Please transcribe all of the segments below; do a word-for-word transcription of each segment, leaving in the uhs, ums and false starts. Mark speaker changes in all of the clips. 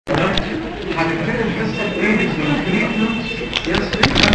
Speaker 1: هنبتدي الحصه ايه التريتمنت. يس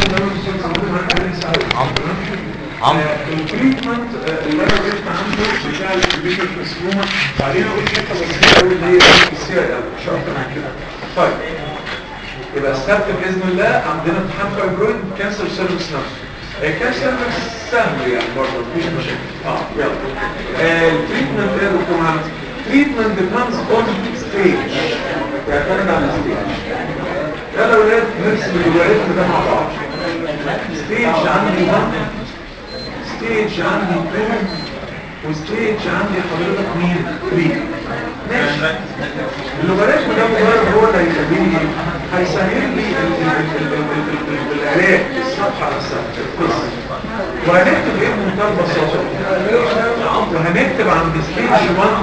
Speaker 2: عمرو
Speaker 1: التريتمنت اللي انا وقفت عنده بتاع الكبير مسمومه بعدين اقول حته بسيطه قوي اللي هي السي ال مش اكتر من كده. طيب يبقى السبت باذن الله عندنا امتحان فايبرويد كانسر سيرفكس نفسه. الكانسر سيرفكس سهل يعني برضه مفيش مشاكل. اه يلا التريتمنت ايه يا دكتور محمد؟ treatment depends on stage. يعتمد على الستيج. يلا ولاد نرسم الجوالات ده مع بعض. ستيج عندي واحد، ستيج عندي اثنين، وستيج عندي حضرتك مين؟ ثلاثة. ماشي. اللوغاريتم ده مجرد هو اللي هيخليني هيسهل لي العلاج الصفحه نفسها القصه. وهنكتب ايه بمنتهى البساطه؟ وهنكتب عند ستيج واحد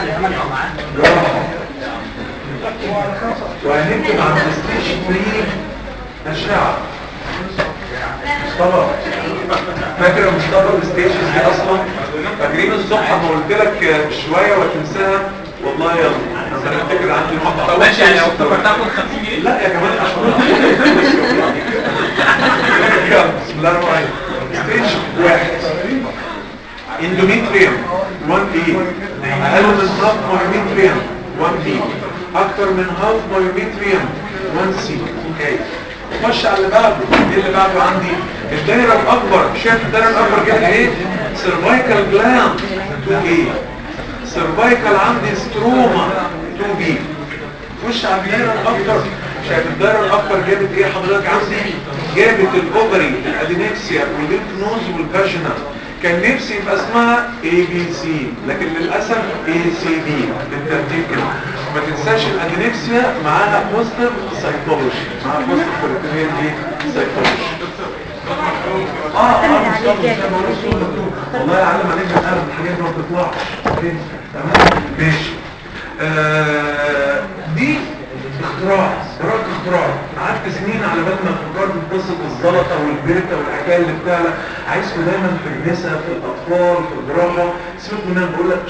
Speaker 1: وهنكتب عند ستيج ثلاثة اشعه. مصطفى فاكر يا مصطفى الستيجز دي اصلا؟ فاكرين الصبح ما قلت لك شويه وتنساها؟ والله يلا انا فاكر عندي نقطه.
Speaker 2: ماشي يعني لو افتكرت تاخد خمسين جنيه؟
Speaker 1: لا يا جماعه عشان بسم الله الرحمن الرحيم. ستيج واحد اندوميتريوم واحد بي، اقل من هاف مايوميتريوم واحد بي، اكتر من هاف مايوميتريوم واحد سي. اوكي خش على اللي بعده. ايه اللي بعده عندي؟ الدايره الاكبر. شايف الدايره الاكبر جابت ايه؟ سيرفايكال جلاند اتنين ايه، سيرفايكال عندي ستروما اتنين بي. خش على الدايره الاكبر. شايف الدايره الاكبر جابت ايه حضرتك عندي؟ جابت الاوفري الادينكسيا والليمف نودز والفاجينا. كان نفسي يبقى اسمها اي بي سي لكن للاسف اي سي بي بالترتيب كده. ما تنساش الادينكسيا معاها بوزيتيف سايكولوجي، معاها بوزيتيف بروتينين ايه سايكولوجي. اه اه والله يعلم عليك القلم الحاجات دي ما بتطلعش. اوكي تمام ماشي. آه دي اختراع براءة اختراع. قعدت سنين على بال ما فكرت في قصه الزلطه والبركه والحكايه اللي بتاعنا. عايزكم دايما في النساء في الاطفال في الجراحه سيبك من انا بقول لك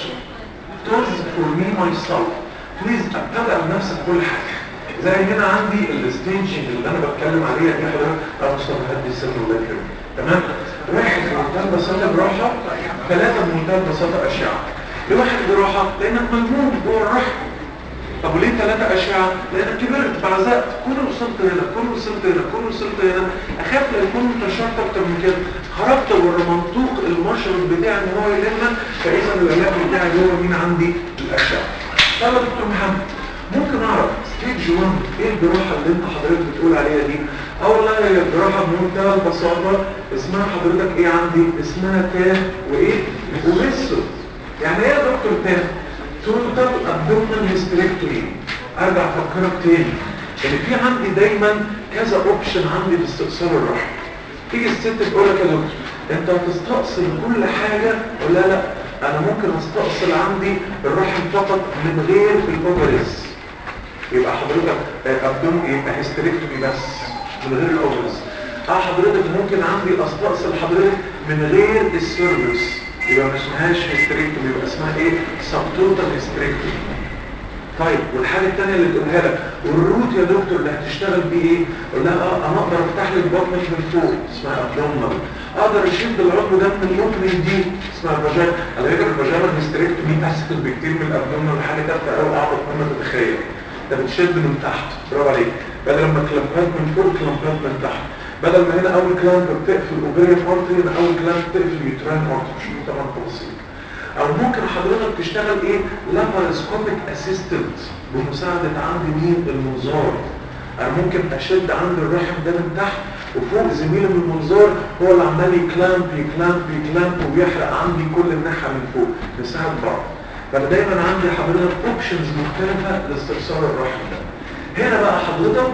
Speaker 1: توز فور مي ماي سيلف بليز ابتدع بنفسك كل حاجه. زي هنا عندي الستيجنج اللي انا بتكلم عليها دي حضرتك انا مصطفى هدي السر الله يكرمك. تمام. واحد بمنتهى البساطه جراحه، ثلاثه بمنتهى البساطه اشعه. لواحد جراحه لانك مجنون جوه الرحم. طب وليه ثلاثة أشعة؟ لأنك كبرت بعزقت، كل وصلت هنا، كل وصلت هنا، كل وصلت هنا، أخاف لو يكون انتشرت أكتر من كده، خرجت ورا منطوق المشرط بتاعي إن هو يلمك، فإذا العلاج بتاعي هو مين عندي؟ الأشعة. طب يا دكتور محمد ممكن أعرف ستيج واحد إيه الجراحة اللي أنت حضرتك بتقول عليها دي؟ أه والله هي الجراحة بمنتهى البساطة اسمها حضرتك إيه عندي؟ اسمها تاه وإيه؟ وميسو. يعني إيه يا دكتور تاه؟ توتال ابدومينال هيستريكتومي. ارجع افكرك تاني ان في عندي دايما كذا اوبشن عندي لاستئصال الرحم. تيجي الست تقول لك يا دكتور انت هتستأصل كل حاجه ولا لا؟ انا ممكن استأصل عندي الرحم فقط من غير الاوفرز. يبقى حضرتك ابدوم يبقى هيستريكتومي بس من غير الاوفرز. اه حضرتك ممكن عندي استأصل حضرتك من غير السيرفس، يبقى ما اسمهاش هيستريكتومي، يبقى اسمها ايه؟ سبتوتال هيستريكتومي. طيب والحاجه الثانيه اللي تقولها لك والروت يا دكتور اللي هتشتغل بيه ايه؟ قول لها اه انا اقدر افتح لك بطنك من فوق اسمها ابدومينال، اقدر اشد العضو ده من الاوبننج دي اسمها فاجينا. على فكره الفاجينا هيستريكتومي اسهل بكتير من الابدومينال، حاجه تافهه قوي اعبط مما تتخيل. ده بتشد من تحت، برافو عليك، بدل ما كلامبات من فوق كلامبات من تحت. بدل ما هنا اول كلامب بتقفل الاوبريان ارتري هنا اول كلامب بتقفل اليوتراين ارتري. شوف طبعا تفاصيل. او ممكن حضرتك تشتغل ايه؟ لاباراسكوبيك اسيستنت بمساعده عندي مين؟ المنظار. انا ممكن اشد عند الرحم ده من تحت وفوق زميلي من المنظار هو اللي عمال يكلامب يكلامب يكلامب وبيحرق عندي كل الناحيه من فوق، نساعد بعض. فانا دايما عندي حضرتك اوبشنز مختلفه لاستئصال الرحم ده. هنا بقى حضرتك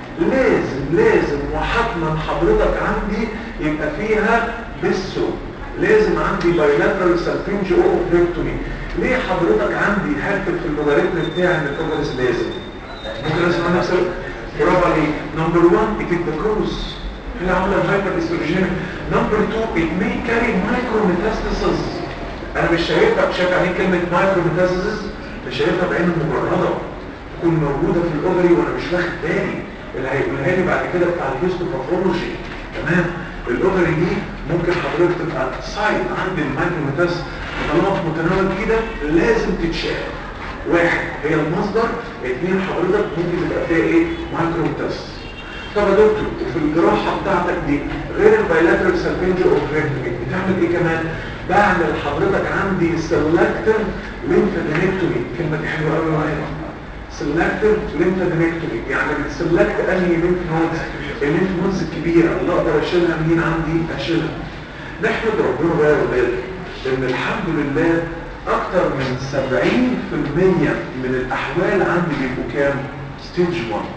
Speaker 1: لازم لازم وحتما حضرتك عندي يبقى فيها بسو، لازم عندي بايلاترال سالفنج اوفريكتومي. ليه حضرتك عندي هكتب في اللوغاريتم بتاعي ان الاوفرز لازم؟ ممكن اسمع نفسي برافو عليك. نمبر واحد اتيكوكروس هنا عامله هايبر استروجينيك. نمبر اتنين it may carry micro metastasis. انا مش شايفها، شايف يعني كلمه مايكرو ميتاسيس؟ مش شايفها بعين المجرده. تكون موجوده في الاوفري وانا مش واخد بالي، اللي هيقولها لي بعد كده بتاع الهيستوباثولوجي. تمام. الاوفري دي ممكن حضرتك تبقى سايد عند المايكروميتاس، طالما في متناول كده لازم تتشال. واحد هي المصدر، اثنين حضرتك ممكن تبقى فيها ايه؟ مايكروميتاس. طب يا دكتور وفي الجراحه بتاعتك دي غير البايلاترال سالفنج اوبريكتومي بتعمل ايه كمان؟ بعمل حضرتك عندي سيلكتيف ليمفادينكتومي. كلمه دي حلوه قوي معايا. سيلكتيف ليمفادينكتومي يعني بتسلكت انهي ليمف نودز؟ الليمف نودز الكبيره اللي اقدر اشيلها منين عندي؟ اشيلها. نحمد ربنا بقى يا ولاد ان الحمد لله اكتر من سبعين في المية من الاحوال عندي بيبقوا كام؟ ستيج واحد.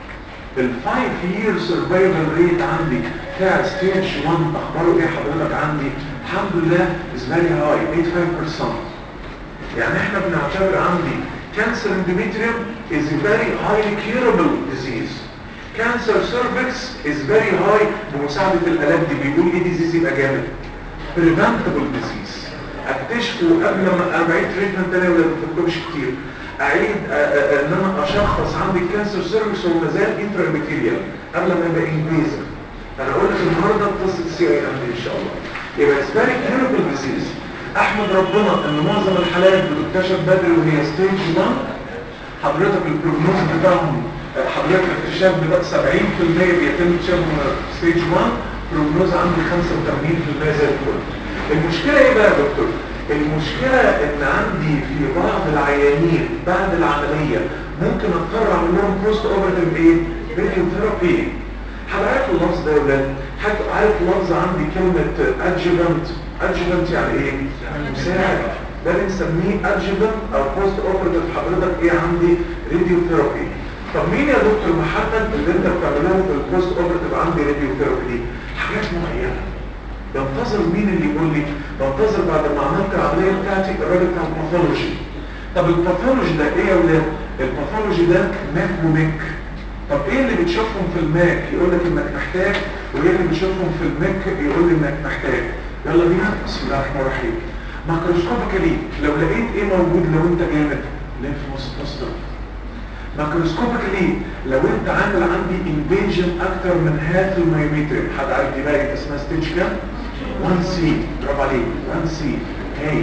Speaker 1: الفايف يير سرفايفل ريت عندي بتاع ستيج واحد اخباره ايه حضرتك عندي؟ الحمد لله is very high ثمانية وثمانين بالمية. يعني احنا بنعتبر عندي cancer endometrium is a very highly curable disease. cancer cervix is very high بمساعدة الالات دي. بيقول ايه disease يبقى جامد؟ preventable disease. اكتشفه قبل ما انا بعيد تريتمنت تاني ولا ما بفكرش كتير. اعيد ان انا اشخص عندي الكانسر سيرفيس وهو مازال انترابيتيريال قبل ما يبقى انفيزيف. انا اقول لك النهارده قصه سي اي ام ان شاء الله. يبقى اتس فيري كيوربل ديزيز. احمد ربنا ان معظم الحالات بتكتشف بدري وهي ستيج واحد. حضرتك البروجنوز بتاعهم حضرتك الاكتشاف بتاع سبعين في المية بيتم اكتشافهم ستيج واحد، بروجنوز عندي خمسة وثمانين في المية زي الفل. المشكله ايه بقى يا دكتور؟ المشكله ان عندي في بعض العيانين بعد العمليه ممكن اضطر اعمل لهم بوست اوبرتيف ايه؟ راديو ثيرابي. حضرتك اللفظ ده يا ولاد، حتى عارف لفظ عندي كلمه ادجوفنت. ادجوفنت يعني ايه؟ مساعد. ده بنسميه ادجوفنت او بوست اوبرتيف حضرتك ايه عندي؟ راديو ثيرابي. طب مين يا دكتور محمد اللي انت بتعملهم في البوست اوبرتيف عندي راديو ثيرابي دي؟ حاجات معينه. بنتظر مين اللي يقول لي؟ بنتظر بعد ما عملت العمليه بتاعتي الراجل بتاع الباثولوجي. طب الباثولوجي ده ايه يا ولاد؟ الباثولوجي ده ماك وميك. طب ايه اللي بتشوفهم في الماك يقول لك انك محتاج، وايه اللي بتشوفهم في الميك يقول لي انك محتاج؟ يلا بينا. بسم الله الرحمن الرحيم. ماكروسكوبيكالي لو لقيت ايه موجود لو انت جامد؟ لينف ماستر. ماكروسكوبيكالي لو انت عامل عندي انفيجن اكتر من هاف المايومتر. حد عارف دي بقى اسمها ستيج كام؟ واحد سي. برافو عليك. واحد سي. هاي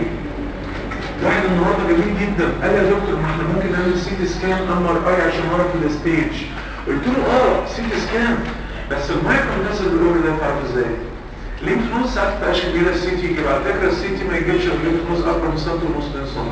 Speaker 1: واحد النهارده جميل جدا قال لي يا دكتور ما احنا ممكن نعمل سي تي سكان ام ار اي عشان نعرف الستيج. قلت له اه سي تي سكان بس المايكروميتاس الاولى ده تعرف ازاي؟ لينف نوز ساعات ما تبقاش كبيره السي تي يجيب. على فكره السي تي ما يجيبش اللينف نوز اكبر من سنتي ونص اتنين سم.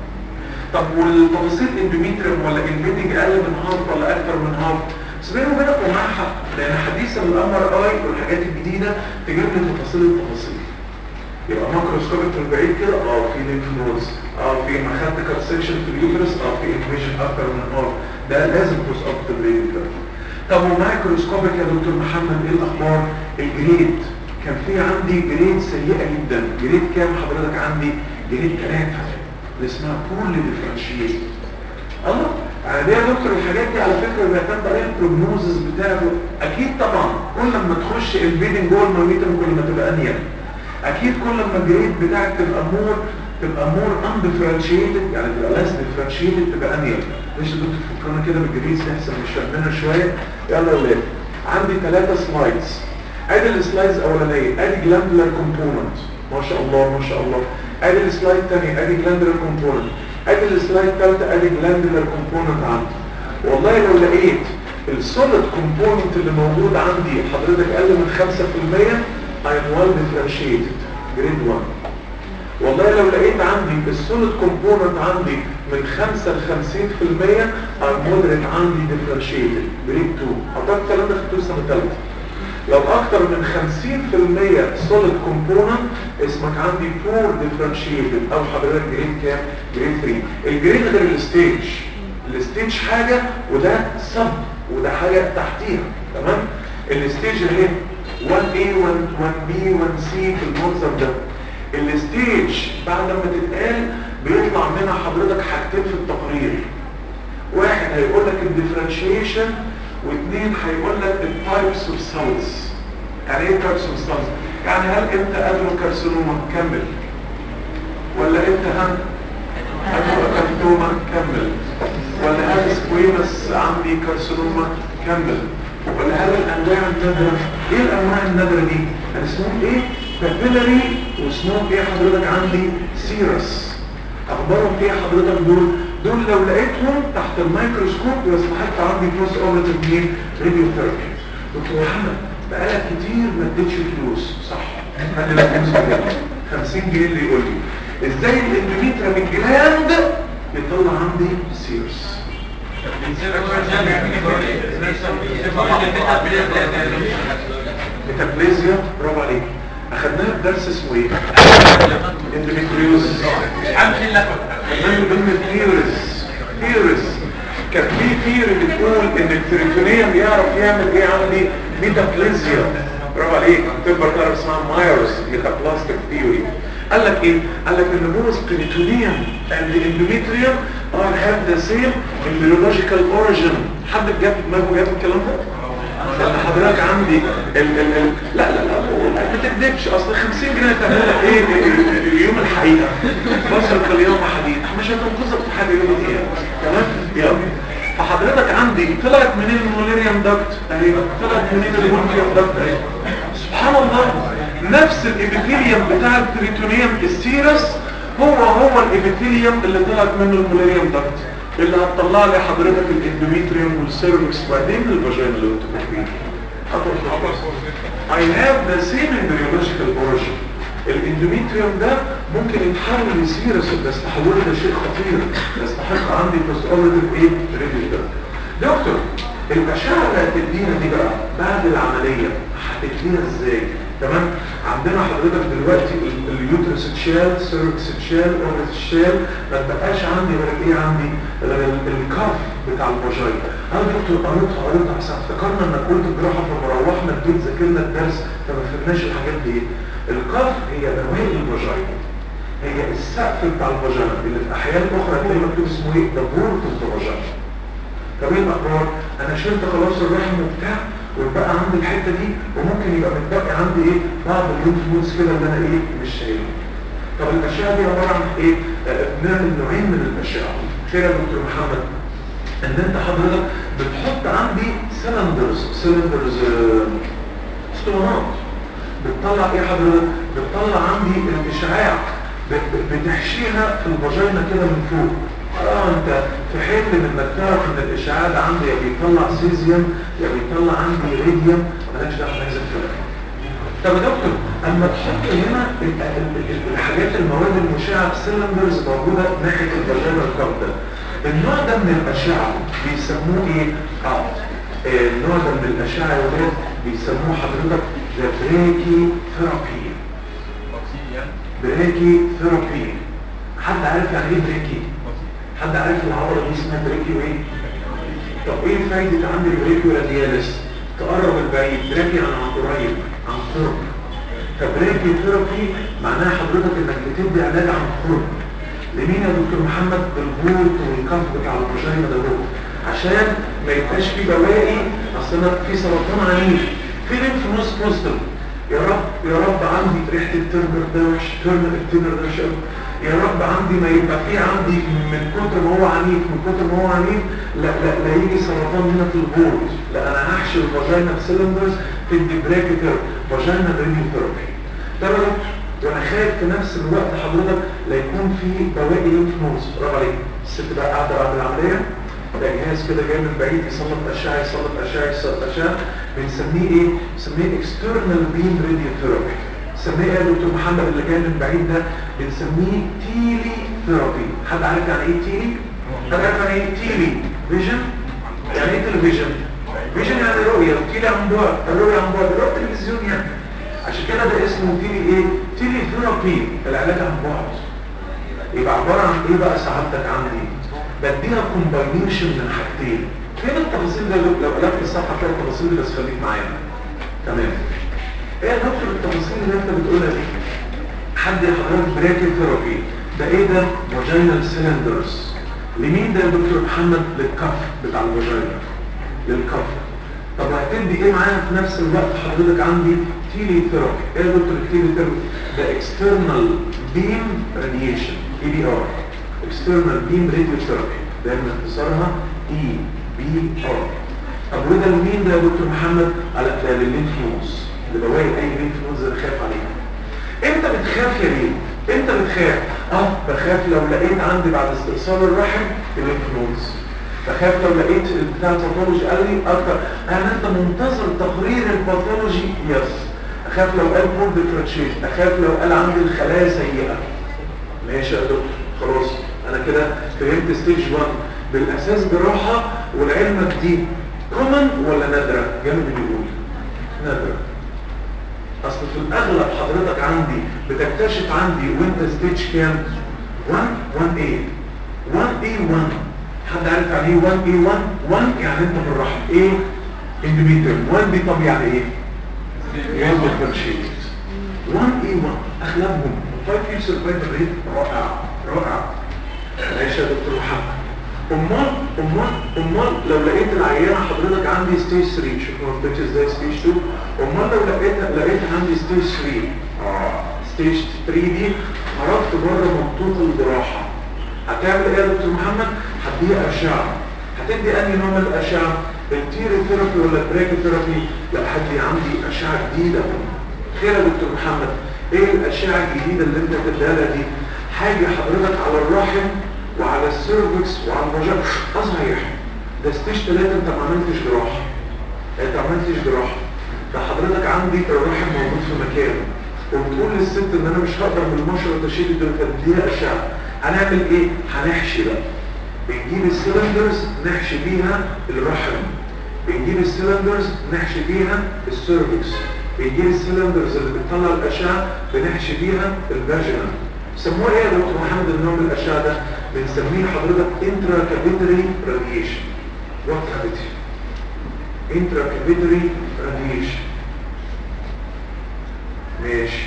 Speaker 1: طب والتفاصيل اندوميتريوم ولا انفيدنج اقل من هاف ولا اكتر من هاف؟ بس بيني وبينك ومعاها حق، لان حديثا الام ار اي والحاجات الجديده تجيب لي تفاصيل التفاصيل. يبقى ماكروسكوبيك في البعيد كده اه في لينف نودز، اه في ما خدت كات سكشن في اليوترس، اه في انفيجن اكتر من هاف. ده لازم بوست اوبتيف ريدنج. طب ومايكروسكوبيك يا دكتور محمد ايه الاخبار؟ الجريد كان في عندي جريد سيئه جدا. جريد كام حضرتك عندي؟ جريد ثلاثة اللي اسمها بول ديفرنشيشن. الله يعني يا دكتور الحاجات دي على فكره بيعتمد عليها البروجنوزز بتاعه. اكيد طبعا كل ما تخش انفيدنج جوه المايومتر كل ما تبقى انيل. اكيد كل ما الجريد بتاعك تبقى مور تبقى مور اندفرنشيتد يعني تبقى لاس ديفرنشيتد تبقى انيل. ليش يا دكتور فكرنا كده بالجريد احسن مش فاهمينها شويه؟ يلا يا ولاد عندي ثلاثه سلايدز. ادي السلايدز الاولانيه ادي جلاندولار كومبوننت ما شاء الله ما شاء الله. ادي السلايد الثانيه ادي جلاندولار كومبوننت. ادي السلايد الثالثه ادي جلاندولار كومبوننت عندي. والله لو لقيت السوليد كومبوننت اللي موجود عندي حضرتك اقل من خمسة في المية I'm well differentiated grade واحد. والله لو لقيت عندي السوليد كومبوننت عندي من خمسة ل خمسين في المية I'm moderate عندي differentiated grade اتنين. اعتقد الكلام ده في السنه الثالثه. لو اكتر من خمسين في المية solid component اسمك عندي poor differentiated او حضرتك جريد كام؟ جريد ثلاثة. الجريد غير الستيج. الستيج حاجة وده سب وده حاجة تحتيها. تمام؟ الستيج اهي واحد إيه واحد بي واحد سي في المنظر ده. الستيج بعد ما تتقال بيطلع منها حضرتك حاجتين في التقرير. واحد هيقول لك الديفرنشيشن واثنين هيقول لك التايبس اوف سيلز. يعني ايه تايبس اوف سيلز؟ يعني هل انت ادنوكارسينوما كمل ولا انت هم ادنوكارسينوما كمل ولا هل سكويمس عندي كارسينوما كامل. ولا هل الانواع النادره؟ ايه الانواع النادره دي؟ اسمهم ايه؟ بابيلاري، واسمهم ايه حضرتك عندي؟ سيرس. اخبارهم ايه حضرتك دول؟ دول لو لقيتهم تحت الميكروسكوب يستحق عندي بوست اوبريتيف مين؟ راديو ثيرابي. دكتور محمد بقالك كتير ما اديتش فلوس، صح؟ خلي بالك خمسين جنيه اللي يقول لي ازاي الاندوميتريوم الجلاند يطلع عندي سيرس؟ ميتابليزيا، برافو عليك. اخدناها في درس اسمه ايه؟ اندوميتريوز. خدناها كلمة ثيوريز. ثيوريز كان في ثيوري بتقول ان البريتونيوم يعرف يعمل ايه عندي؟ ميتابليزيا، برافو عليك. تكبر تعرف اسمها مايرز ميتابلاستيك ثيوري. قال لك ايه؟ قال لك ان both peritoneum and the endometrium are have the same embryological origin. حد جاب دماغه جاب الكلام ده؟ لان حضرتك عندي ال ال ال لا لا لا ما تكذبش، اصل خمسين جنيه تعملها ايه اليوم الحقيقه بصرف اليوم حديد مش هتنقذك في حاجه يوم دي، تمام؟ يلا. فحضرتك عندي طلعت منين الموليريوم داكت؟ اهي. طلعت منين الموليريوم داكت؟ اهي. سبحان الله، نفس الابيثيليوم بتاع البريتونيوم السيرس هو هو الابيثيليوم اللي طلعت منه الموليريوم داكت، اللي هتطلع لي حضرتك الاندوميتريوم والسيرفكس وبعدين الفاجينا اللي انتوا فاكرين. I have the same embryological origin. الاندوميتريوم ده ممكن يتحول لسيرس، بس تحوله ده شيء خطير يستحق عندي بوست اوبريتيف ايه؟ ريفيو. دكتور الاشعه اللي هتدينا دي بقى بعد العمليه هتدينا ازاي؟ تمام؟ عندنا حضرتك دلوقتي اليوترس اتشال، سيركس اتشال، اورس اتشال، ما بقاش عندي غير ايه عندي؟ غير الكاف بتاع الفاجينا. انا دكتور قريتها قريتها احسن افتكرنا انك قلت الجراحه فلما روحنا البيت ذاكرنا الدرس فما فهمناش الحاجات دي. الكاف هي بواقي الفاجينا، هي السقف بتاع الفاجينا اللي في احيان اخرى تلاقي مكتوب اسمه ايه؟ ده بورت الفاجينا. طب ايه الاخبار؟ انا شلت خلاص الرحم وبتاع ويبقى عندي الحته دي، وممكن يبقى متبقي عندي ايه؟ بعض الليمف نودز كده اللي انا ايه؟ مش شايلها. طب الاشعه دي عباره عن ايه؟ بنعمل نوعين من الاشعه. خير يا دكتور محمد؟ ان انت حضرتك بتحط عندي سلندرز سلندرز اسطوانات بتطلع ايه حضرتك؟ بتطلع عندي الاشعاع، بتحشيها في الفاجينا كده من فوق. اه انت في حين انك تعرف ان الاشعاع ده عندي يا بيطلع سيزيوم يا بيطلع عندي راديوم، مالكش دعوه بهذا الكلام. طب يا دكتور اما تحط هنا الحاجات المواد المشعه في سلندرز موجوده ناحيه الفاجينا الكبده، النوع ده من الاشعه بيسموه ايه؟ اه النوع ده من الاشعه يا ولاد بيسموه حضرتك ذا بريكي ثيرابي. بريكي ثيرابي. حد عارف يعني ايه بريكي؟ حد عارف العضله دي اسمها بريكي وايه؟ طب ايه فايده عندي البريكي رادياليس؟ تقرب البعيد، بريكي عن قريب عن قرب. فبريكي ثيرابي معناها حضرتك انك بتدي علاج عن قرب. لمين يا دكتور محمد؟ بالبورت والكف بتاع الفاجينا ده هو، عشان ما يبقاش في بواقي. اصل انا في سرطان عنيف، في ليمف نودز بوزيتيف، يا رب يا رب عندي ريحه الترنر ده وحش، ترنر الترنر ده شر، يا رب عندي ما يبقى في عندي من كتر ما هو عنيف من كتر ما هو عنيف لا لا لا يجي سرطان هنا في البورت، لا انا هحشي الفاجينا بسلندرز تدي بريكتر فاجينا راديو ثيرابي. ده وانا خايف في نفس الوقت حضرتك لا يكون في بواقي ليمف نودز. برافو عليك. الست بقى قاعده بعد العمليه، ده جهاز كده جاي من بعيد يسلط اشعه يسلط اشعه يسلط اشعه، بنسميه ايه؟ بنسميه اكسترنال بيم راديو ثيرابي. بنسميه ايه يا دكتور محمد اللي جاي من بعيد ده؟ بنسميه تيلي ثيرابي. حد عارف يعني ايه تيلي؟ حد عارف يعني ايه تيلي؟ فيجن؟ يعني ايه تلفزيون؟ فيجن يعني رؤيه، تيلي عن بعد، الرؤيه عن بعد، الرؤيه تلفزيون يعني. عشان كده ده اسمه تيلي ايه؟ تيلي ثيرابي، العلاج عن بعد. يبقى عباره عن ايه بقى سعادتك عندي؟ بديها كومباينيشن من حاجتين. فين التفاصيل ده؟ لو قلبت الصفحه تلاقي التفاصيل دي، بس خليك معايا. تمام. ايه يا دكتور التفاصيل اللي انت بتقولها دي؟ حد حضرتك بريكي ثيرابي، ده ايه ده؟ فاجينال سيلندرز. لمين ده يا دكتور محمد؟ للكف بتاع الفاجينا، للكف. طب هتدي ايه معايا في نفس الوقت حضرتك عندي؟ تيلي ثيرابي. ايه يا دكتور التيلي ثيرابي؟ ده اكسترنال بيم راديشن، اي بي ار، اكسترنال بيم راديو ثيرابي. دايما اختصارها اي بي ار. طب وده لمين ده يا دكتور محمد؟ على ده للليمف نودز، لبواقي اي ليمف نودز اللي خايف عليها. امتى بتخاف يا ليه؟ امتى بتخاف؟ اه بخاف لو لقيت عندي بعد استئصال الرحم الليمف نودز. بخاف لو لقيت بتاع الباثولوجي قال لي اكتر، يعني انت منتظر تقرير الباثولوجي؟ يس. اخاف لو قال بور ديفرنشيشن، اخاف لو قال عندي الخلايا سيئه. ماشي يا دكتور، خلاص انا كده فهمت ستيج واحد. بالاساس جراحه، والعلمك دي كومن ولا نادره؟ جامد اللي يقول نادره. اصل في الاغلب حضرتك عندي بتكتشف عندي وانت ستيج كام؟ واحد واحد ايه واحد ايه واحد. حد عارف يعني ايه واحد ايه واحد؟ واحد يعني انت في الرحم ايه؟ اندوميتريوم. واحد دي طب يعني ايه؟ يعني ديفرنشيت. واحد ايه واحد اغلبهم خمسة يير سرفايفل ريت رائع رائع. ماشي يا دكتور محمد. امال امال امال لو لقيت العيانه حضرتك عندي ستيج ثلاثة، شوف ما قلتش ازاي ستيج اتنين. امال لو لقيت لقيت عندي ستيج ثلاثة، اه ستيج ثلاثة دي خرجت بره منطقه الجراحه، هتعمل ايه يا دكتور محمد؟ هديها اشعه. هتدي انهي نوع من الاشعه؟ التيري ثيرابي ولا البريكي ثيرابي؟ لا هدي عندي اشعه جديده. خير يا دكتور محمد، ايه الاشعه الجديده اللي انت بتديها لها دي؟ حاجه حضرتك على الرحم وعلى السيرفكس وعلى الرجاء. اه صحيح، ده ستيج ثلاثة انت ما عملتش جراحه. انت ما عملتش جراحه، ده حضرتك عندي الرحم موجود في مكانه، وبتقول للست ان انا مش هقدر بالمشرط اشيل الدم، فتديها اشعه. هنعمل ايه؟ هنحشي بقى. بنجيب السلندرز نحشي بيها الرحم، بنجيب السلندرز نحشي بيها السيرفكس، بنجيب السلندرز اللي بتطلع الاشعه بنحشي بيها الفاجينا. سموه ايه يا دكتور محمد النوع من الاشعه ده؟ بنسميه حضرتك انترا كابيتري راديشن. وات كابيتري؟ انترا كابيتري راديشن. ماشي.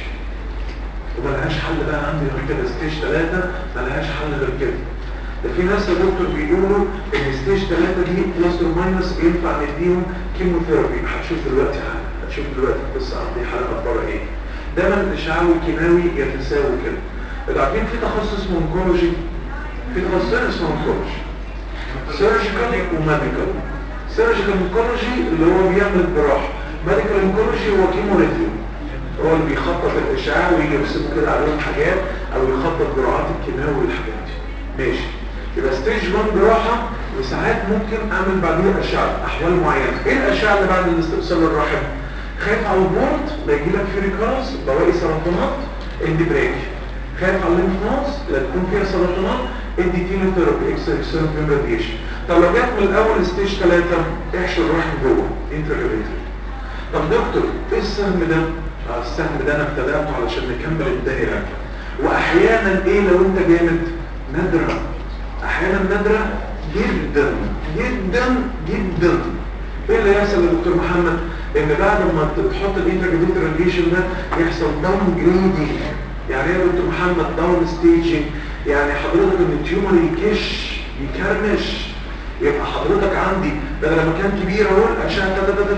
Speaker 1: وملهاش حل بقى عندي غير كده. ستيج ثلاثة ملهاش حل غير كده. ده في ناس يا دكتور بيقولوا ان ستيج ثلاثة دي بلس اور ماينس ينفع نديهم كيموثيرابي. هتشوف دلوقتي حاجه، هتشوف دلوقتي القصه عندي حاله اخبارها ايه. دايما الاشعاعي والكيماوي يتساووا كده. انتوا عارفين في تخصص اسمه اونكولوجي؟ في تخصصين اسمه اونكولوجي، سيرجيكال وميديكال. سيرجيكال اونكولوجي اللي هو بيعمل جراحه، ميديكال اونكولوجي هو كيموريديوم، هو اللي بيخطط الاشعاع ويجي يرسموا كده عليهم حاجات او يخطط جرعات الكيماوي والحاجات دي. ماشي. يبقى ستيج واحد جراحه، وساعات ممكن اعمل بعديها اشعه احوال معينه. ايه الاشعه اللي بعد الاستئصال الرحم؟ خايف على البورد لا يجي لك فيريكاز بواقي سرطانات، ادي بريك. خايف على الليمف نودز لا تكون فيها سرطانات، ادي كيموثيرابي اكس اكسيرم راديشن. طب لو جت من الاول ستيج ثلاثة احشي الرحم جوه انتراكابيتري. طب دكتور ايه السهم ده؟ اه السهم ده انا ابتدأته علشان نكمل الدائره. واحيانا ايه لو انت جامد؟ نادره. احيانا نادره جدا جدا جدا. ايه اللي يحصل يا دكتور محمد؟ ان بعد ما تحط الانتراكابيتري راديشن ده يحصل داون جريدنج. يعني ايه يا دكتور محمد داون ستيجنج؟ يعني حضرتك ان التيومر يكش يكرمش. يبقى حضرتك عندي بدل ما كان كبير اهو عشان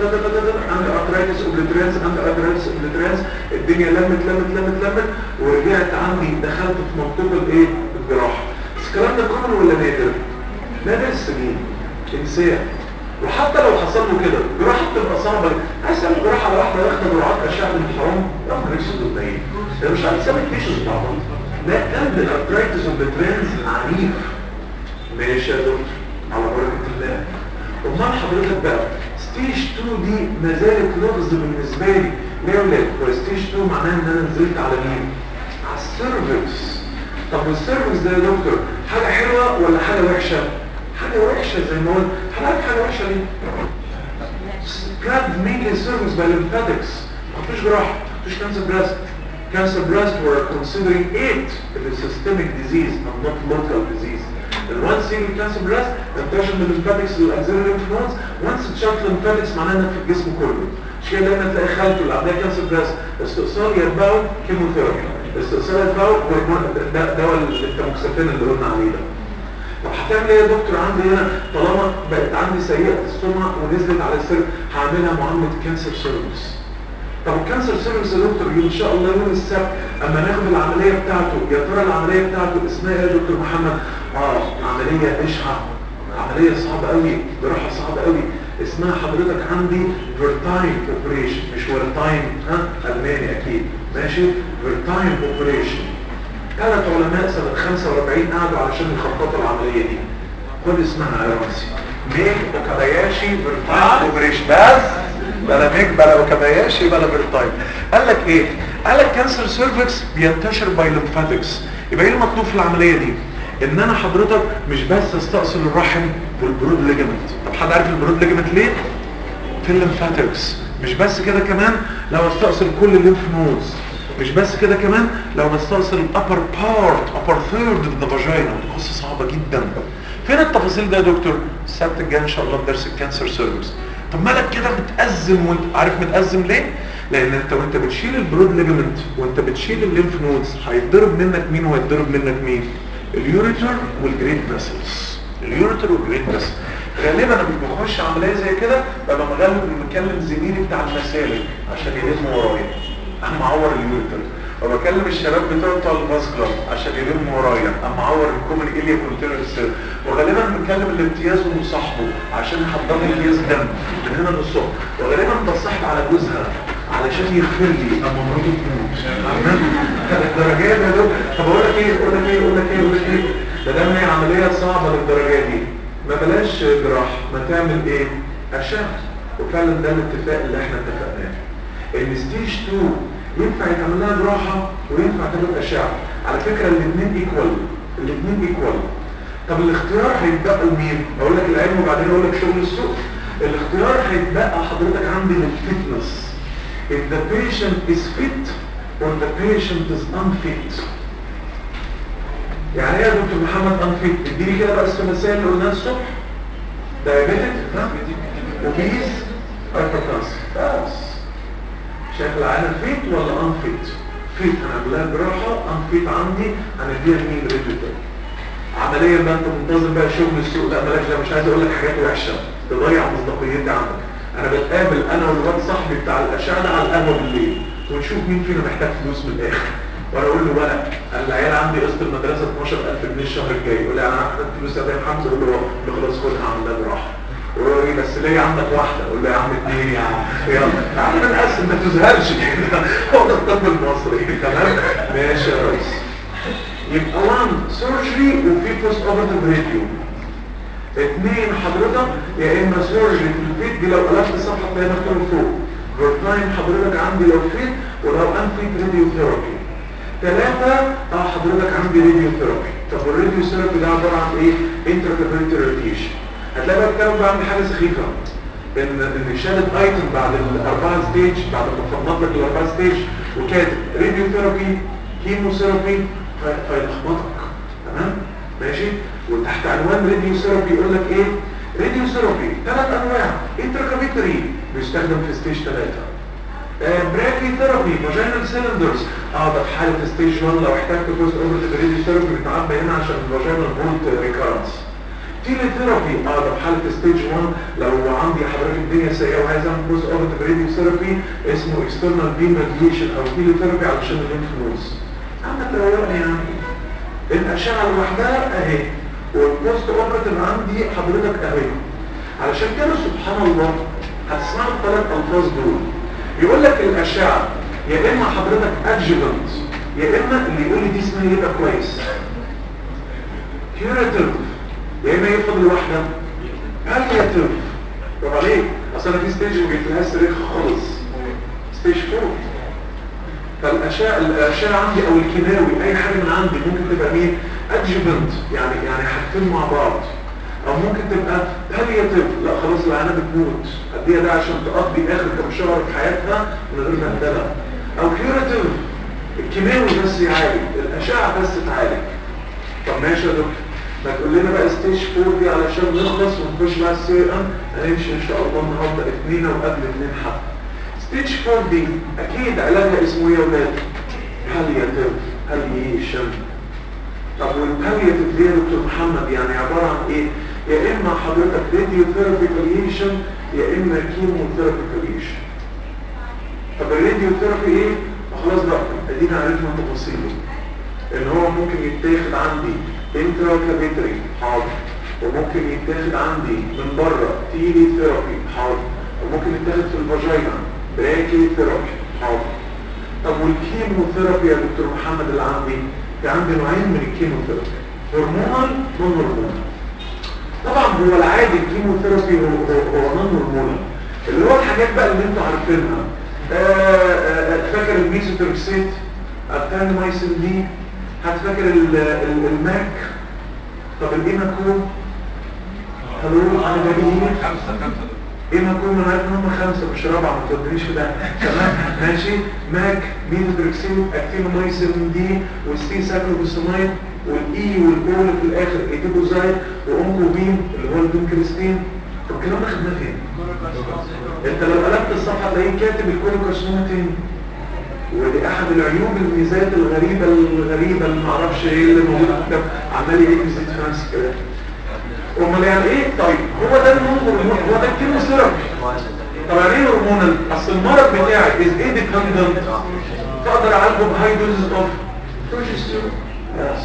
Speaker 1: عندي ارترايتس اوبليترانس عندي ارترايتس اوبليترانس، الدنيا لمت لمت لمت لمت ورجعت عندي دخلت في منطقه الايه؟ الجراحه. بس الكلام ده كومن ولا نادر؟ نادر السنين انسان. وحتى لو حصل له كده جراحه بتبقى صعبه. عايز تعمل جراحه على واحده واخده جرعات اشعه من الحرام؟ يا نهار اسود ده ايه؟ ده مش عارف يسمي الفيشز بتاع بعض. لا قلب الارترايتس اوبليترانس عنيف. ماشي يا دكتور على بركة الله. امال حضرتك بقى ستيج اتنين دي ما زالت لغز بالنسبة لي. ليه يا ولاد؟ هو ستيج اتنين معناه ان انا نزلت على مين؟ على السيرفكس. طب والسيرفكس ده يا دكتور حاجة حلوة ولا حاجة وحشة؟ حاجة وحشة زي ما قلت. هنعرف حاجة وحشة ليه؟ سبراد مينلي السيرفكس باي ليمفاتكس. ما حطوش جراحة، ما حطوش كانسر براست. Cancer breast were considering it as a systemic disease and not local disease. The one single cancer breast انتشر من الليمفاتكس للاكسيلري ليمف نودز. وانس اتشاف الليمفاتكس معناه انك في الجسم كله. مش كده دايما تلاقي خالته اللي عندها كانسر بريست استئصال يتبعه كيموثيرابي، استئصال يتبعه دواء التاموكسافين اللي قلنا عليه ده. طب هتعمل ايه يا دكتور عندي هنا طالما بقت عندي سيئه السمعه ونزلت على السيرف؟ هعملها معامله كانسر سيرفكس. طب الكانسر سيرفكس يا دكتور ان شاء الله يوم السبت اما ناخد العمليه بتاعته، يا ترى العمليه بتاعته اسمها ايه يا دكتور محمد؟ اه عمليه بشعه، عمليه صعبه قوي، جراحه صعبه قوي، اسمها حضرتك عندي فيرتايم اوبريشن، مش فيرتايم ها الماني اكيد ماشي، فيرتايم اوبريشن. ثلاث علماء سنه خمسة وأربعين قعدوا علشان يخططوا العمليه دي. خد اسمها يا راسي، ميك اوكاباياشي فيرتايم اوبريشن. بس بلا ميك بلا اوكاباياشي بلا فيرتايم. قال لك ايه؟ قال لك كانسر سيرفكس بينتشر باي ليمفاتكس. يبقى ايه المطلوب في العمليه دي؟ ان انا حضرتك مش بس استأصل الرحم والبرود ليجمنت. طب حد عارف البرود ليجمنت ليه؟ في الليمفاتكس. مش بس كده كمان، لو استأصل كل الليمف نودز. مش بس كده كمان، لو بستأصل الابر بارت upper third of the vagina. قصه صعبه جدا. فين التفاصيل ده يا دكتور؟ السبت الجاي ان شاء الله بدرس الكانسر سيرفكس. طب مالك كده متأزم؟ وانت عارف متأزم ليه؟ لان انت وانت بتشيل البرود ليجمنت وانت بتشيل الليمف نودز هيتضرب منك مين وهيتضرب منك مين؟ اليوريتر والجريد فيسلز. اليوريتر والجريد فيسلز. غالبا انا مش بخش عمليه زي كده ببقى مغلب مكلم زميلي بتاع المسالك عشان يلم ورايا، انا معور اليوريتر، وبكلم الشباب بتوع الفاسكولار عشان يلم ورايا، انا معور الكومن إليا كونتينر سيل، وغالبا بنكلم الامتياز ومصاحبه عشان يحضر لي امتياز دم من هنا للصبح، وغالبا بتصاحب على جوزها علشان يغفر لي اما مراته تموت. الدرجات يا دكتور. طب اقول لك ايه اقول لك ايه اقول لك ايه اقول لك ايه ده دام هي عمليه صعبه للدرجه دي، ما بلاش جراحه، ما تعمل ايه؟ اشعه. وفعلا ده الاتفاق اللي احنا اتفقناه ان ستيج اتنين ينفع يتعمل لها جراحه وينفع تعمل اشعه. على فكره الاثنين ايكوال، الاثنين ايكوال. طب الاختيار هيتبقى لمين؟ اقول لك العلم وبعدين اقول لك شغل السوق. الاختيار هيتبقى حضرتك عندي للفتنس. if the patient is fit or the patient is unfit. يعني ايه يا دكتور محمد unfit؟ اديني كده بقى الثلاثيه اللي قلناها الصبح. دايابيتك ها؟ وبيز هايبرتنسن. بس شايف العينه فيت ولا unfit؟ فيت هنعمل لها جراحه، unfit عندي هنديها مين؟ ريديوتر. عمليا بقى انت منتظر بقى شغل السوق. لا بلاش، لا مش عايز اقول لك حاجات وحشه تضيع مصداقيتي عندك. انا بتقابل انا والواد صاحبي بتاع الاشعه ده على القهوه بالليل ونشوف مين فينا محتاج فلوس من الاخر، وانا اقول له ولا انا العيال عندي قسط المدرسه اتناشر ألف جنيه الشهر الجاي، يقول لي انا محتاج فلوس يا محمد، اقول له له خلاص خد هعمل لها جراحه. يقول لي بس ليه عندك واحده؟ اقول له يا عم اثنين يا عم، يلا يا عم بنقسم ما تزهقش كده. هو ده الطب المصري. تمام ماشي يا ريس. يبقى واحد سيرجري وفي بوست اوبرتيف راديو. اثنين حضرتك يا اما سيرجري في الفيت دي، لو قلبت الصفحه تلاقيها مكتوبه فوق. فيرتايم حضرتك عندي لو فيت، ولو انفيت راديو ثيرابي. ثلاثه اه حضرتك عندي راديو ثيرابي. طب والراديو ثيرابي ده عباره عن ايه؟ انتركابيلتي راديشن. هتلاقي بقى الكلام بعمل حاجه سخيفه، ان ان شادت ايتم بعد الاربعه ستيج، بعد ما فضلت لك الاربعه ستيج وكاتب راديو ثيرابي كيمو ثيرابي فيلخبطك. تمام ماشي. وتحت عنوان راديو ثيرابي يقول لك ايه؟ راديو ثيرابي ثلاث انواع. انتركابيتري بيستخدم في ستيج ثلاثة. آه براكي ثيرابي فاجينال سيلندرز، اه ده في حاله ستيج واحد لو احتجت بوست اوبرتيف راديو ثيرابي بيتعبى هنا عشان الفاجينال فولت ريكارنس. تيلي ثيرابي اه ده في حاله ستيج واحد لو عندي حضرتك الدنيا سيئه وعايز اعمل بوست اوبرتيف راديو ثيرابي اسمه اكسترنال بيم راديشن او تيلي ثيرابي علشان الليمف نودز. عندك روقني يعني. الاشعه لوحدها اهي، والبوست اوبرتيف عندي حضرتك اهي. علشان كده سبحان الله هتسمعوا الثلاث الفاظ دول. يقول لك الاشعه يا اما حضرتك ادجوفنت، يا اما اللي يقول لي دي اسمها يبقى كويس كيوراتيف، يا اما يفضل لوحدها بالياتيف. طب عليك اصل انا في ستيج ما جبتلهاش صريخ خالص، ستيج فور. فالاشعه الاشعه عندي او الكيماوي اي حاجه من عندي ممكن تبقى مين؟ ادجوفنت، يعني يعني حاجتين مع بعض، او ممكن تبقى بالياتيف، لا خلاص العيانه بتموت اديها ده عشان تقضي اخر كام شهر في حياتها من غير بهدله. او كيوراتيف الكيماوي بس يعالج، الاشعه بس تعالج. طب ماشي يا دكتور، ما تقول لنا بقى ستيج فور دي علشان نخلص ونخش بقى السي ان. هنمشي ان شاء الله النهارده اثنين وقبل اثنين حق. ستيج فور دي اكيد علاجها اسمه ايه يا ولاد؟ بالياتيف، باليشن. طب والبالياتيف دي يا دكتور محمد يعني عباره عن ايه؟ يا اما حضرتك راديو ثيرابي باليشن يا اما كيمو ثيرابي باليشن. طب الراديو ثيرابي ايه؟ خلاص بقى ادينا عرفنا تفاصيله، ان هو ممكن يتاخد عندي انتراكافيتري حاضر، وممكن يتاخد عندي من بره تيلي ثيرابي حاضر، وممكن يتاخد في الفاجينا براكي ثيرابي حاضر. طب والكيموثيرابي يا دكتور محمد اللي عندي؟ في عندي نوعين من الكيموثيرابي، هرمونال نون هرمونال. طبعا هو العادي الكيموثيرابي هو هو نون هرمونال، اللي هو الحاجات بقى اللي انتوا عارفينها. فاكر الميزوتريكسيت، التانمايسين دي، هتفاكر الماك. طب الايماكو هلو انا جايين
Speaker 2: خمسة خمسة
Speaker 1: ايماكو من عارف ان هم خمسه مش رابعه، ما تودنيش في ده. تمام ماشي. ماك، ميزوتريكسيت، اكتينومايسين دي، والسي ساكروبوسامايد، والاي والاو اللي في الاخر ايتيبوزايد، واونكوفين اللي هو البنكريستين. طب الكلام ده خدناه فين؟ انت لو قلبت الصفحه تلاقيه كاتب الكولوكارسينوما تاني، ودي احد العيوب الميزات الغريبه الغريبه اللي ما اعرفش ايه اللي موجود في الكتاب، عمال يعيد ميزات فرنسي كده. امال يعني ايه؟ طيب هو ده المنظر، هو ده الكيموثيرابي. طب يعني ايه هرمونال؟ اصل المرض بتاعي از ايه ديبندنت، فاقدر اعالجه بهاي دوزز اوف بروجستيرون بس.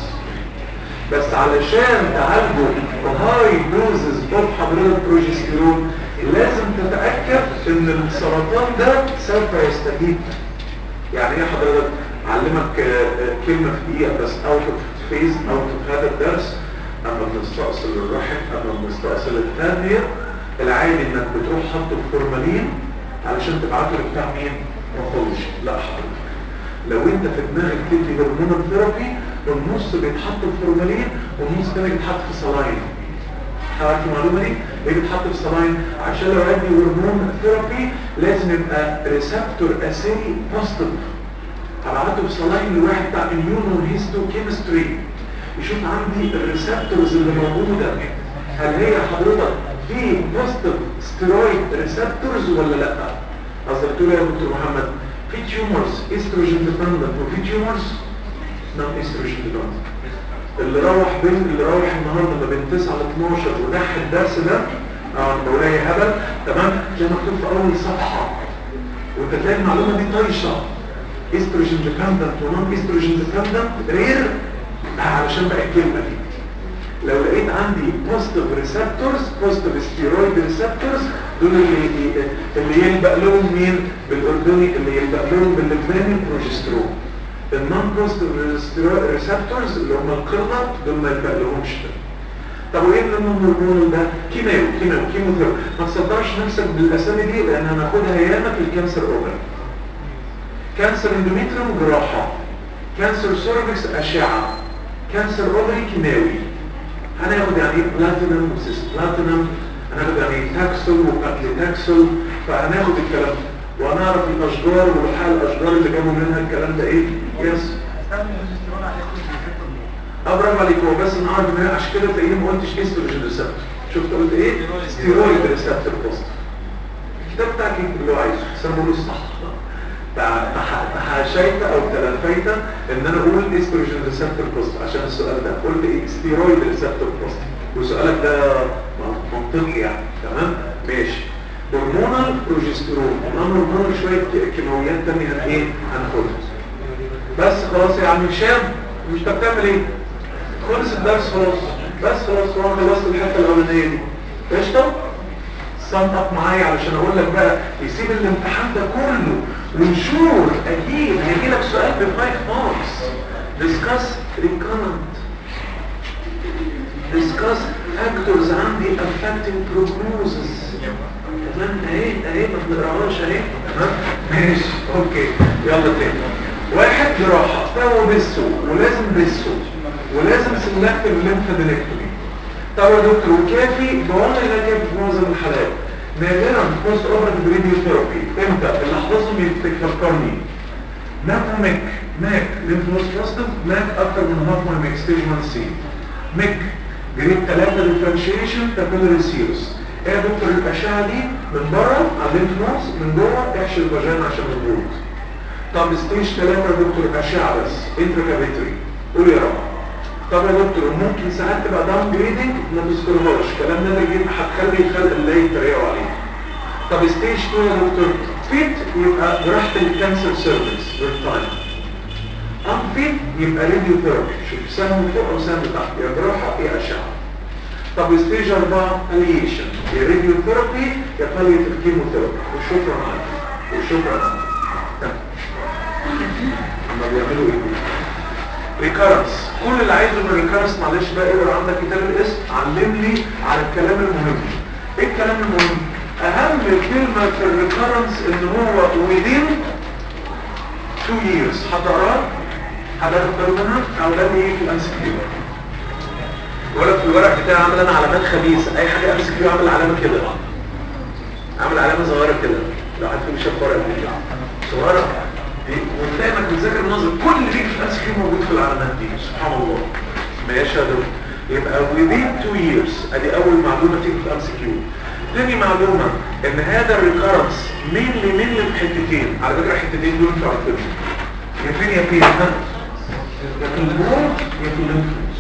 Speaker 1: بس علشان تعالجه بهاي دوزز اوف حضرتك بروجستيرون لازم تتاكد ان السرطان ده سوف يستجيب. يعني ايه حضرتك؟ اعلمك كلمه في دقيقه بس، اوت اوف فيز اوت اوف هذا الدرس. اما بنستأصل الرحم، اما بنستأصل الثانيه، العادي انك بتروح حاطه في فورمالين علشان تبعته لبتاع مين؟ باثولوجي. لا حضرتك، لو انت في دماغك تدي هرمونال ثيرابي، النص بيتحط في فورمالين والنص الثاني بيتحط في سلاين. عارف المعلومه دي؟ ليه بيتحط في سلاين؟ عشان لو عندي هرمون ثيرابي لازم يبقى ريسبتور اسيري بوزيتيف. هبعته في سلاين لواحد بتاع اميونو هيستو كيمستري يشوف عندي الريسبتورز اللي موجوده هل هي حضرتك في بوزيتيف ستيرويد ريسبتورز ولا لا. قصدك تقول يا دكتور محمد في تيومرز استروجين ديبندنت وفي تيومرز نون استروجين ديبندنت. اللي روح بين اللي روح النهارده ما بين تسعة ل اتناشر ودح الدرس ده اه مولاي هبل. تمام زي مكتوب في اول صفحه، وانت تلاقي المعلومه دي طايشه. استروجين ديبندنت ونون استروجين ديبندنت رير علشان بقى الكلمه دي. لو لقيت عندي بوزيتيف ريسبتورز، بوزيتيف ستيرويد ريسبتورز، دول اللي اللي يلبق لهم مين؟ بالاردني اللي يلبق لهم باللبناني البروجسترون. النون بوزيتيف ستيرويد ريسبتورز اللي هم القرده دول ما يلبق لهمش ده. طب وايه اللي الهرمون ده؟ كيماوي كيماوي كيموثيرابي. ما تصدرش نفسك بالاسامي دي لان هناخدها ياما في الكانسر اوفر. كانسر اندوميتريوم جراحه، كانسر سيرفكس اشعه، كانسر اوفري كيماوي. هناخد يعني ايه بلاتينم وسيسبلاتينم، هناخد يعني ايه تاكسل وباكليتاكسل، فهناخد الكلام ده وهنعرف الاشجار وحال الاشجار اللي جابوا منها الكلام ده ايه. يس ابرم عليك. هو بس نعرف ان عشان كده تلاقيني ما قلتش استروجين ريسبتور. شفت قلت ايه؟ ستيرويد ريسبتور بوست. الكتاب بتاعك اللي هو عايزه بس انا بقوله صح. تحاشيت او تلفيت ان انا اقول استروجين ريسبتور بوست عشان السؤال ده. قلت ايه؟ ستيرويد ريسبتور بوست، وسؤالك ده منطقي يعني. تمام ماشي. هرمونال بروجسترون، هرمونال شويه كيماويات ثانيه هن ايه هناخدها. بس خلاص يا عم هشام مش بتعمل ايه؟ خلص الدرس خلاص. بس خلاص وانا خلصت الحته الاولانيه دي. قشطه؟ سم اب معايا علشان اقول لك بقى يسيب الامتحان ده كله ونشور اكيد هيجي لك سؤال بفايف ماركس. discuss recurrent discuss factors عندي affecting prognosis. تمام اهي اهي ما بنقراهاش اهي. تمام ماشي اوكي يلا تاني. واحد جراحه فهو بسو ولازم بسو ولازم سلكتيف ليمفادينكتومي. طب يا دكتور وكافي بواقع لا كافي في معظم الحالات. نادرا بوست اوبرتيف راديوثيرابي. امتى؟ اللي حافظهم يفكرني. نافوميك ماك ليمفوسبلاستيك ماك اكتر من هاف ماي ميك ستيج واحد سي. ميك جريد ثلاثة ديفرنشيشن كابيلاري سيروس. ايه يا دكتور الاشعه دي من بره على الليمف نودز، من جوه احشي الفاجينا عشان مضبوط. طب ستيج ثلاثة يا دكتور اشعه بس انتراكافيتري. قول يا رب. طب يا دكتور ممكن ساعات تبقى داون جريدنج ما تذكرهاش، الكلام ده اللي هتخلي الخلق اللي يتريقوا عليه. طب ستيج اتنين يا دكتور فيت يبقى جراحه الكانسر سيرفيس بالتايم. انفيت يبقى راديو ثيرابي، شوف سهم فوق او سهم تحت، يا جراحه يا اشعه. طب ستيج أربعة اليشن، يا راديو ثيرابي يا بالياتيف كيموثيرابي. وشكرا عليك وشكرا. تمام. هما بيعملوا ايه؟ ريكارنس. كل اللي عايزه من الريكارنس معلش بقى اقرا عندك كتاب الاسم، علم لي على الكلام المهم. ايه الكلام المهم؟ اهم كلمه في الريكارنس ان هو within two years. حد قراه؟ حد اختار منها؟ او ده ايه في الامس كيو؟ ولا في الورق بتاعي عامل انا علامات خبيثه، اي حاجه امس كيو عامل علامه كده، عامل علامه صغيره كده. لو حد فيكم شاف ورقه دي صغيره دي، وتلاقي انك بتذاكر النظر كل اللي بيجي في الامس كيو موجود في العلامات دي. سبحان الله. ماشي يا دكتور. يبقى within two years ادي اول معلومه تيجي في الامس كيو. تاني معلومه ان هذا الريكارنس مينلي مينلي في حتتين، على فكره الحتتين دول انتوا عارفينهم. يا فين يا فين؟ ها؟ يا في البورد يا في الليمفنس.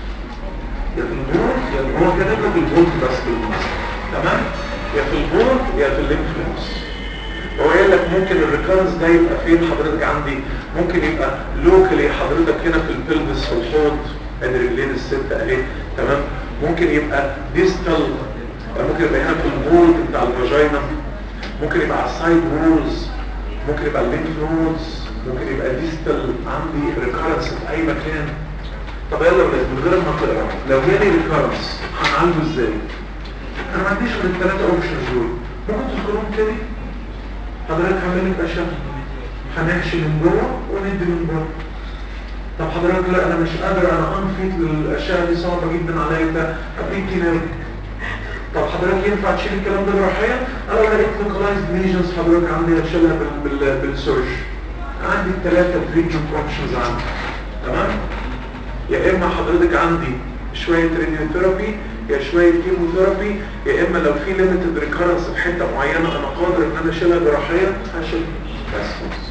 Speaker 1: يا في البورد يا هو كاتب لك البورد بس بالمناسبه، تمام؟ يا في البورد يا في الليمفنس. هو قال لك ممكن الريكارنس ده يبقى فين حضرتك عندي؟ ممكن يبقى لوكالي حضرتك هنا في البلفس في الحوض، ادي رجلين الست اهي، تمام؟ ممكن يبقى ديستال، ممكن يبقى هنا في البورد بتاع الفاجينا، ممكن يبقى على السايد وولز، ممكن يبقى الليمف نودز، ممكن يبقى ديستال عندي ريكارنس في اي مكان. طب يلا من غير ما تقرا، لو جالي ريكارنس هنعالجه ازاي؟ انا ما عنديش غير الثلاثه اوبشنز دول، ممكن تذكرهم تاني؟ حضرتك هعمل لك اشعه، هنحشي من جوه وندي من بره. طب حضرتك لا انا مش قادر، انا انفيت للاشعه دي صعبه جدا عليا، ده اديك كينام. طب حضرتك ينفع تشيل الكلام ده جراحيا؟ انا لو لقيت لوكالايزد ليجنز حضرتك عندي هتشيلها بال بال بالسيرش. عندي الثلاثه تريتمنت اوبشنز عندي، تمام؟ يا اما حضرتك عندي شويه راديوثيرابي يا شويه كيموثيرابي، يا اما لو في ليميتد ريكارنس في حته معينه انا قادر ان انا اشيلها جراحيا هشيلها بس.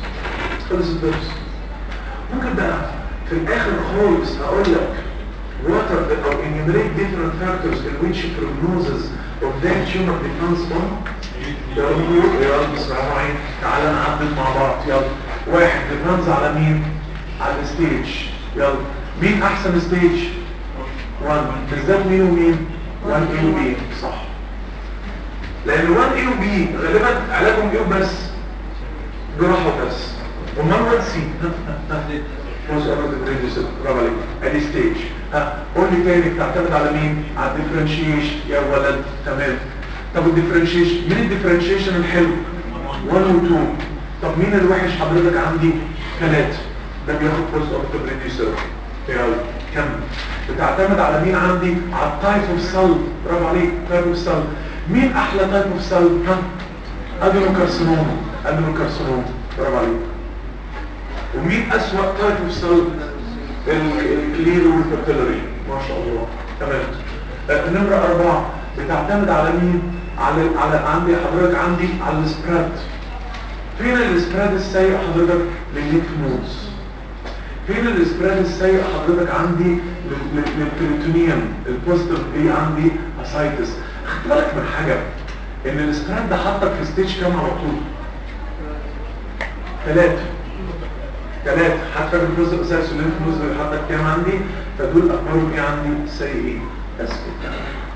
Speaker 1: خلص الدرس. ممكن بقى في الاخر خالص هقول لك what are the or enumerate different factors in which prognosis of that tumor depends on. يلا نقول يلا بسم الله الرحمن الرحيم، تعالى نعدل مع بعض. يلا واحد depends على مين؟ على الستيج. يلا مين احسن ستيج؟ واحد. بالذات مين ومين؟ واحد اي وبي. صح، لان واحد اي وبي غالبا علاجهم ايه بس؟ جراحه بس. امال واحد سي موز اورد ريديوسر. برافو عليك. ادي ستيج. ها قول لي تاني بتعتمد على مين؟ على الديفرنشيشن يا ولد. تمام. طب الديفرنشيشن مين الديفرنشيشن الحلو؟ واحد و اتنين. طب مين الوحش حضرتك عندي؟ ثلاثة. ده بياخد بوست اورد ريديوسر. يلا كم بتعتمد على مين عندي؟ على التايب اوف سيل. برافو عليك. تايب اوف سيل. مين احلى تايب اوف سيل؟ ها ادينوكارسينوما. ادينوكارسينوما. برافو عليك. ومين اسوأ تايب اوف سيل؟ الكلير والبابيلاري. ما شاء الله. تمام. آه نمرة أربعة بتعتمد على مين؟ على على عندي حضرتك عندي على السبراد. فين السبراد السيء حضرتك؟ للليمف نودز. فين الاسبراد السيء حضرتك عندي؟ للبريتونيوم. البوستيف ايه عندي؟ اسايتس. خدت بالك من حاجه ان الاسبراد ده حطك في ستيج كام على طول؟ ثلاثه ثلاثه. حتى الجزء الاساسي اللي في النص اللي حطك كام عندي؟ فدول اخبارهم ايه عندي؟ سيئين. بس كده.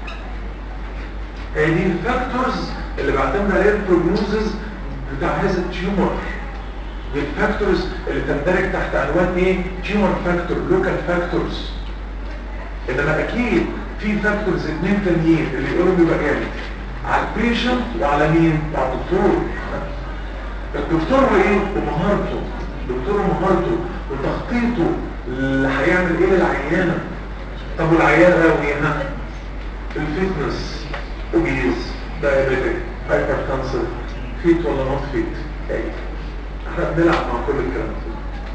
Speaker 1: هي دي الفاكتورز اللي بعتمد عليها البروجنوزز بتاع هذا التيومر. الفاكتورز اللي تندرج تحت عنوان ايه؟ تيومر فاكتور، لوكال فاكتورز. انما اكيد في فاكتورز اتنين تانيين اللي يقولوا بيبقى جامد على البيشنت وعلى مين؟ وعلى الدكتور. الدكتور وايه؟ ومهارته. الدكتور ومهارته وتخطيطه اللي هيعمل ايه للعيانه. طب والعيانه بقى وايه؟ ها؟ الفيتنس، اوبيز، دايابيتك، هايبرتنسيف، فيت ولا نوت فيت. ايه احنا بنلعب مع كل الكلام ده.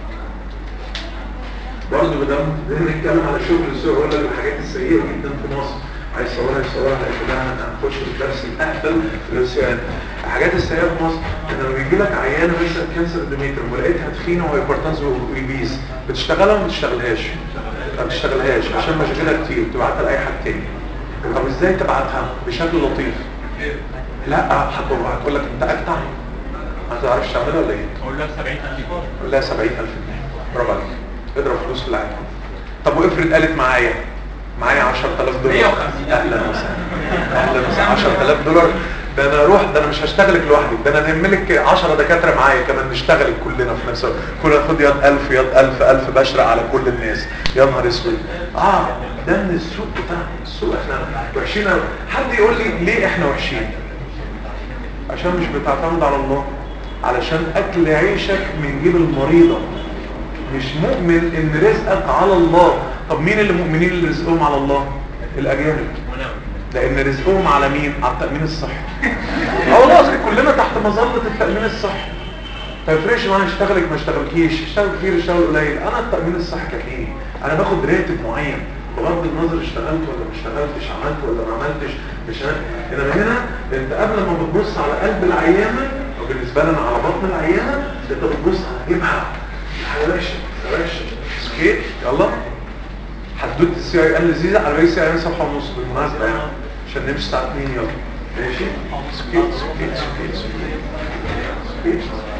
Speaker 1: برضه بدل بنتكلم على شغل السوق ولا الحاجات السيئه جدا في مصر، عايز صورها يصورها هيبقى هنخش في الدرس الاهبل في السؤال. الحاجات السيئه في مصر ان لما بيجي لك عيانه مثلا كانسر اندوميتر ولقيتها تخينه وهايبرتنسيف وبيبيز، بتشتغلها ولا ما بتشتغلهاش؟ ما بتشتغلهاش عشان مشاكلها كتير، تبعتها لاي حد تاني. طب ازاي تبعتها؟ بشكل لطيف. لا هتقول لك انت اجدع، ما تعرفش تعملها ولا ايه؟
Speaker 2: اقول لها سبعين ألف.
Speaker 1: قول لها سبعين ألف جنيه. برافو عليك. اضرب فلوس في العالم. طب وافرض قالت معايا معايا عشرة آلاف دولار.
Speaker 2: مية وخمسين.
Speaker 1: اهلا وسهلا اهلا وسهلا. عشرة آلاف دولار ده انا اروح، ده انا مش هشتغلك لوحدي، ده انا نملك عشرة دكاتره معايا كمان نشتغل كلنا في نفس الوقت، كلنا ناخد يد ألف يد ألف ألف بشرق على كل الناس. يا نهار اسود. اه ده من السوق بتاعنا. السوق احنا وحشين قوي. حد يقول لي ليه احنا وحشين؟ عشان مش بتعتمد على الله، علشان اكل عيشك من جيب المريضه، مش مؤمن ان رزقك على الله. طب مين اللي مؤمنين اللي رزقهم على الله؟ الاجانب. لان رزقهم على مين؟ على التأمين الصحي. اه والله اصل كلنا تحت مظلة التأمين الصحي. ما يفرقش معايا اشتغلك ما اشتغلكيش، اشتغل كتير اشتغل قليل، انا التأمين الصحي كفيني. انا باخد راتب معين بغض النظر اشتغلت ولا ما اشتغلتش، عملت ولا ما عملتش، مش انا. انما هنا انت قبل ما بتبص على قلب العيانه، او بالنسبه لنا على بطن العيانه، انت بتبص على جيبها. يا باشا يا باشا سكيت. يلا حدوته السي اي ان لذيذه على رئيس سي اي ان صفحه ونص بالمناسبه يعني عشان نمشي الساعه اتنين. يلا ماشي. سكيت سكيت سكيت سكيت.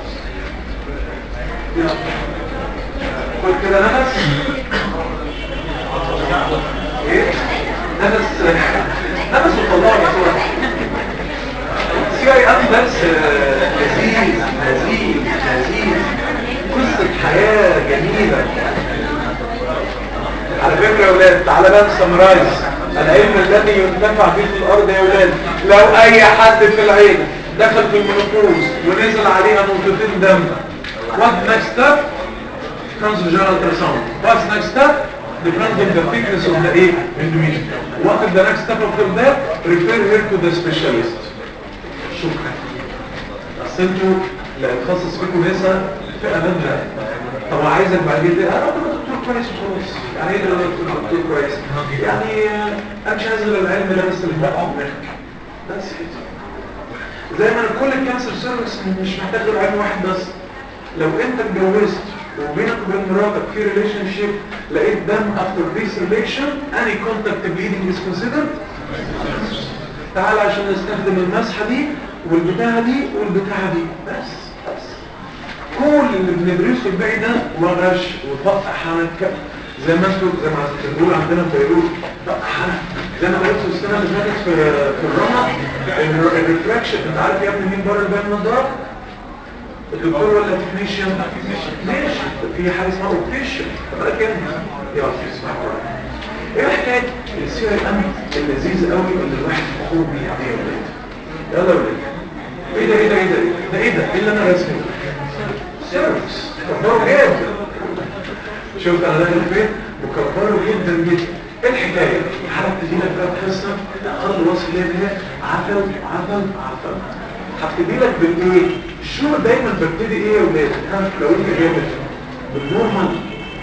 Speaker 1: يلا خد كده نفس. ايه نفس نفس وطلعه بسرعه. سي اي ان درس لذيذ لذيذ لذيذ، قصه حياه جميله. على فكره يا اولاد تعالى بقى نسمرايز العلم الذي ينتفع به في الارض يا اولاد. لو اي حد في العيله دخل في المنوبوز ونزل عليها نقطتين دم، what next step comes to general ultrasound. what's next step depends on the thickness of the A endometrium. what is the next step after that? refer her to the specialist. شكرا. اصل انتوا اللي هيتخصص فيكم نسا فئه نادره. طب عايزك بعد كده انا دكتور كويس وخلاص. يعني ايه ده دكتور كويس؟ يعني انا مش عايز غير العلم ده بس اللي بقى عمرك بس كده. زي ما انا كل الكانسر سيرفيس مش محتاج غير علم واحد بس. لو انت اتجوزت وبينك وبين مراتك في ريليشن شيب، لقيت دم افتر ذيس ريليشن، اني كونتاكت بليدنج از كونسيدرد. تعال عشان نستخدم المسحه دي والبتاعه دي والبتاعه دي بس بس. كل اللي بندرسه الباقي ده وغش وطق حنك زي ما انتوا زي ما بنقول عندنا في بيروت طق حنك. زي ما قلت السنه اللي فاتت في في الرمى الريفراكشن. انت عارف يا ابني مين بره الباب النضاره؟ الدكتور ولا تكنيشن؟ ماشي. في حاجه اسمها اوبتيشن. بالك انت يلا اسمع ايه حكايه السي اي ان اللذيذ قوي اللي الواحد فخور بيه يا ولاد. يلا يا ولاد ايه ده ايه ده ايه ده ده ايه ده ايه اللي انا راسمه؟ سيرفس كبره جدا. شفت انا داخل فين؟ مكبره جدا جدا. ايه الحكايه؟ حاله تجي لك بقى قصه خد الوصف اللي هي عفل عفل عفل. هبتدي لك بالايه؟ الشهور دايما ببتدي ايه يا ولاد؟ لو انت جامد بالنورمال،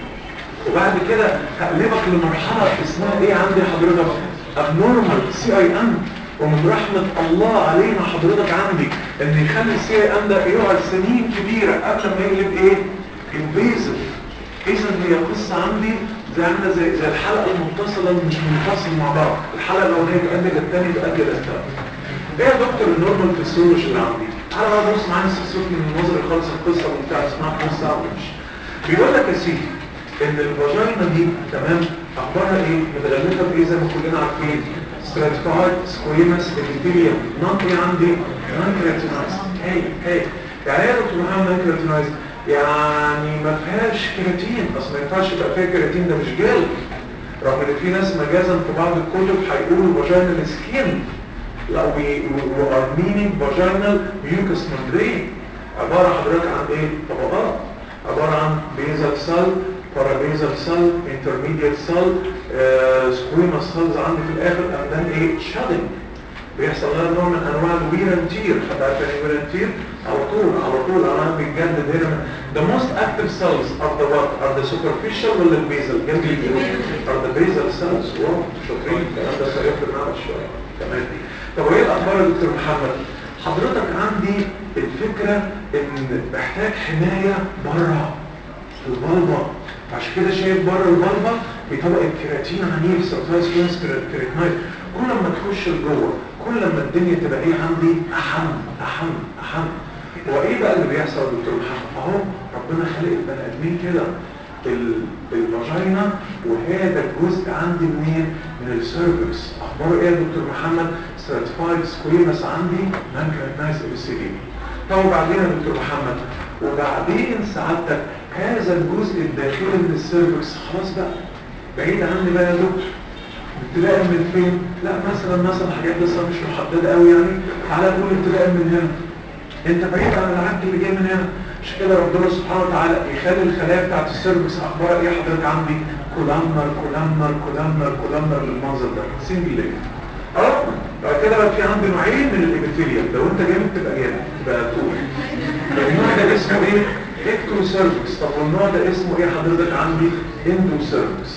Speaker 1: وبعد كده هقلبك لمرحله اسمها ايه عندي حضرتك؟ ابنورمال سي اي ان. ومن رحمه الله علينا حضرتك عندي ان يخلي السي اي ان ده يقعد سنين كبيره قبل ما يقلب ايه؟ انفيزيف. اذا هي قصه عندي زي عامله زي زي الحلقه المتصله اللي مش منفصل مع بعض. الحلقه الاولانيه تؤجل الثانيه تؤجل الثالث. ايه يا دكتور النورمال فيسيولوجي اللي عندي؟ تعالى بقى بص معايا السيسوك من النظر خالص القصه بتاعت اسمها نص ساعه ونص. بيقول لك يا سيدي ان الفاجينا دي تمام اخبارها ايه؟ متغلفه بايه زي ما كلنا عارفين؟ ستراتيفايد سكويمس ابيثيليوم. نون ايه عندي؟ نون كيراتينايز. هاي هاي يعني ايه يا دكتور محمد نون كيراتينايز؟ يعني ما فيهاش كيراتين. اصل ما ينفعش يبقى فيها كيراتين، ده مش جلد. رغم ان في ناس مجازا في بعض الكتب هيقولوا فاجينال سكين. لا we are meaning vaginal mucous membrane. عبارة حضرتك عن ايه؟ طبقات. عبارة عن basal cell, parabasal cell, intermediate cell, squamous cells عندي في الاخر and then ايه؟ shedding. بيحصل لها نوع من انواع الوير اند تير. حد عارف يعني وير اند تير؟ على طول على طول انا بيتجدد هنا. The most active cells are the what? Are the superficial ولا البيزل؟ جنب اليمين. Are the basal cells. واو شاطرين الكلام ده سيفرق معنا شوية. تمام. طب وايه الاخبار يا دكتور محمد؟ حضرتك عندي الفكرة ان بحتاج حماية بره البلبة. عشان كده شايف بره البلبة في طبقة كيراتين عنيف سيرفايس كونس كيراتينايد. كل ما تخش لجوه كل ما الدنيا تبقى ايه عندي؟ احم احم احم. هو ايه بقى اللي بيحصل يا دكتور محمد؟ اهو ربنا خلق البني ادمين كده الفاجينا، وهذا الجزء عندي منين؟ من السيرفكس. اخباره ايه يا دكتور محمد؟ stratified squamous عندي non-keratinized epithelium. طب وبعدين يا دكتور محمد، وبعدين سعادتك هذا الجزء الداخلي من السيرفكس خلاص بقى بعيد عني بقى يا دكتور. ابتداء من فين؟ لا مثلا مثلا حاجات لسه مش محدده قوي يعني، تعالى نقول ابتداء من هنا. انت بعيد عن العك اللي جاي من هنا. مش كده ربنا سبحانه وتعالى يخلي الخلايا بتاعت السيرفكس اخبارها ايه حضرتك عندي؟ كولامنر كولامنر كولامنر كولامنر بالمنظر ده سنجل لير. اه بعد كده بقى في عندي نوعين من الابيثيليوم، لو انت جامد تبقى جامد تبقى تقول. النوع ده اسمه ايه؟ اكتو سيرفكس. طب والنوع ده اسمه ايه حضرتك عندي؟ اندو سيرفكس.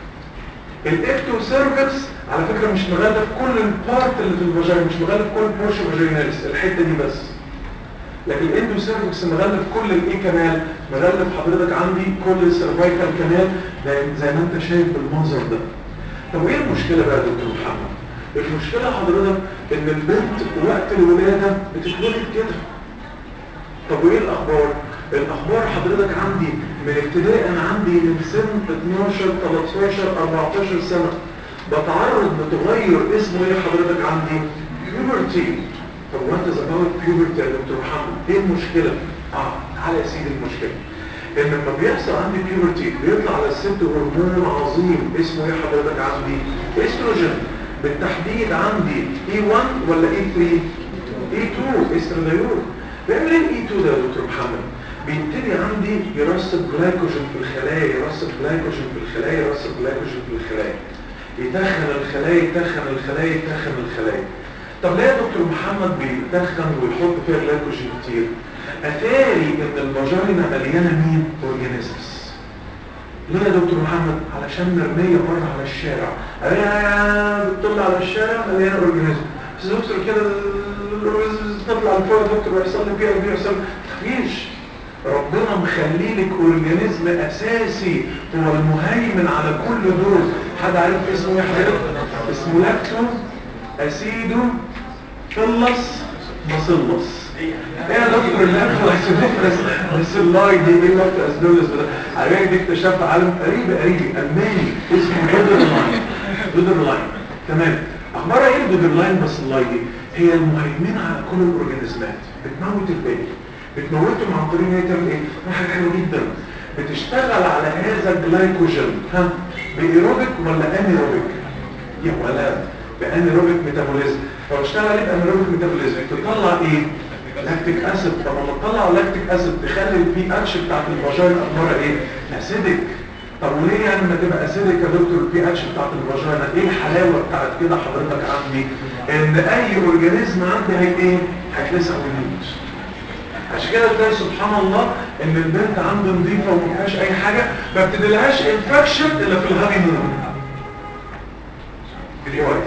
Speaker 1: الاكتو سيرفكس على فكره مش مغلف كل البارت اللي في الفاجينا، مش مغلف كل بورش فاجيناليس الحته دي بس. لكن الاندو سيرفكس مغلف كل الايه كمان؟ مغلف حضرتك عندي كل السيرفايكال كمان زي ما انت شايف بالمنظر ده. طب وايه المشكله بقى يا دكتور محمد؟ المشكله حضرتك ان البنت وقت الولاده بتتولد كده. طب وايه الاخبار؟ الاخبار حضرتك عندي من ابتداء عندي من سن اتناشر تلتاشر اربعتاشر سنه بتعرض لتغير اسمه ايه حضرتك عندي؟ puberty. طب وانت زباوت puberty يا دكتور محمد ايه المشكله؟ اه تعالى يا سيدي المشكله ان لما بيحصل عندي puberty بيطلع على الست هرمون عظيم اسمه ايه حضرتك عندي؟ استروجين. بالتحديد عندي إي واحد ولا إي ثلاثة؟ إي اتنين استراديول. بيعمل ايه الإي اتنين ده يا دكتور محمد؟ بيبتدي عندي يرسب جلايكوجين في الخلايا، يرسب جلايكوجين في الخلايا، يرسب جلايكوجين في الخلايا، يتخن الخلايا يتخن الخلايا يتخن الخلايا. طب ليه يا دكتور محمد بيتخن ويحط فيها جلايكوجين كتير؟ اتاري ان الفاجينا مليانه مين؟ اورجانيزمز. ليه يا دكتور محمد؟ علشان مرميه بره على الشارع، بتطلع على الشارع مليانه اورجانيزم. بس دكتور كده تطلع لفوق يا دكتور ويحصل لي فيها ايه؟ يحصل مفيش. ربنا مخلي لك اورجانيزم اساسي هو المهيمن على كل دول. حد عارف اسمه ايه يا حضرتك؟ اسمه لاكتو اسيدو فيلس باسيلس. ايه يا دكتور اللاكتو اسيدو باسيلاي دي ايه لاكتو اسيدولس ده؟ على بالك دي اكتشفت عالم قريب قريب الماني اسمه دودرلاين. دودرلاين تمام. اخبارها ايه الدودرلاين باسيلاي دي؟ هي المهيمنه على كل الاورجانيزمات، بتموت الباقي. بتموتهم عن طريق ان هي تعمل ايه؟ حاجه حلوه جدا، بتشتغل على هذا الجلايكوجين ها بايروبيك ولا انيروبيك؟ يا ولد بانيروبيك ميتابوليزم. فبشتغل عليه بانيروبيك ميتابوليزم تطلع ايه؟ لاكتيك اسيد. طب لما تطلع لاكتيك اسيد تخلي البي اتش بتاعت الفاجينا اخبارها ايه؟ اسيدك. طب وليه يعني لما تبقى اسيدك يا دكتور البي اتش بتاعت الفاجينا؟ ايه الحلاوه بتاعت كده حضرتك عندي؟ ان اي اورجانيزم عندي هي ايه؟ هيتلسع ويموت. عشان كده تلاقي سبحان الله ان البنت عنده نظيفه وما فيهاش اي حاجه، ما بتديلهاش انفكشن الا في الهاني مون. الروايه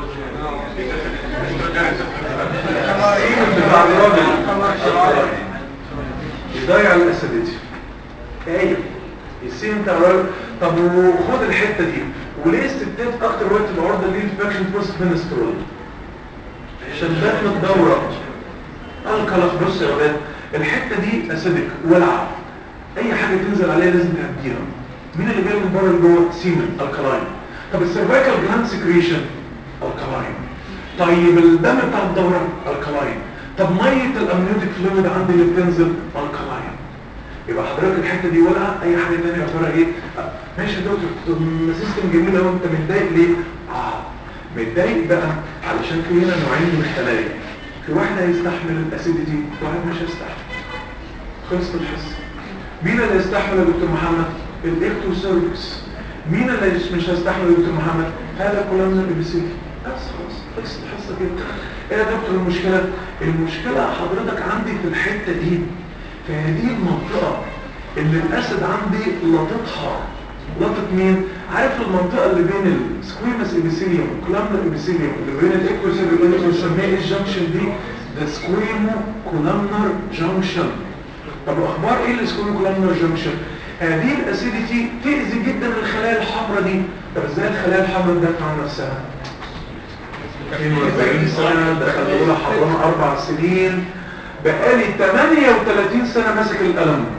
Speaker 1: ايه بتاع الراجل يضيع الاسيديتي. ايوه يصير انت راجل. طب وخد الحته دي، وليه الستات اكتر وقت تبقى عرضه للانفكشن بوست منسترول؟ عشان دم الدوره الكلف. بص يا ولاد الحته دي اسيدك ولعه، اي حاجه تنزل عليها لازم تهديها. مين اللي جاي من بره لجوه؟ سيمن الكلاين. طب السيرفايكال جلاند سكريشن الكلاين. طيب الدم بتاع الدوره الكلاين. طب ميه الامنيوتيك فلويد عندي اللي بتنزل الكلاين. يبقى حضرتك الحته دي ولعه، اي حاجه ثانيه عباره ايه؟ ماشي يا دكتور سيستم جميل اهو، انت متضايق ليه؟ اه متضايق بقى علشان في هنا نوعين من الخلايا، في واحد هيستحمل الاسيديتي وواحد مش هيستحمل. خلصت الحصه. مين اللي هيستحمل يا دكتور محمد؟ الاكتو سيرفكس. مين اللي مش هيستحمل يا دكتور محمد؟ هذا كولامنر ابيثيليوم. بس خلاص خلصت الحصه كده. ايه يا دكتور المشكله؟ المشكله حضرتك عندي في الحته دي، في هذه المنطقه اللي الاسيد عندي لطتها. لطت مين؟ عارف المنطقه اللي بين السكويمس ابيثيليوم والكولامنر ابيثيليوم اللي بين الاكتو سيرفكس اللي بنسميها ايه الجنكشن دي؟ ده سكويمو كولامنر جنكشن. طب اخبار ايه السكويمو كولامنر جنكشن؟ هذه الاسيديتي تأذي جدا الخلايا الحمراء دي. طب ازاي الخلايا الحمراء تدافع عن نفسها؟ اتنين واربعين سنه دخلوا لها حضانه اربع سنين، بقالي تمانية وتلاتين سنه ماسك القلم.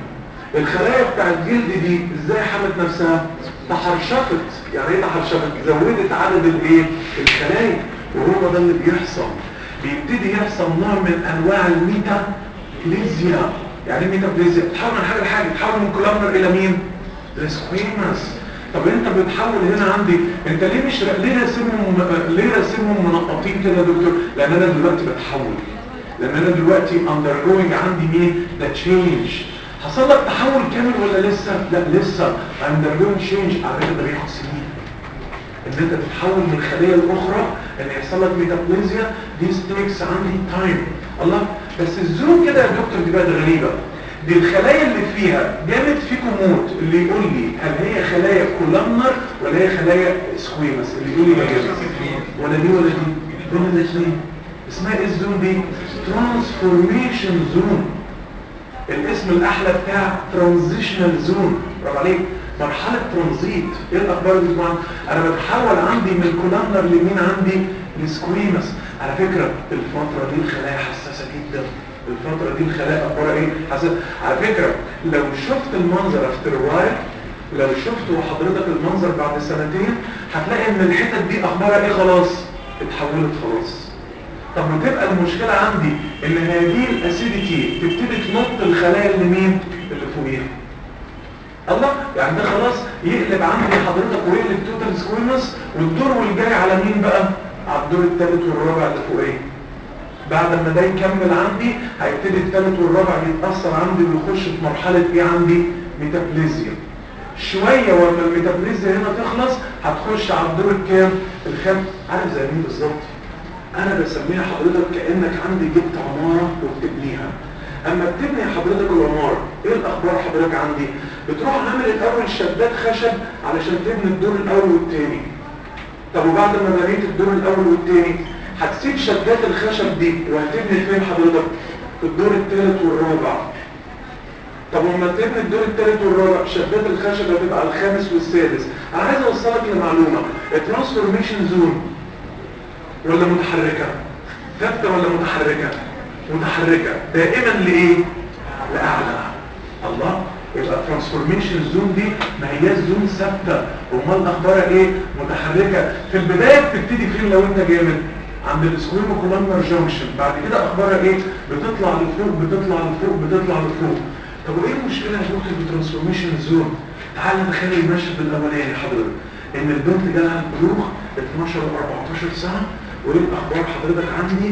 Speaker 1: الخلايا بتاع الجلد دي ازاي حمت نفسها؟ تحرشفت. يعني ايه تحرشفت؟ زودت عدد الايه؟ الخلايا. وهو ده اللي بيحصل، بيبتدي يحصل نوع من انواع الميتابليزيا. يعني ايه ميتابليزيا؟ تتحول من حاجه لحاجه، تتحول من كولامنر الى مين؟ السكويمس. طب انت بتحول هنا عندي، انت ليه مش ليه راسمهم ليه راسمهم منقطين كده يا دكتور؟ لان انا دلوقتي بتحول، لان انا دلوقتي undergoing عندي مين؟ ده تشينج. حصل لك تحول كامل ولا لسه؟ لا لسه undergoing change. على فكره ده بياخد سنين ان انت تتحول من خليه لاخرى، ان يحصل لك ميتابوليزيا. دي ستيكس عندي تايم. الله، بس الزوم كده يا دكتور دي بقى غريبه. دي الخلايا اللي فيها جامد فيكم موت، اللي يقول لي هل هي خلايا كولامنر ولا هي خلايا سكويمس؟ اللي يقول لي بقى ولا دي ولا دي بين الاثنين. اسمها ايه الزون دي؟ ترانسفورميشن زون. الاسم الاحلى بتاع ترانزيشنال زون. برافو عليك، مرحله ترانزيت. ايه الاخبار دي يا جماعه؟ انا بتحول عندي من كولامنر لمين عندي؟ لسكويمس. على فكره الفتره دي الخلايا حساسه جدا. الفتره دي الخلايا اخبارها ايه؟ حساسه. على فكره لو شفت المنظر افتر وايل، لو شفت وحضرتك المنظر بعد سنتين، هتلاقي ان الحتت دي اخبارها ايه؟ خلاص اتحولت خلاص. طب ما تبقى المشكله عندي ان هذه الاسيديتي تبتدي تنط الخلايا اللي مين؟ اللي فوقيها. الله، يعني ده خلاص يقلب عندي حضرتك ويقلب توتال سكويمس، والدور والجاي على مين بقى؟ على الدور الثالث والرابع اللي فوقيه. بعد ما ده يكمل عندي هيبتدي الثالث والرابع يتاثر عندي ويخش في مرحله ايه عندي؟ ميتابليزيا. شويه وما الميتابليزيا هنا تخلص هتخش على الدور الكام؟ الخامس. عارف زي مين بالظبط؟ انا بسميها حضرتك كانك عندي جبت عماره وبتبنيها. اما بتبني حضرتك العماره، ايه الاخبار حضرتك عندي؟ بتروح عامل الاول شدات خشب علشان تبني الدور الاول والثاني. طب وبعد ما بنيت الدور الاول والثاني هتسيب شدات الخشب دي وهتبني فين حضرتك؟ في الدور الثالث والرابع. طب وما تبني الدور الثالث والرابع شدات الخشب هتبقى على الخامس والسادس. انا عايز اوصلك لمعلومه، الترانسفورميشن زون ولا متحركه؟ ثابته ولا متحركه؟ متحركه دائما لايه؟ لاعلى. الله، يبقى ترانسفورميشن زون دي ما هي زون ثابته، امال اخبارها ايه؟ متحركه. في البدايه بتبتدي فين لو انت جامد؟ عند السكويمو كولامنر جانكشن. بعد كده اخبارها ايه؟ بتطلع لفوق بتطلع لفوق بتطلع لفوق. طب وايه المشكله يا دكتور في الترانسفورميشن زون؟ تعال نتخيل المشهد الاولاني حضرتك، ان البنت جالها البلوغ اتناشر اربعتاشر سنه، وايه الاخبار حضرتك عندي؟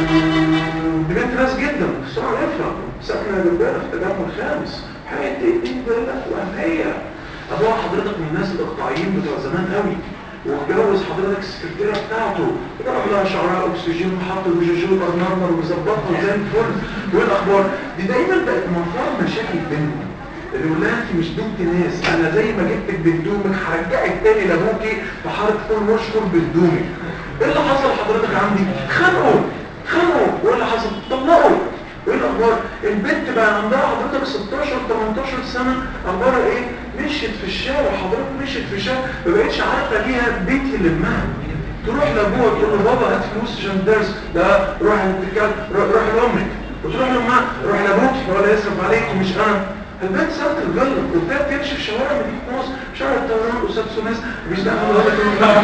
Speaker 1: وبنت ناس جدا بسرعه يفرق، ساكنه جنبنا في التجمع الخامس، حياتي دي بلد وهميه. ابوها حضرتك من الناس الاقطاعيين بتوع زمان قوي، واتجوز حضرتك السكرتيره بتاعته، ضرب لها شعرها اكسجين وحط البجاجيل ارنرنر وظبطها زي الفل. وايه الاخبار؟ دي دايما بقت مفار مشاكل بينهم. اللي يقول لها انت مش بنت ناس، انا زي ما جبتك بهدومك هرجعك تاني لابوكي في حاله فول واشكر بهدومك. ايه اللي حصل حضرتك عندي؟ خانقوا خانقوا وايه اللي حصل؟ طلقوا. وايه الاخبار؟ البنت بقى عندها حضرتك ستاشر تمنتاشر سنه، اخبارها ايه؟ مشيت في الشارع حضرتك، مشيت في الشارع ما بقتش عارفه ليها بيت يلمها. تروح لابوها تقول له بابا هات فلوس عشان درس، ده روح تتكلم روح لامك، وتروح لامها روح لابوك هو اللي يصرف عليك مش انا. البنت سابت الجلة وابتدت تمشي في شوارع مدينة نصر، شارع الطيران أستاذ سوناس مش داخل غلط.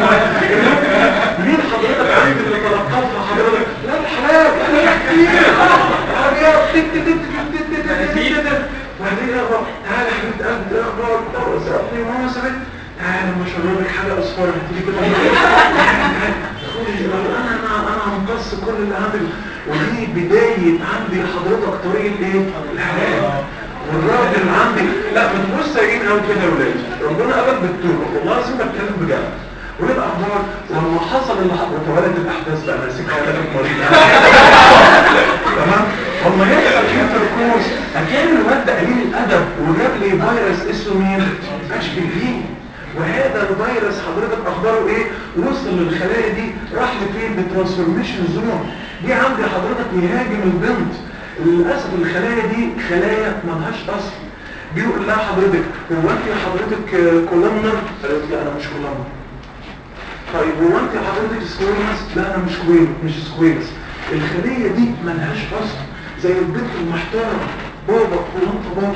Speaker 1: مين حضرتك عندي اللي تلقفها حضرتك؟ لا الحلال حلال كتير حاجات تك تك تك تك تك تك تك وبعدين اقرا تعالى يا حبيبه قلبي اخبار الدواء سابتني وماما سابت، تعالى ما اشربك حاجه اصفر هتيجي كده انا انا انا هنقص كل اللي عندي. ودي بدايه عندي حضرتك طريق ايه؟ الحلال. والراجل عندي لا ما تبقوش سايقين قوي كده يا ولاد، ربنا قبل بالتوبه والله لازم اتكلم بجد. وايه الاخبار؟ لما حصل اللي حصل وتوالت الاحداث بقى ماسك حضرتك مريض تمام؟ لما يحصل انتركورس اكان الواد ده قليل الادب وجاب لي فيروس اسمه مين؟ اتش بي في. وهذا الفيروس حضرتك اخباره ايه؟ وصل للخلايا دي راح لفين؟ بالترانسفورميشن زون. دي عندي حضرتك يهاجم البنت. للاسف الخلايا دي خلايا مالهاش اصل. بيقول لها حضرتك هو انت حضرتك كولامنر؟ قالت لا انا مش كولامنر. طيب هو انت حضرتك سكويمس؟ لا انا مش كويمس مش سكويمس. الخليه دي مالهاش اصل زي البنت المحترمه، بابا هو انت بابا؟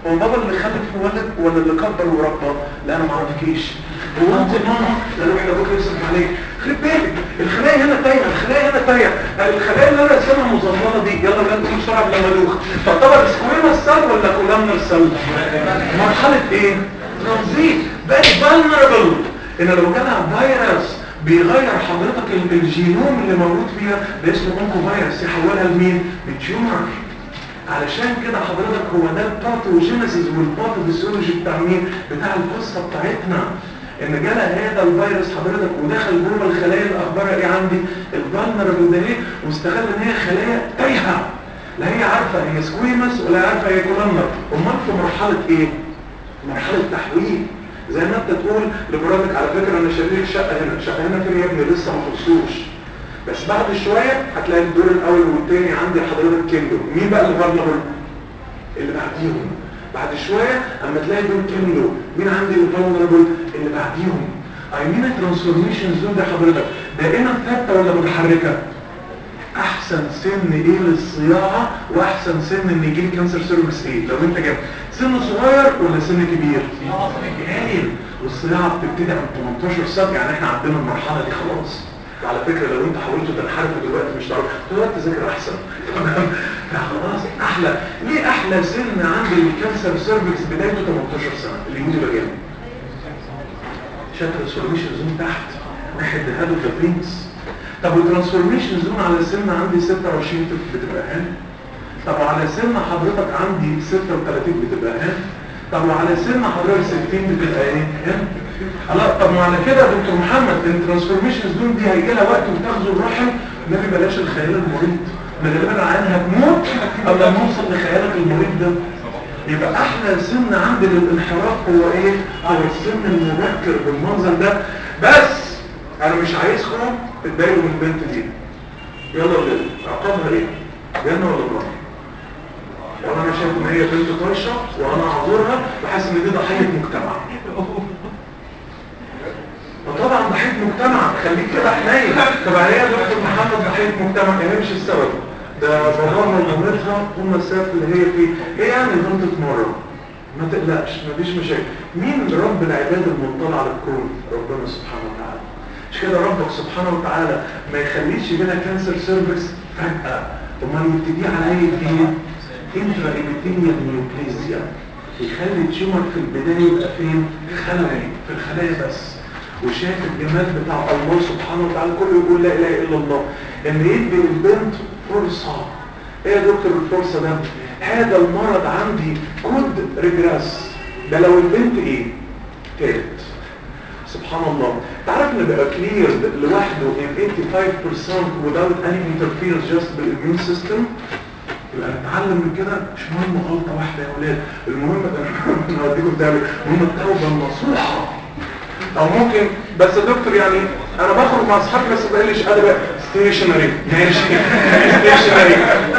Speaker 1: هو بابا اللي خلف وولد ولا اللي كبر وربى؟ لا انا ما اعرفكيش. هو انت ماما؟ لا روح لابوك يصرف عليك. خلي بالك الخلايا هنا تايهه، الخلايا هنا تايهه. الخلايا اللي انا رسمها مظلله دي يلا بقى نقول بسرعه قبل ما ندوخ، تعتبر سكويما سيل ولا كولامنر سيل؟ مرحله ايه؟ ترانزيت. بقت فالنربل ان لو جالها فيروس بيغير حضرتك الجينوم اللي موجود فيها ده اسمه اونكو فيروس، يحولها لمين؟ لتيومر. علشان كده حضرتك هو ده الباثوجينيسيس والباثوفيسيولوجي بتاع مين؟ بتاع القصه بتاعتنا. ان جالها هذا الفيروس حضرتك ودخل جوه الخلايا اللي اخبارها ايه عندي؟ الفالنربل ده ايه؟ واستغل ان هي خلايا تايهه، لا هي عارفه هي سكويمس ولا عارفه هي كولامنر. امال في مرحله ايه؟ مرحله تحويل. زي ما انت تقول لمراتك على فكره انا شاريك شقه هنا، شقه هنا فين يا ابني؟ لسه ما خلصوش، بس بعد شويه هتلاقي الدور الاول والثاني عندي حضرتك كيندو. مين بقى اللي فالنربل؟ اللي بعديهم. بعد شويه اما تلاقي دول كيندو، مين عندي اللي فالنربل؟ اللي بعديهم. اي مين الترانسفورميشن زون ده حضرتك؟ دائما ثابته ولا متحركه؟ احسن سن ايه للصياعه واحسن سن ان يجي لي كانسر سيرفكس ايه؟ لو انت جبت سن صغير ولا سن كبير؟ هايل. والصياعه بتبتدي عند تمنتاشر سنه، يعني احنا عندنا المرحله دي خلاص. وعلى فكره لو انت حاولتوا تنحرفوا دلوقتي مش تعرفوا، دلوقتي تذاكر احسن. خلاص احلى. ليه احلى سن عند الكانسر سيرفكس بدايته تمنتاشر سنه اللي يجي له جامد. شكل الترانسفورميشن زون تحت ناحيه الهادو كابينكس. طب والترانسفورميشن زون على سن عندي ستة وعشرين بتبقى هان. طب وعلى سن حضرتك عندي ستة وثلاثين بتبقى هان. طب وعلى سن حضرتك ستين بتبقى ايه؟ هان. لا طب ما على كده يا دكتور محمد الترانسفورميشن زون دي هيجي لها وقت وتاخذوا الرحم، ما بلاش الخيال المريض، ما غالبا العيان هتموت قبل ما نوصل لخيالك المريض ده. يبقى احلى سن عند الانحراف هو ايه؟ هو السن المبكر بالمنظر ده. بس انا مش عايزكم تتضايقوا من البنت دي. يلا بجد عقابها ايه؟ جنه ولا نار؟ وانا انا شايف ان هي بنت طايشه وانا اعذرها بحس ان دي ضحيه مجتمع. وطبعا ضحيه مجتمع خليك كده حنين. طب هي يا دكتور محمد ضحيه مجتمع هي مش السبب، ده باباها ومامتها هم السبب اللي هي فيه. هي يعني غلطت مره ما تقلقش مفيش مشاكل. مين رب العباد المطلع على الكون؟ ربنا سبحانه وتعالى. مش كده ربك سبحانه وتعالى ما يخليش يجينا كانسر سيرفكس فجأة، وما يبتدي على ايه فين؟ انترا ايبيثيليال نيوبليزيا، يخلي التيومر في البداية يبقى فين؟ خلوي في الخلايا بس. وشايف الجمال بتاع الله سبحانه وتعالى كله يقول لا اله الا الله، ان يدي للبنت فرصة. ايه يا دكتور الفرصة ده؟ هذا المرض عندي كود ريجراس، ده لو البنت ايه؟ تالت. سبحان الله. تعرف ان بقى كلير لوحده in eighty-five percent without any interference just بالimmune system. يبقى نتعلم من كده مش مهم غلطة واحدة يا ولاد، المهم انا هوديكم تعمل المهم التوبة النصوحة. او ممكن بس يا دكتور يعني انا بخرج مع اصحابي بس بقلش انا بقى ستيشنري ماشي ستيشنري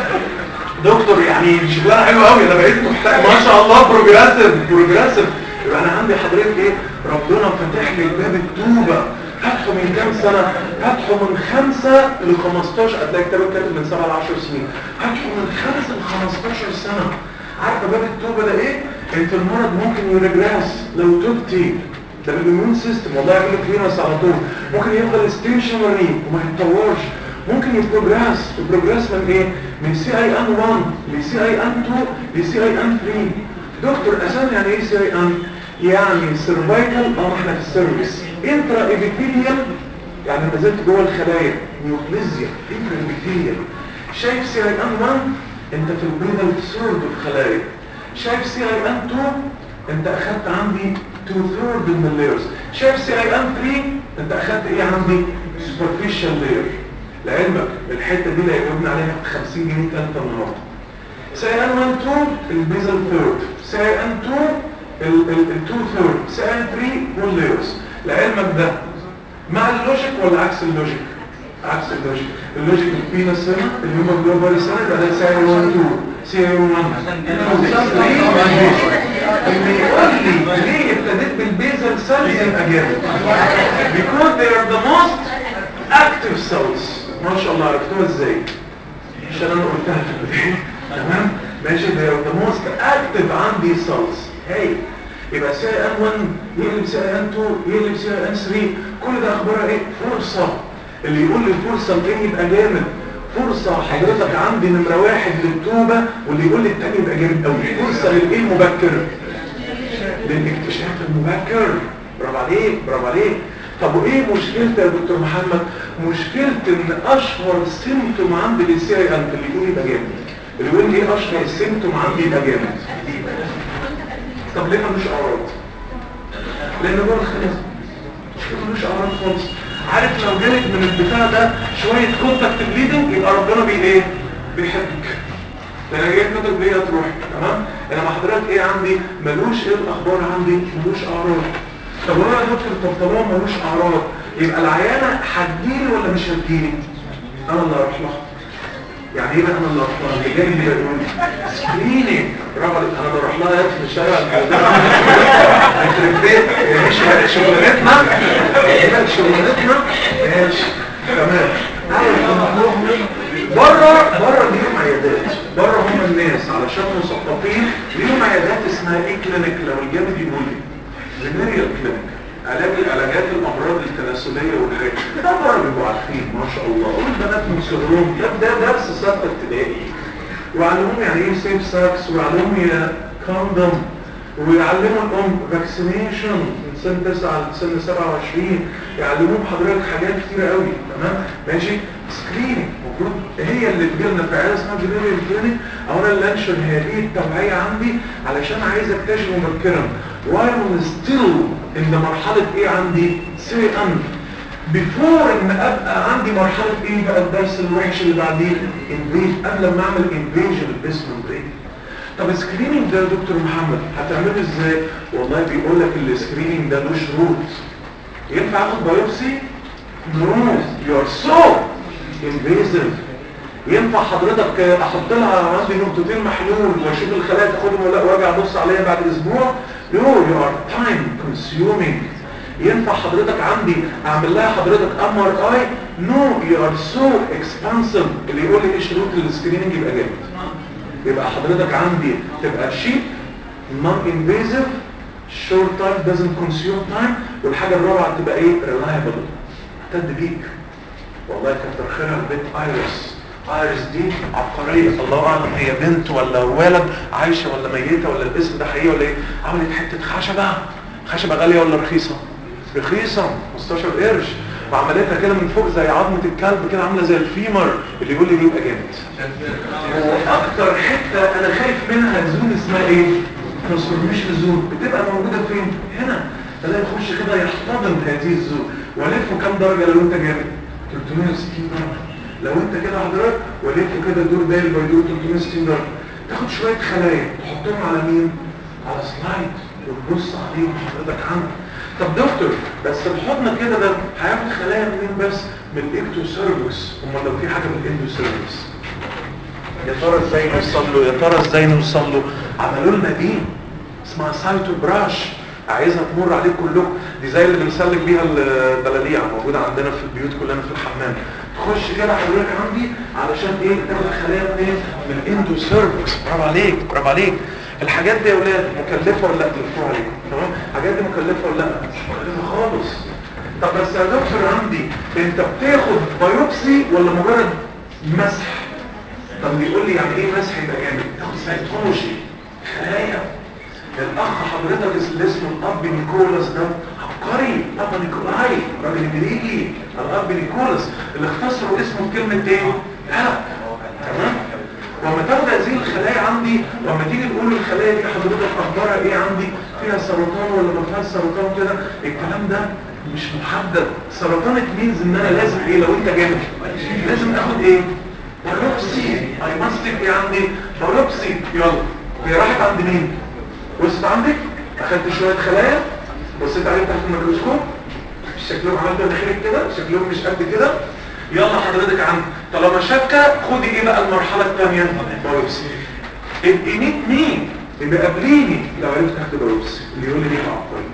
Speaker 1: دكتور يعني شغلانه حلوه قوي. انا بقيت محتاج ما شاء الله بروجريسيف بروجريسيف. يبقى انا عندي حضرتك ايه؟ ربنا فتح لي باب التوبه. فتحه من كام سنه؟ فتحه من خمسة ل خمستاشر. هتلاقي كتاب الكاتب من سبعة ل عشر سنين. فتحه من خمسة ل خمستاشر سنه. عارفه باب التوبه ده ايه؟ انت المرض ممكن يرجراس لو تبتي ده بالإيمون سيستم والله يعمل كلينس على طول. ممكن يفضل ستيشنري وما يتطورش. ممكن يبروجراس. البروجراس من ايه؟ من سي اي ان واحد لسي اي ان اتنين لسي اي ان تلاتة. دكتور اساسا يعني ايه سي اي ان؟ يعني سيرفايكال اه احنا في السيرفيس. انترا ايبيثيليال يعني ما زلت جوه الخلايا. نيوكليزيا انترا ايبيثيليال. شايف سي اي ان واحد انت في البيضة ثيرد الخلايا. شايف سي اي ان اتنين انت اخدت عندي تو ثيرد من اللايرز. شايف سي اي ان تلاتة انت اخدت ايه عندي؟ سوبرفيشال لاير. لعلمك الحته دي اللي هيجاوبنا عليها ب خمسين جنيه ثالثه النهارده. سي اي ان واحد اتنين البيزل ثيرد، سي اي ان اتنين التو ثيرد، سي اي ان تلاتة واللايرز. لعلمك ده مع اللوجيك ولا عكس اللوجيك؟ عكس اللوجيك. اللوجيك البينس هنا الهيومن جلوبال سنه يبقى ده سي اي واحد اتنين سي اي واحد. اللي يقول لي ليه ابتديت بالبيزل سيلز الاجانب؟ because they are the most active cells. ما شاء الله عرفتوها ازاي؟ عشان انا قلتها في البدايه. تمام؟ ماشي. they are the most active عندي cells. هاي يبقى سي ان واحد يقلب سي ان اتنين يقلب سي ان تلاتة، كل ده اخبارها ايه؟ فرصه. اللي يقول لي فرصه لإيه يبقى جامد. فرصه حضرتك عندي نمره واحد للتوبه، واللي يقول لي التاني يبقى جامد قوي. فرصه للايه المبكر؟ للاكتشاف المبكر. برافو عليك برافو عليك. طب وايه مشكلتي يا دكتور محمد؟ مشكلتي ان اشهر سيمتوم عندي للسي اي ان اللي يقول يبقى جامد. اللي يقول لي ايه اشهر سيمتوم عندي يبقى جامد. طب ليه ملوش اعراض؟ لان هو الخلاص ملوش اعراض خالص. عارف لو جالك من البتاع ده شويه كونتاكت بليدنج يبقى ربنا بي ايه؟ بيحبك. لان جايت نقطه بيه تروح تمام. انما حضرتك ايه عندي؟ ملوش ايه الاخبار عندي؟ ملوش اعراض. طب وانا يا دكتور طب طالما ملوش اعراض يبقى العيانه هتجيلي ولا مش هتجيلي؟ انا اللي هروح لها. يعني ايه بقى انا اللي هروح لها؟ اللي جاي اللي يقول سكريننج. برافو عليك. انا اللي هروح لها يا في الشارع انت البيت مش شغلانتنا هنا شغلانتنا ماشي تمام. بره بره ليهم عيادات. بره هم الناس علشان مثقفين ليهم عيادات اسمها ايه كلينيك. لو الجامد يقول لي فينيريال كلينيك، علاج علاجات الامراض التناسليه والحاجات ده بره بيبقوا عارفين ما شاء الله. والبنات من صغرهم ده ده درس سته ابتدائي، ويعلموهم يعني ايه سيف ساكس، ويعلموهم يا كوندوم، ويعلموا الام فاكسينيشن من سن تسعة لسن سبعة وعشرين، يعلموهم حضرتك حاجات كتيره قوي تمام ماشي. سكريننج المفروض هي اللي تجيلنا في عياده اسمها جنرال كلينيك. او انا اللي انشر هذه التوعيه عندي علشان عايز اكتشف مبكرا while still ان مرحله ايه عندي سي ان before ان ابقى عندي مرحله ايه بقى الدرس الوحش اللي بعديه انفيج قبل ما اعمل انفيجن البيسمنت ايه. طب السكريننج ده يا دكتور محمد هتعمله ازاي؟ والله بيقول لك السكريننج ده له شروط. ينفع اخد بايوبسي؟ نو يو ار سو انفيزيف. ينفع حضرتك احط لها عندي نقطتين محلول واشوف الخلايا تاخدهم ولا وارجع ابص عليها بعد اسبوع؟ نو يو ار تايم كونسيومينج. ينفع حضرتك عندي اعمل لها حضرتك ام ار اي؟ نو يو ار سو اكسبانسيف. اللي يقول لي ايه شروط السكريننج يبقى جامد. يبقى حضرتك عندي تبقى شيب نون انفيزيف شورت تايم دازنت كونسيوم تايم، والحاجه الرابعه تبقى ايه؟ ريلايبل اعتد بيك. والله كتر خيرها البنت ايريس. ايريس دي عبقريه الله اعلم هي بنت ولا ولد، عايشه ولا ميته ولا الاسم ده حقيقي ولا ايه. عملت حته خشبه. خشبه غاليه ولا رخيصه؟ رخيصه خمستاشر قرش، وعملتها كده من فوق زي عظمه الكلب كده عامله زي الفيمر. اللي يقول لي دي يبقى جامد. واكتر حته انا خايف منها زون اسمها ايه؟ ترانسفورميشن زون. بتبقى موجوده فين؟ هنا. الاقي يخش كده يحتضن هذه الزون والفه كام درجه لو انت جامد؟ تلتمية وستين درجه. لو انت كده حضرتك ولفه كده دور داير بيدور تلتمية وستين درجه. تاخد شويه خلايا تحطهم على مين؟ على سلايد وتبص عليهم حضرتك عندك. طب دكتور بس الحضن كده ده هياخد خلايا منين بس؟ من الاكتوسيرفكس. امال لو في حاجه من الاندوسيرفكس يا ترى ازاي نوصل له؟ يا ترى ازاي نوصل له؟ عملوا لنا دي اسمها سايتو براش، عايزها تمر عليك كلكم. دي زي اللي بنسلك بيها البلاليع موجوده عندنا في البيوت كلنا في الحمام. تخش كده حضرتك عندي علشان ايه؟ تاخد خلايا منين؟ من الاندوسيرفكس. برافو عليك برافو عليك. الحاجات دي يا اولاد مكلفه ولا لا؟ تلفوها عليكم تمام. الحاجات دي مكلفه ولا لا؟ مش مكلفه خالص. طب بس يا دكتور عندي انت بتاخد بايوبسي ولا مجرد مسح؟ طب بيقول لي يعني ايه مسح يبقى جامد؟ تاخد سيتولوجي خلايا. الاخ حضرتك اللي اسمه الاب نيكولاس ده عبقري. اب نيكولاي راجل انجليزي. الاب نيكولاس اللي اختصروا اسمه بكلمه ايه؟ قلق. تمام. وما تاخد هذه الخلايا عندي وما تيجي تقول الخلايا دي حضرتك اخبارها ايه عندي؟ فيها سرطان ولا ما فيهاش سرطان كده؟ الكلام ده مش محدد. سرطان مينز ان انا لازم ايه لو انت جامد؟ لازم اخد ايه؟ بايوبسي. اي ماست ايه عندي؟ بايوبسي. يلا هي راحت عند مين؟ وصلت عندك؟ اخدت شويه خلايا بصيت عليهم تحت الميكروسكوب شكلهم عملت مناخيرك كده شكلهم مش قد كده. يلا حضرتك عندي طالما شاكه خدي ايه بقى المرحله الثانيه؟ بايوبسي. ابقي ميت مين؟ يبقى قابليني لو عرفت تاخد بايوبسي. اللي يقول لي دي عبقري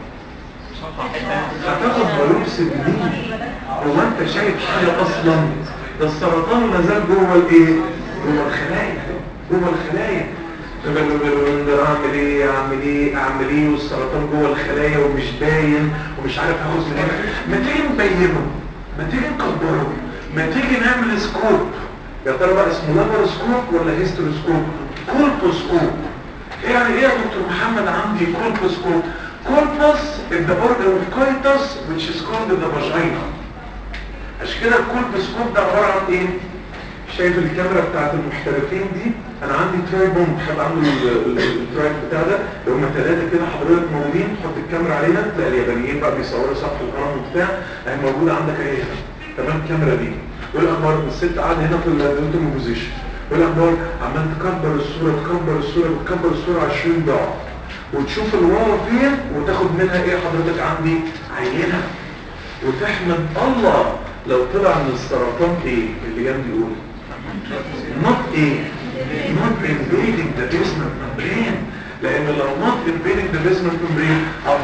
Speaker 1: هتاخد بايوبسي منين؟ هو انت شايف حاجه اصلا؟ ده السرطان ما زال جوه الايه؟ جوه الخلايا جوه الخلايا. اعمل ايه اعمل ايه اعمل ايه والسرطان جوه الخلايا ومش باين ومش عارف هاخد من هنا. ما تيجي نبينه، ما تيجي نكبره، ما تيجي نعمل سكوب. يا ترى بقى اسمه لابر سكوب ولا هيستروسكوب؟ كولبوسكوب. يعني ايه يا دكتور محمد عندي كولبوسكوب؟ Corpus is the organ of coitus which is called the vagina. عشان كده الكولبوسكوب ده عبارة عن ايه؟ شايف الكاميرا بتاعت المحترفين دي؟ انا عندي تراي بوم، بحب اعمل التراي بتاع ده، لو هم ثلاثة كده حضرتك موجودين تحط الكاميرا عليها، تلاقي اليابانيين بقى بيصوروا سطح الهرم وبتاع، اهي موجودة عندك اهي هنا. تمام الكاميرا دي. والاخبار الست قاعدة هنا في الدوتوم بوزيشن. والاخبار عمال تكبر الصورة تكبر الصورة تكبر الصورة عشرين ضعف. وتشوف الواو فين وتاخد منها ايه حضرتك عندي؟ عينة. وتحمد الله لو طلع من السرطان ايه اللي جنبي يقول not ايه not invading the basement membrane. لان لو not invading the basement membrane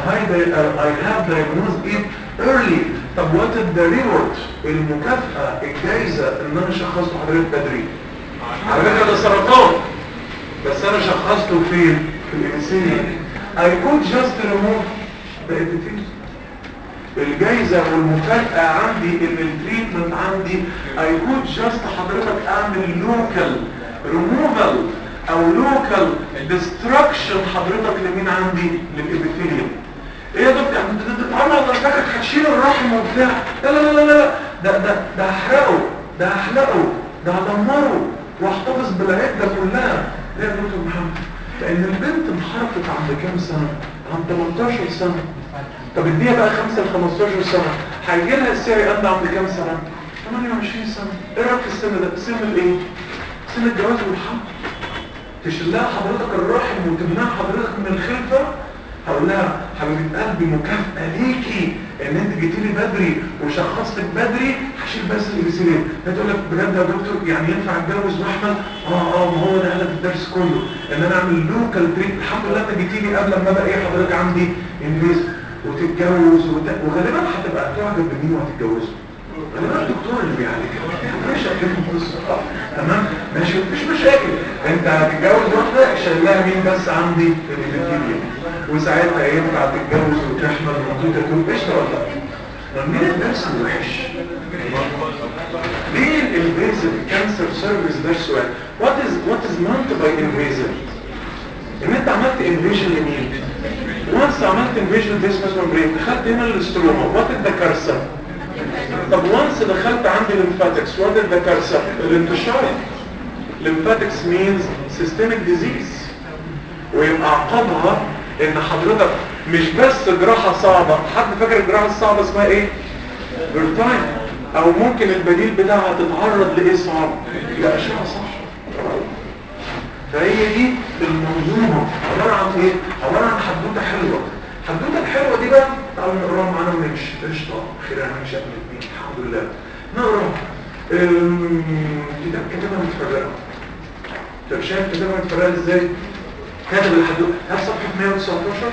Speaker 1: I have diagnosed it early. طب what is the reward؟ المكافأة الجايزة ان انا شخصت حضرتك بدري. على فكرة ده سرطان بس انا شخصته فين؟ في الانسان. I could just remove the epithelium. الجايزة والمفاجأة عندي ان التريتمنت عندي I could just حضرتك اعمل local removal او local destruction حضرتك لمين عندي؟ للابيثيليوم. ايه يا دكتور انت بتتعامل على فكرة هتشيل الرحم وبتاع؟ لا لا لا لا ده ده ده هحرقه ده هحلقه ده هدمره واحتفظ بالعدة كلها. ليه يا دكتور محمد؟ لان البنت انحرفت عند كام سنة؟ عند تمنتاشر سنة. طب اديها بقى خمسة ل خمستاشر سنة، هيجي لها السعي قد عند كام سنة؟ ثمانية وعشرين سنة. ايه رايك في السن ده؟ سن الايه؟ سن الجواز والحمل. تشيل لها حضرتك الرحم وتمنع حضرتك من الخلفة؟ هقول لها حبيبة قلبي مكافأة ليكي ان انت جيتي لي بدري وشخصتك بدري، هشيل بس الابيثيليوم. هتقول لك بجد يا دكتور يعني ينفع اتجوز واحمل؟ اه اه ما هو ده هدف الدرس كله، ان انا اعمل لوكال تريت. الحمد لله انت جيتي لي قبل ما ابقى ايه حضرتك عندي انفيز وتتجوز وت... وغالبا هتبقى تعجب بمين وهتتجوزه؟ غالبا الدكتور اللي بيعالجك مش هتفهم قصه. تمام ماشي مفيش مشاكل. انت هتتجوز واحده شايلها مين بس عندي الابيثيليوم، وساعتها ينفع تتجوز وتحمل منطقه تكون قشطه ولا لا؟ مين الدرس الوحش؟ ليه الانفيزيف كانسر سيرفيس ده السؤال؟ وات از وات از meant by invasive؟ ان انت عملت انفيجن لمين؟ وانس عملت انفيجن بيسمس ممبرين دخلت هنا الاستروما، وات از ذا كارثه؟ طب وانس دخلت عندي الليمفاتكس، وات از ذا كارثه؟ الانتشار. lymphatic means systemic disease. ويبقى عقابها ان حضرتك مش بس جراحة صعبة. حد فاكر الجراحة الصعبة اسمها ايه؟ بيرتاين. او ممكن البديل بتاعها تتعرض لايه صعب؟ لأشعة صح. فهي دي المنظومة عبارة عن ايه؟ عبارة عن حدوتة حلوة. الحدوتة الحلوة دي بقى تعالوا نقراها معانا ونمشي. قشطة خير انا مش قبل الاثنين الحمد لله. نقرا كتاب كتابها متفرقة. طب شايف كتابها متفرقة ازاي؟ كاتب الحدود هل صفحة مية وتسعتاشر؟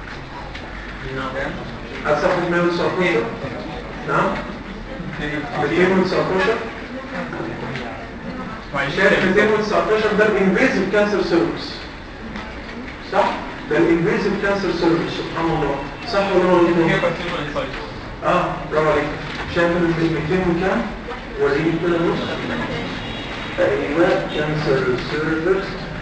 Speaker 1: هل صفحة مية وتسعتاشر؟ نعم؟ ميتين وتسعتاشر؟ شايف ميتين وتسعتاشر ده الانفيزيف كانسر سيرفيس صح؟ ده الانفيزيف كانسر سيرفيس سبحان الله صح ولا غلط؟ اه برافو عليك. شايف ال ميتين وكام؟ وريني كده نص. ايوه كانسر سيرفيس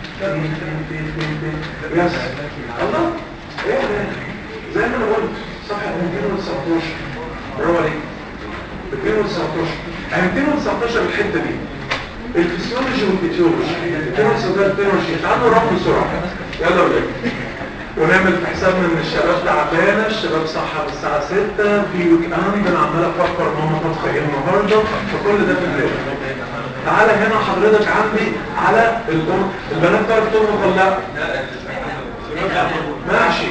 Speaker 1: يس الله ايه ده زي ما انا قلت صفحه ميتين وتسعتاشر برافو عليك. ميتين وتسعتاشر يعني ميتين وتسعتاشر الحته دي الفسيولوجي والبيتيولوجي. ميتين وتسعتاشر ميتين وعشرين تعالوا نروح بسرعه يلا ولاد ونعمل في حسابنا ان الشباب تعبانه. الشباب صحى الساعه ستة في ويك اند. انا عمال افكر ماما طبخه ايه النهارده فكل ده في الليل. تعالى هنا حضرتك عندي على الام. البنات تعرف تطبخ ولا لا؟ ماشي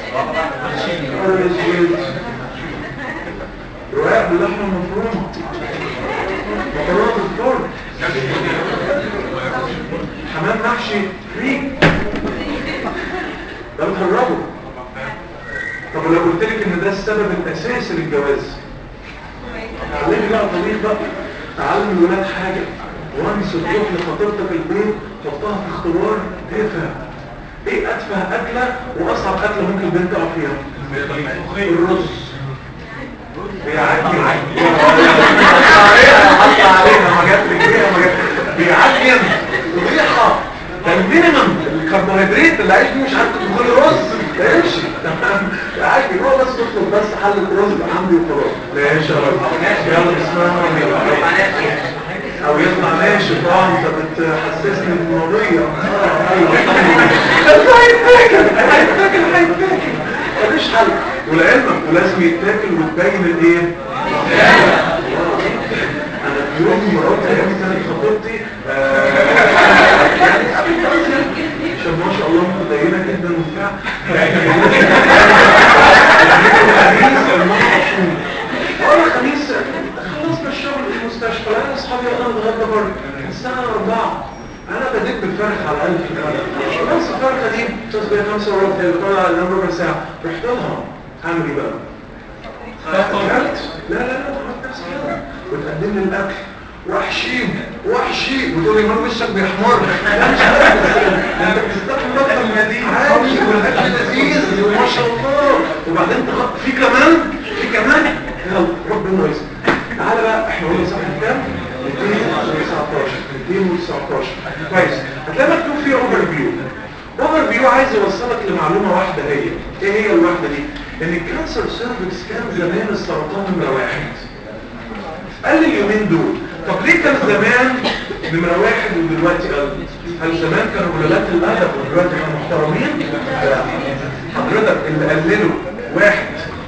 Speaker 1: رواق باللحمه المفرومه مكرونه بالفرن حمام محشي فريك ده بتهربوا. طب لو قلت لك ان ده السبب الاساسي للجواز تعلمي بقى طريق بقى تعلم الولاد حاجه وانس تروح لخطيبتك البيت حطها في اختبار تافه. ايه اتفه اكله واصعب اكله ممكن البنت تقع فيها؟ الرز. بيعجن حط علينا ما جات لي كده ما جات بيعجن وضيحه. ده المينيمم الكربوهيدرات اللي عايش فيه مش عارف تدخل رز لا يمشي تمام. عايز يروح بس تطلب بس حل الرز يبقى عندي وخلاص. ماشي يا راجل يلا بسم الله. او يطلع ماشي طبعا انت بتحسسني بالموضوع. هيتاكل هيتاكل هيتاكل مفيش حل. ولعلمك ولازم يتاكل وتبين الايه؟ انا في يوم مراتي ايام كانت خطيبتي يعني عشان ما شاء الله متدينه جدا وبتاع اول خميس خلصنا الشغل في المستشفى انا اصحابي انا نتغدى بره الساعه أربعة انا بديت بالفرخ على الألف كده بس الفرخه دي تصبح خمسة وربع اللي طالعه على ربع ساعه رحت لها اعمل ايه بقى؟ اكلت؟ لا لا لا عملت نفسي كده وتقدم لي الاكل وحشي وحشي وتقول لي مال وشك بيحمر. لا مش عارف انت بتستخدم اكتر من دي عادي والاكل لذيذ وما شاء الله. وبعدين تحط في كمان في كمان يلا ربنا يسر. تعالى بقى احنا قلنا صفحه كام؟ مئتين وتسعتاشر مئتين وتسعتاشر كويس. هتلاقي مكتوب فيه اوفر فيو. اوفر فيو عايز يوصلك لمعلومه واحده هي ايه هي الواحده دي؟ ان الكانسر سيرفكس كان زمان السرطان نمره واحد. قال لي اليومين دول طب ليه كان زمان نمره واحد ودلوقتي قل؟ هل زمان كانوا قلالات الادب ودلوقتي كانوا محترمين؟ لا حضرتك اللي قللوا واحد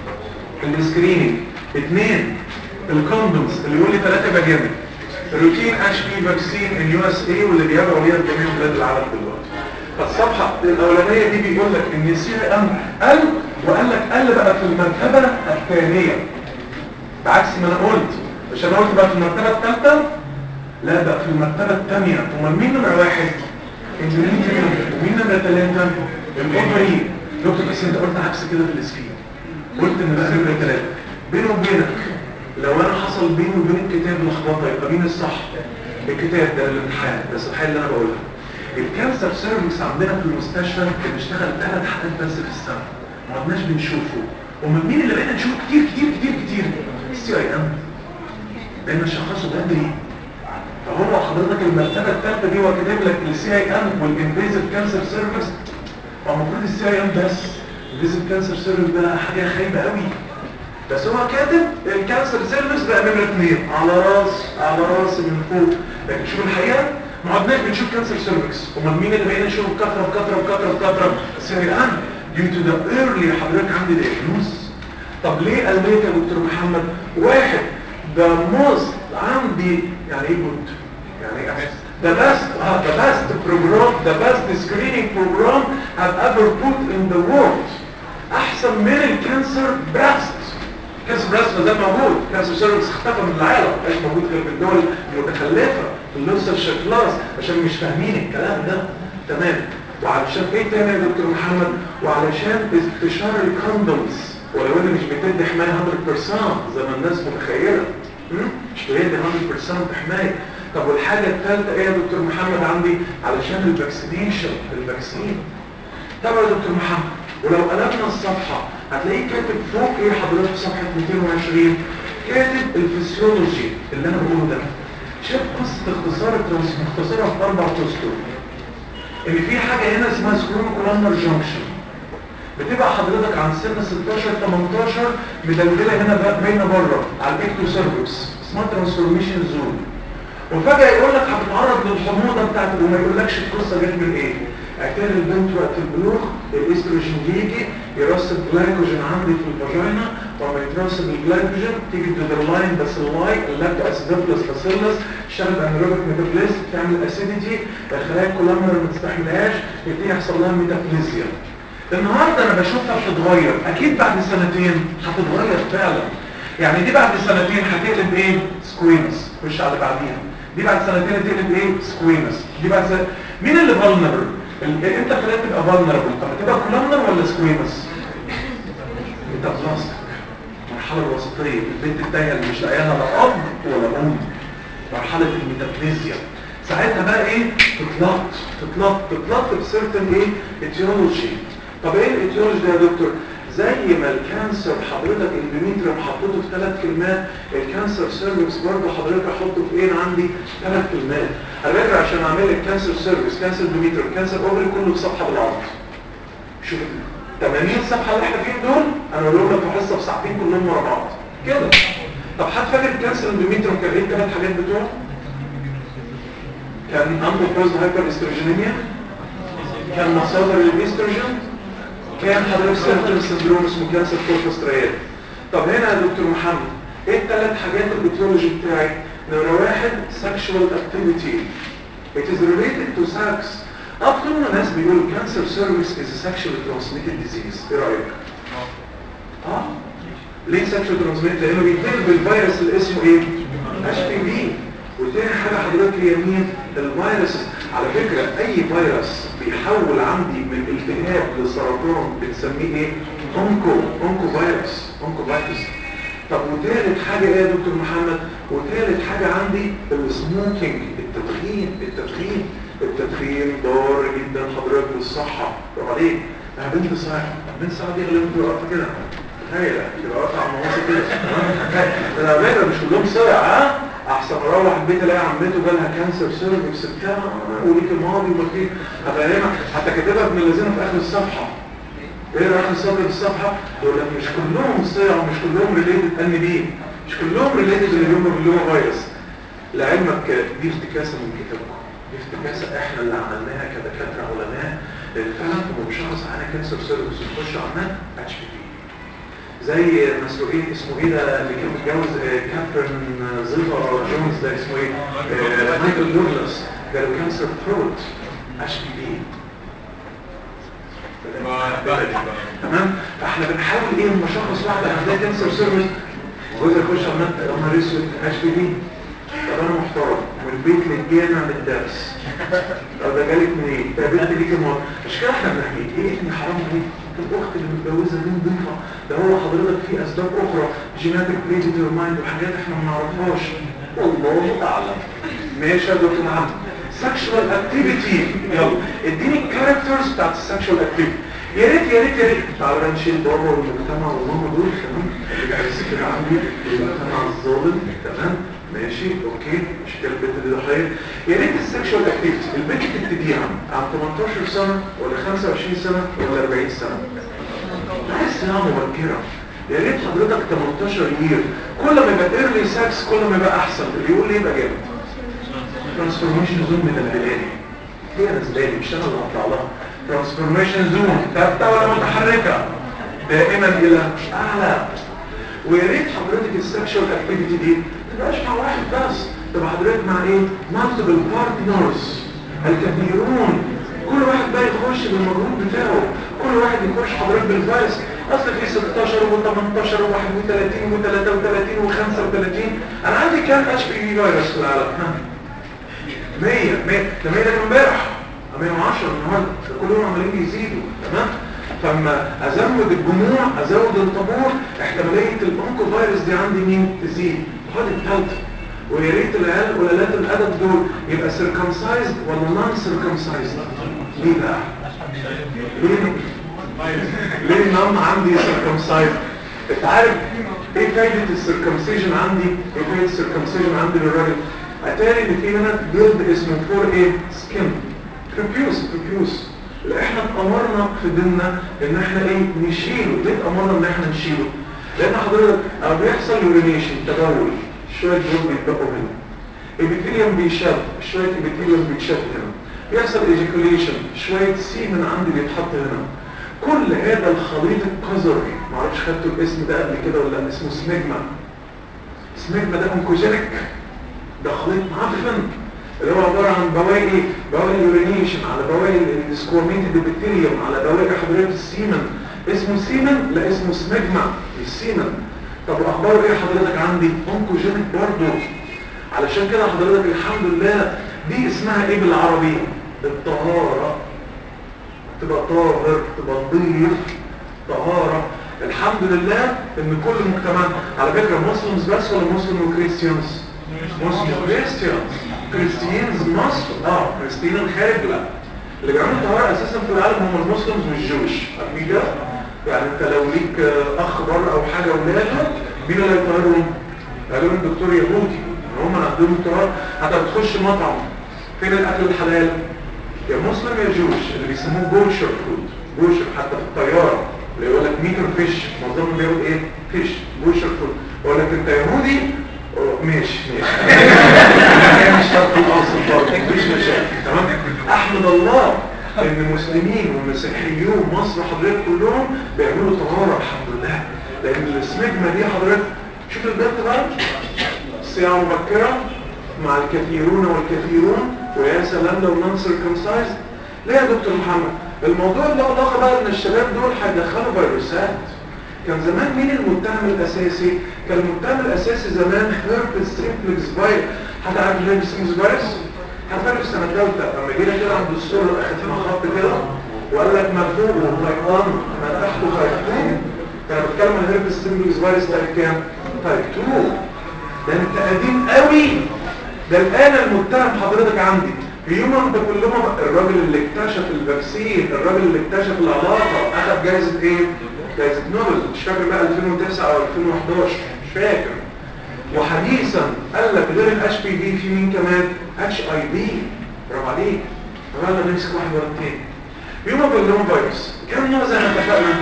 Speaker 1: السكريننج، اثنين الكوندومز اللي يقول لي ثلاثه يبقى جامد، روتين اتش بي فاكسين ان يو اس اي واللي بيابعوا ليها جميع بلاد العالم دلوقتي. فالصفحه الاولانيه دي بيقول لك ان السي ام قل وقال لك قل بقى في المرتبه الثانيه بعكس ما انا قلت. مش انا قلت بقى في المرتبه الثالثه؟ لا بقى في المرتبه الثانيه. امال مين نمره واحد؟ اندونيسيا. ومين نمره ثلاثه؟ الاوبري. دكتور بس انت قلت عكس كده في السكرين. قلت ان بقى نمره ثلاثه. بينه وبينك لو انا حصل بيني وبين الكتاب لخبطه يبقى مين الصح؟ الكتاب ده الامتحان بس الحاجه اللي انا بقولها. الكانسر سيرفكس عندنا في المستشفى بنشتغل ثلاث حالات بس في السنه ما عدناش بنشوفه. امال مين اللي بقينا نشوفه كتير كتير كتير كتير؟ السي اي ام. بقينا نشخصه بدري. فهو حضرتك المرتبه الثالثه دي هو كاتب لك السي اي ام والانفيزيف كانسر سيرفكس. هو المفروض السي اي ام بس. الانفيزيف كانسر سيرفكس ده حاجه خايبه قوي. بس هو كاتب الكانسر سيرفكس بقى نمره اثنين على راس على راس من فوق. لكن شوف الحقيقه ما عدناش بنشوف كانسر سيرفكس. امال مين اللي بقينا نشوفه بكثره بكثره بكثره بكثره؟ السي اي ام due to the early حضرتك عندي دايجنوز. طب ليه قال ليه يا دكتور محمد؟ واحد the most عندي يعني ايه جود؟ يعني ايه the best uh, the best program the best screening program have ever put in the world. احسن من الكانسر براست. كانسر براست ما زال موجود، كانسر سيرفكس اختفى من العالم، مش موجود غير في الدول المتخلفه في اللوسر كلاس عشان مش فاهمين الكلام ده. تمام. وعلشان ايه تاني يا دكتور محمد؟ وعلشان انتشار الكوندومز ولو ان مش بتدي حمايه مية بالمية زي ما الناس متخيله. مش بتدي مية بالمية حمايه. طب والحاجه الثالثه ايه يا دكتور محمد عندي؟ علشان الفاكسينيشن الفاكسين. طب يا دكتور محمد ولو قلبنا الصفحه هتلاقيه كاتب فوق ايه حضرتك في صفحه مئتين وعشرين؟ كاتب الفسيولوجي اللي انا بقوله ده. شايف قصه اختصار الترانس مختصرها في اربع اسطر. ان في حاجه هنا اسمها سكرونوكولامنر جانكشن بتبقى حضرتك عن سن ستاشر تمنتاشر مدلدله هنا باينه بره على الاكتو سيرفكس اسمها ترانسفورميشن زون. وفجاه يقول لك هتتعرض للحموضه بتاعته وما يقولكش القصه جت من ايه. اعتبر البنت وقت البلوغ الاستروجين يجي يرسب جلايكوجين عندي في الفاجينا وما يترسب الجلايكوجين تيجي تدرلاين بس اللاي اللاكتو اسيدوفيلس باسيلس تشتغل انيروبيك ميتابوليزم تعمل اسيديتي الخلايا الكولامنر ما تستحملهاش يبتدي يحصل لها ميتابوليزيا. النهارده انا بشوفها بتتغير اكيد بعد سنتين هتتغير فعلا. يعني دي بعد سنتين هتقلب ايه؟ سكوينس. خش على اللي بعديها. دي بعد سنتين هتقلب ايه؟ سكوينس. دي بعد سنتين مين اللي فالنربل؟ انت خليت تبقى فالنربل طب تبقى كولامنر ولا سكوينس؟ انت بلاستيك. المرحله الوسطيه البنت التانيه اللي مش لاقيها لا اب ولا ام. مرحله الميتابوليزيا. ساعتها بقى ايه تطلق تطلق تطلق بسيرتن ايه اتيولوجي. طب ايه الاتيولوجي ده يا دكتور؟ زي ما الكانسر حضرتك الاندوميتريوم حطيته في ثلاث كلمات، الكانسر سيرفكس برضه حضرتك احطه في ايه عندي ثلاث كلمات. على فكره عشان اعمل لك كانسر سيرفكس، كانسر اندوميتريوم، كانسر اوفري، كله في صفحه بالعرض. شوف ثمانين صفحه اللي احنا فيهم دول انا بقول لك في حصه في ساعتين كلهم ورا بعض كده. طب حد فاكر الكانسر اندوميتريوم كان ايه الثلاث حاجات بتوعه؟ كان اندوبروز هايبر استروجينيميا، كان مصادر للاستروجين، كان حضرتك سيرتن سندروم اسمه كانسر كوربس ترياد. طب هنا يا دكتور محمد ايه الثلاث حاجات البيتولوجي بتاعي؟ نمرة واحد sexual activity. It is related to sex. أكتر من الناس بيقولوا cancer cervix is a sexually transmitted disease. ايه رأيك؟ اه ليه sexually transmitted؟ لأنه بيتنقل بالفيروس اللي اسمه ايه؟ اتش بي في. وتاني حاجة حضرتك هي مين؟ الفيروس. على فكرة أي فيروس بيحول عندي من التهاب لسرطان بنسميه ايه؟ أونكو أونكو فيروس أونكو فيروس. طب وثالث حاجة ايه يا دكتور محمد؟ وثالث حاجة عندي السموكينج، التدخين التدخين التدخين ضار جدا حضرتك للصحة. برافو عليك. أنا بنت صايع، بنت صايع دي غالبا بتبقى واقفة كده. تخيل تبقى واقفة على المواصل كده. أنا فاكر مش كلهم صايع ها؟ احسن اروح البيت الاقي عمته جالها كانسر سيرفكس بتاع وليك الماضي ومكتوب افهمك حتى كاتبها ابن الذين في اخر الصفحه. ايه اخر صفحه الصفحه؟ يقول لك مش كلهم صيع ومش كلهم ريليتد ان بي، مش كلهم ريليتد لليوم باليوم فيروس. لعلمك دي افتكاسه من كتابكم، دي افتكاسه احنا اللي عملناها كدكاتره علماء. فعلا كنا بنشخص على كانسر سيرفكس ونخش على النت اتش بي في. زي مسؤولين اسمه ايه ده اللي كان متجوز كابرن زيفر جونز ده اسمه ايه؟ مايكل دوغلاس جاله كانسر ثروت اتش بي في. تمام؟ فاحنا بنحاول ايه لما شخص واحده عندها كانسر سيرفيس جوزها يخش على النت يا نهار اسود اتش بي في. طب انا محترم والبيت للجامع من الدرس. طب ده جالك منين؟ ده بنت ليك الموت. مش كده احنا بنحكي ايه ان حرام دي؟ الاخت اللي متجوزه دي نضيفه، ده هو حضرتك في اسباب اخرى جيناتيك بريديترمايند وحاجات احنا ما نعرفهاش. والله اعلم. ماشي يا دكتور محمد. سكشوال اكتيفيتي. يلا اديني الكاركترز بتاعت السكشوال اكتيفيتي. يا ريت يا ريت يا ريت تعالوا بقى نشيل بابا والمجتمع والماما دول تمام. اللي عايز كده عندي المجتمع الظالم تمام. ماشي اوكي مش كده البنت دي ضحيه. يا ريت السكشوال اكتيفيتي البنت تبتديها عن تمنتاشر سنه ولا خمسة وعشرين سنه ولا أربعين سنه. عايز سنه مبكره. يا ريت حضرتك تمنتاشر يير. كل ما يبقى ايرلي سكس كل ما يبقى احسن. اللي يقول لي يبقى جامد. ترانسفورميشن زون من البلاد هي نزلالي مش انا اللي هطلع لها. ترانسفورميشن زون ثابته ولا متحركه دائما الى اعلى. ويا ريت حضرتك السكشوال اكتيفيتي دي تبقاش مع واحد بس، تبقى حضرتك مع ايه؟ مالتيبل بارتنرز الكثيرون. كل واحد بقى يخش بالمجهود بتاعه، كل واحد يخش حضرتك بالفيروس. اصل في ستاشر وتمنتاشر وواحد وتلاتين وتلاتة وتلاتين وخمسة وتلاتين. انا عندي كام اتش بي في فيروس في العالم؟ مية مية ده مية ده كان امبارح مية وعشرة النهارده، كل يوم عمالين يزيدوا تمام. فاما ازود الجموع ازود الطابور احتماليه الاونكو فيروس دي عندي مين تزيد. خد الثالثه. ويا ريت العيال ولادات الادب دول يبقى سيركمسايزد ولا نون سيركمسايزد. ليه بقى؟ ليه؟ ليه نون عندي سيركمسايزد؟ انت عارف ايه فايده السيركمسيجن عندي؟ ايه فايده السيركمسيجن عندي للراجل؟ اتاري ان في هنا جلد اسمه فور ايه؟ سكين. بريبيوس بريبيوس. احنا اتأمرنا في ديننا ان احنا ايه نشيله. ليه اتأمرنا ان احنا نشيله؟ لان حضرتك او بيحصل يورينيشن تبول شوية دول بيتبقوا هنا، ابيثيليوم بيشد شوية ابيثيليوم بيتشد هنا، بيحصل ايجيكوليشن شوية سيمن عندي بيتحط هنا. كل هذا الخليط القذري معرفش خدتوا الاسم ده قبل كده ولا اسمه سميجما. سميجما ده اونكوجينيك، ده خليط معفن اللي هو عبارة عن بواقي بواقي يورينيشن على بواقي السكواميتد ابيثيليوم على بواقي حضرتك السيمن. اسمه سيمن؟ لا اسمه سميجما السيمن. طب اخباره ايه حضرتك عندي؟ اونكوجينيك برضه. علشان كده حضرتك الحمد لله دي اسمها ايه بالعربي؟ الطهارة. تبقى طاهر تبقى نظيف طهارة. الحمد لله ان كل المجتمع على فكرة مسلمز بس ولا مسلم وكريستيانز؟ مسلم وكريستيانز. كريستيانز مصر اه كريستيان الخارج لا. اللي بيعملوا الطهاره اساسا في العالم هم المسلمز والجويش. عارفين ده؟ يعني انت لو ليك اخ بره او حاجه ولادك مين اللي هيطهرهم؟ غالبا الدكتور يهودي هم عندهم الطهاره. حتى بتخش مطعم فين الاكل الحلال؟ يا مسلم يا جويش اللي بيسموه بوشر فود. بوشر حتى في الطياره اللي يقول لك ميتر فيش معظمهم بيقول ايه؟ فيش بوشر فود. يقول لك انت يهودي ماشي ماشي مش شرط الاصل برضه مفيش مشاكل تمام. احمد الله ان المسلمين والمسيحيون مصر حضرتك كلهم بيعملوا طهاره الحمد لله. لان السمجمه دي حضرتك شوف البنت بقى الساعه مبكره مع الكثيرون والكثيرون ويا سلام لو نون سيركمسايز. ليه يا دكتور محمد؟ الموضوع له علاقه بقى ان الشباب دول هيدخلوا فيروسات. كان زمان مين المتهم الاساسي؟ كان المتهم الاساسي زمان هيربس سيمبلكس فيروس. حد عارف الهيربس سيمبلكس فيروس؟ هتعرف السنه الثالثه لما جينا كده عند الدكتور اخذنا خط كده وقال لك مكتوب والفيضان ما تحته خيطين. كان بتكلم عن الهيربس سيمبلكس فيروس تايب كام؟ تايب اتنين. ده انت قديم قوي. ده الان المتهم حضرتك عندي هيومن بابيلوما. الراجل اللي اكتشف الفاكسين، الراجل اللي اكتشف العلاقه اخذ جائزه ايه؟ جائزه نوبل. مش فاكر بقى ألفين وتسعة او ألفين وحداشر مش فاكر. وحديثا قال لك غير الاتش بي في في مين كمان؟ اتش اي في. برافو عليك. طبعا نمسك واحد ورا الثاني. هيومن بابيلوما فيروس كم نوع زي ما اتفقنا؟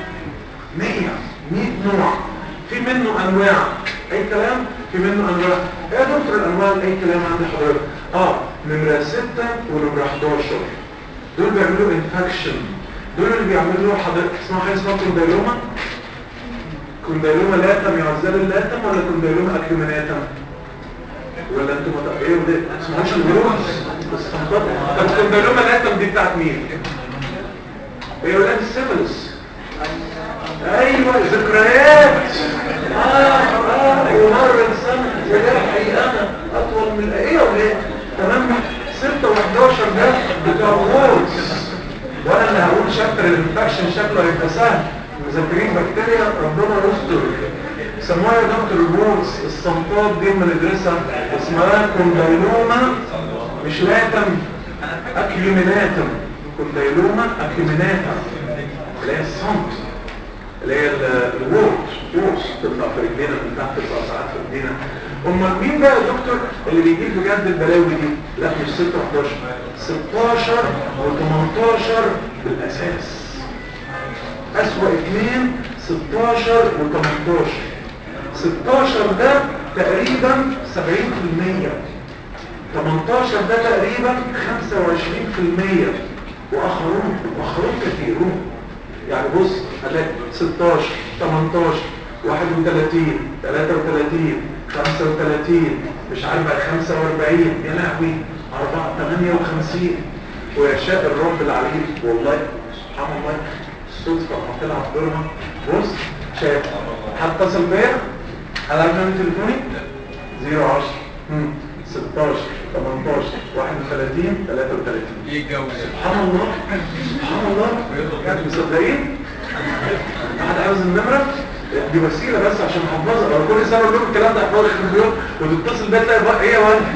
Speaker 1: مية مية نوع. في منه انواع اي كلام، في منه انواع. ايه يا دكتور الانواع اي كلام عند حضرتك؟ اه نمره ستة ونمره حداشر دول بيعملوا انفكشن. دول اللي بيعملوا حضرتك اسمها حاجه اسمها كوندايلوما. كوندايلوما لاتم يعزل اللاتم ولا كوندايلوما اكيوميناتم؟ ولا انتوا مت... ايه ده؟ اسمهاش الفيروس استنبط. طب كوندايلوما لاتم دي بتاعت مين؟ ايه ولاد السيفلس. ايوه ذكريات. اه اه ومر السنه ولاحي انا اطول من ايه ولا تمام. ستة وحداشر ده بتاع وورز. وانا اللي هقول شابتر الانفكشن شكله هيبقى سهل. مذاكرين بكتيريا ربنا يستر. سموها يا دكتور الوورز. الصمتات دي لما ندرسها اسمها كوندايلوما مش لاتم اكيوميناتم. كوندايلوما اكيوميناتم اللي هي الصمت اللي هي الوورز. وورز تطلع في رجلينا من تحت تطلع ساعات في رجلينا. امال مين بقى يا دكتور اللي بيجيب بجد البلاوي دي؟ لا مش ستة وحداشر ستاشر وتمنتاشر بالاساس. اسوأ اثنين ستاشر وتمنتاشر. ستاشر ده تقريبا سبعين في المية. تمنتاشر ده تقريبا خمسة وعشرين في المية. واخرون واخرون كثيرون. يعني بص هتلاقي ستاشر تمنتاشر واحد وثلاثين ثلاثة وثلاثين خمسة وثلاثين مش عارف بقى خمسة وأربعين يا لهوي أربعة ثمانية وخمسين. ويشاء الرب العليم والله سبحان الله الصدفة ما تلعب دورها. بص شايف هتصل بيا على رقم تليفوني صفر عشرة ستاشر تمنتاشر واحد وثلاثين ثلاثة وثلاثين.
Speaker 2: ايه الجو
Speaker 1: سبحان الله سبحان الله. يعني مصدقين؟ حد عاوز النمرة؟ دي وسيلة بس عشان احفظها. لو كل سنة اقول لكم الكلام ده احفظها في البيوت وتتصل بيا تلاقي بقى ايه يا ولد؟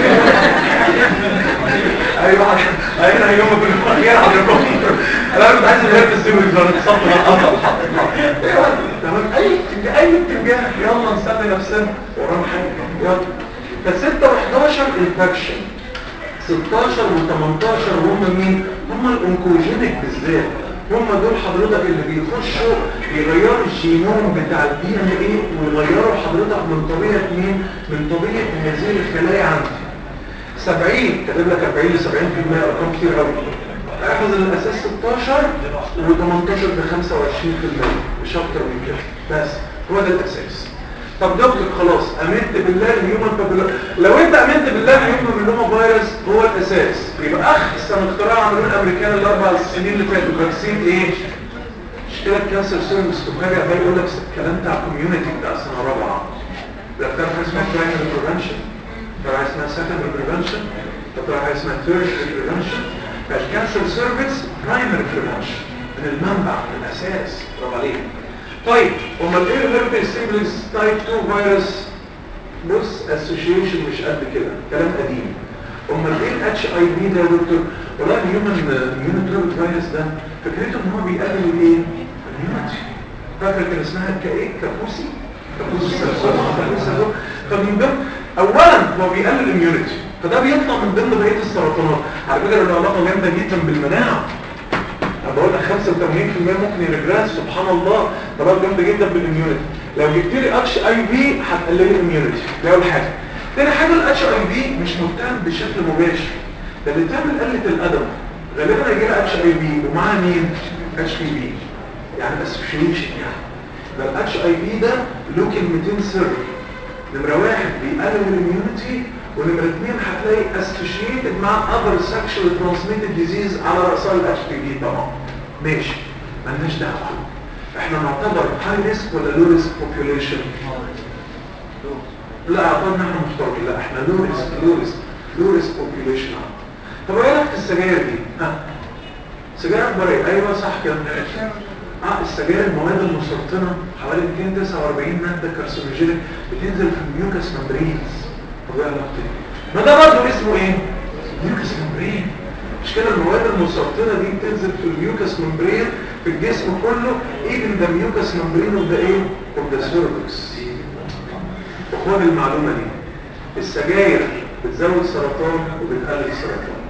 Speaker 1: ايوه ايوه يوم كل خير حضرتك. انا كنت عايز الهيرب السيمبل ده نتصل افضل حاضر. ايه يا ولد؟ تمام اي اي اتجاه يلا نسمي نفسنا ورانا حاجة يلا. فستة وحداشر انفكشن. ستاشر وتمنتاشر هم مين؟ هم الانكوجينيك بالذات. هم دول حضرتك اللي بيخشوا يغيروا الجينوم بتاع الدي ان ايه ويغيروا حضرتك من طبيعه مين؟ من طبيعه هذه الخلايا عندي. سبعين كاتب لك أربعين ل سبعين في المية ارقام كتير قوي. اخذ الاساس ستاشر وتمنتاشر ب خمسة وعشرين في المية مش اكتر من كده بس هو ده الاساس. طب دكتور خلاص امنت بالله الهيومن بابيلوما. لو انت امنت بالله الهيومن بابيلوما فيروس هو الاساس يبقى احسن اختراع عملوه الامريكان الاربع سنين اللي فاتوا فاكسين ايه؟ اشترك كانسر سيرفيس تفاجئ بقى يقول لك الكلام بتاع الكوميونتي بتاع سنه رابعه. ده بتاع حاجه اسمها برايمري بريفنشن، بتاع حاجه اسمها سكندري بريفنشن، بتاع حاجه اسمها ثيرد بريفنشن. فالكانسر سيرفيس برايمري بريفنشن من المنبع من الاساس. برافو عليك. طيب امال ايه الهيربس سيمبلكس تايب اتنين فيروس؟ بص اسوشيشن مش قد كده كلام قديم. امال ايه الاتش اي في ده يا دكتور؟ والله الهيومن immunotropic فيروس ده فكرته ان هو بيقلل الايه؟ الاميونيتي. فاكر كان اسمها كايه؟ كابوسي؟ كابوسي سيركوما. فمن ضمن اولا هو بيقلل الاميونيتي، فده بيطلع من ضمن بقيه السرطانات. على فكره له علاقه جامده جدا بالمناعه. انا بقول لك خمسة وثمانين بالمية ممكن يرجراس، سبحان الله. طبعا جامده جدا بالاميونيتي. لو جبت لي اتش اي في هتقلل الاميونيتي، ده اول حاجه. تاني حاجه الاتش اي في مش متهم بشكل مباشر، ده اللي تعمل قله الادب غالبا هيجي لها اتش اي في ومعاها مين؟ اتش بي في، يعني اسوشيشن. يعني ده الاتش اي في ده له كلمتين سر. نمره واحد بيقلل الاميونيتي، ونمره اثنين هتلاقي اسوشيتد مع اذر سكشوال ترانسميتد ديزيز على راسها الاتش بي في. طبعا ماشي، مالناش دعوه. احنا نعتبر هاي ريسك ولا لو ريسك بوبيوليشن؟ لا اعتقد ان احنا مختارين، لا احنا لو ريسك لو ريسك لو ريسك بوبيوليشن. طب ايه رايك في السجاير دي؟ ها سجاير اكبر ايه؟ ايوه صح كده. اه السجاير المواد المسرطنه حوالي مئتين وتسعة وأربعين ماده كارسينوجينيك بتنزل في الميوكس ممبرينز. طب ايه علاقته؟ ما ده برضه اسمه ايه؟ ميوكس ممبرين. مش كده المواد المسرطنه دي بتنزل في الميوكس ممبرين في الجسم كله، even the mucous membrane of the ايه؟ of the cervix. وخد المعلومه دي، السجاير بتزود سرطان وبتقلل السرطان.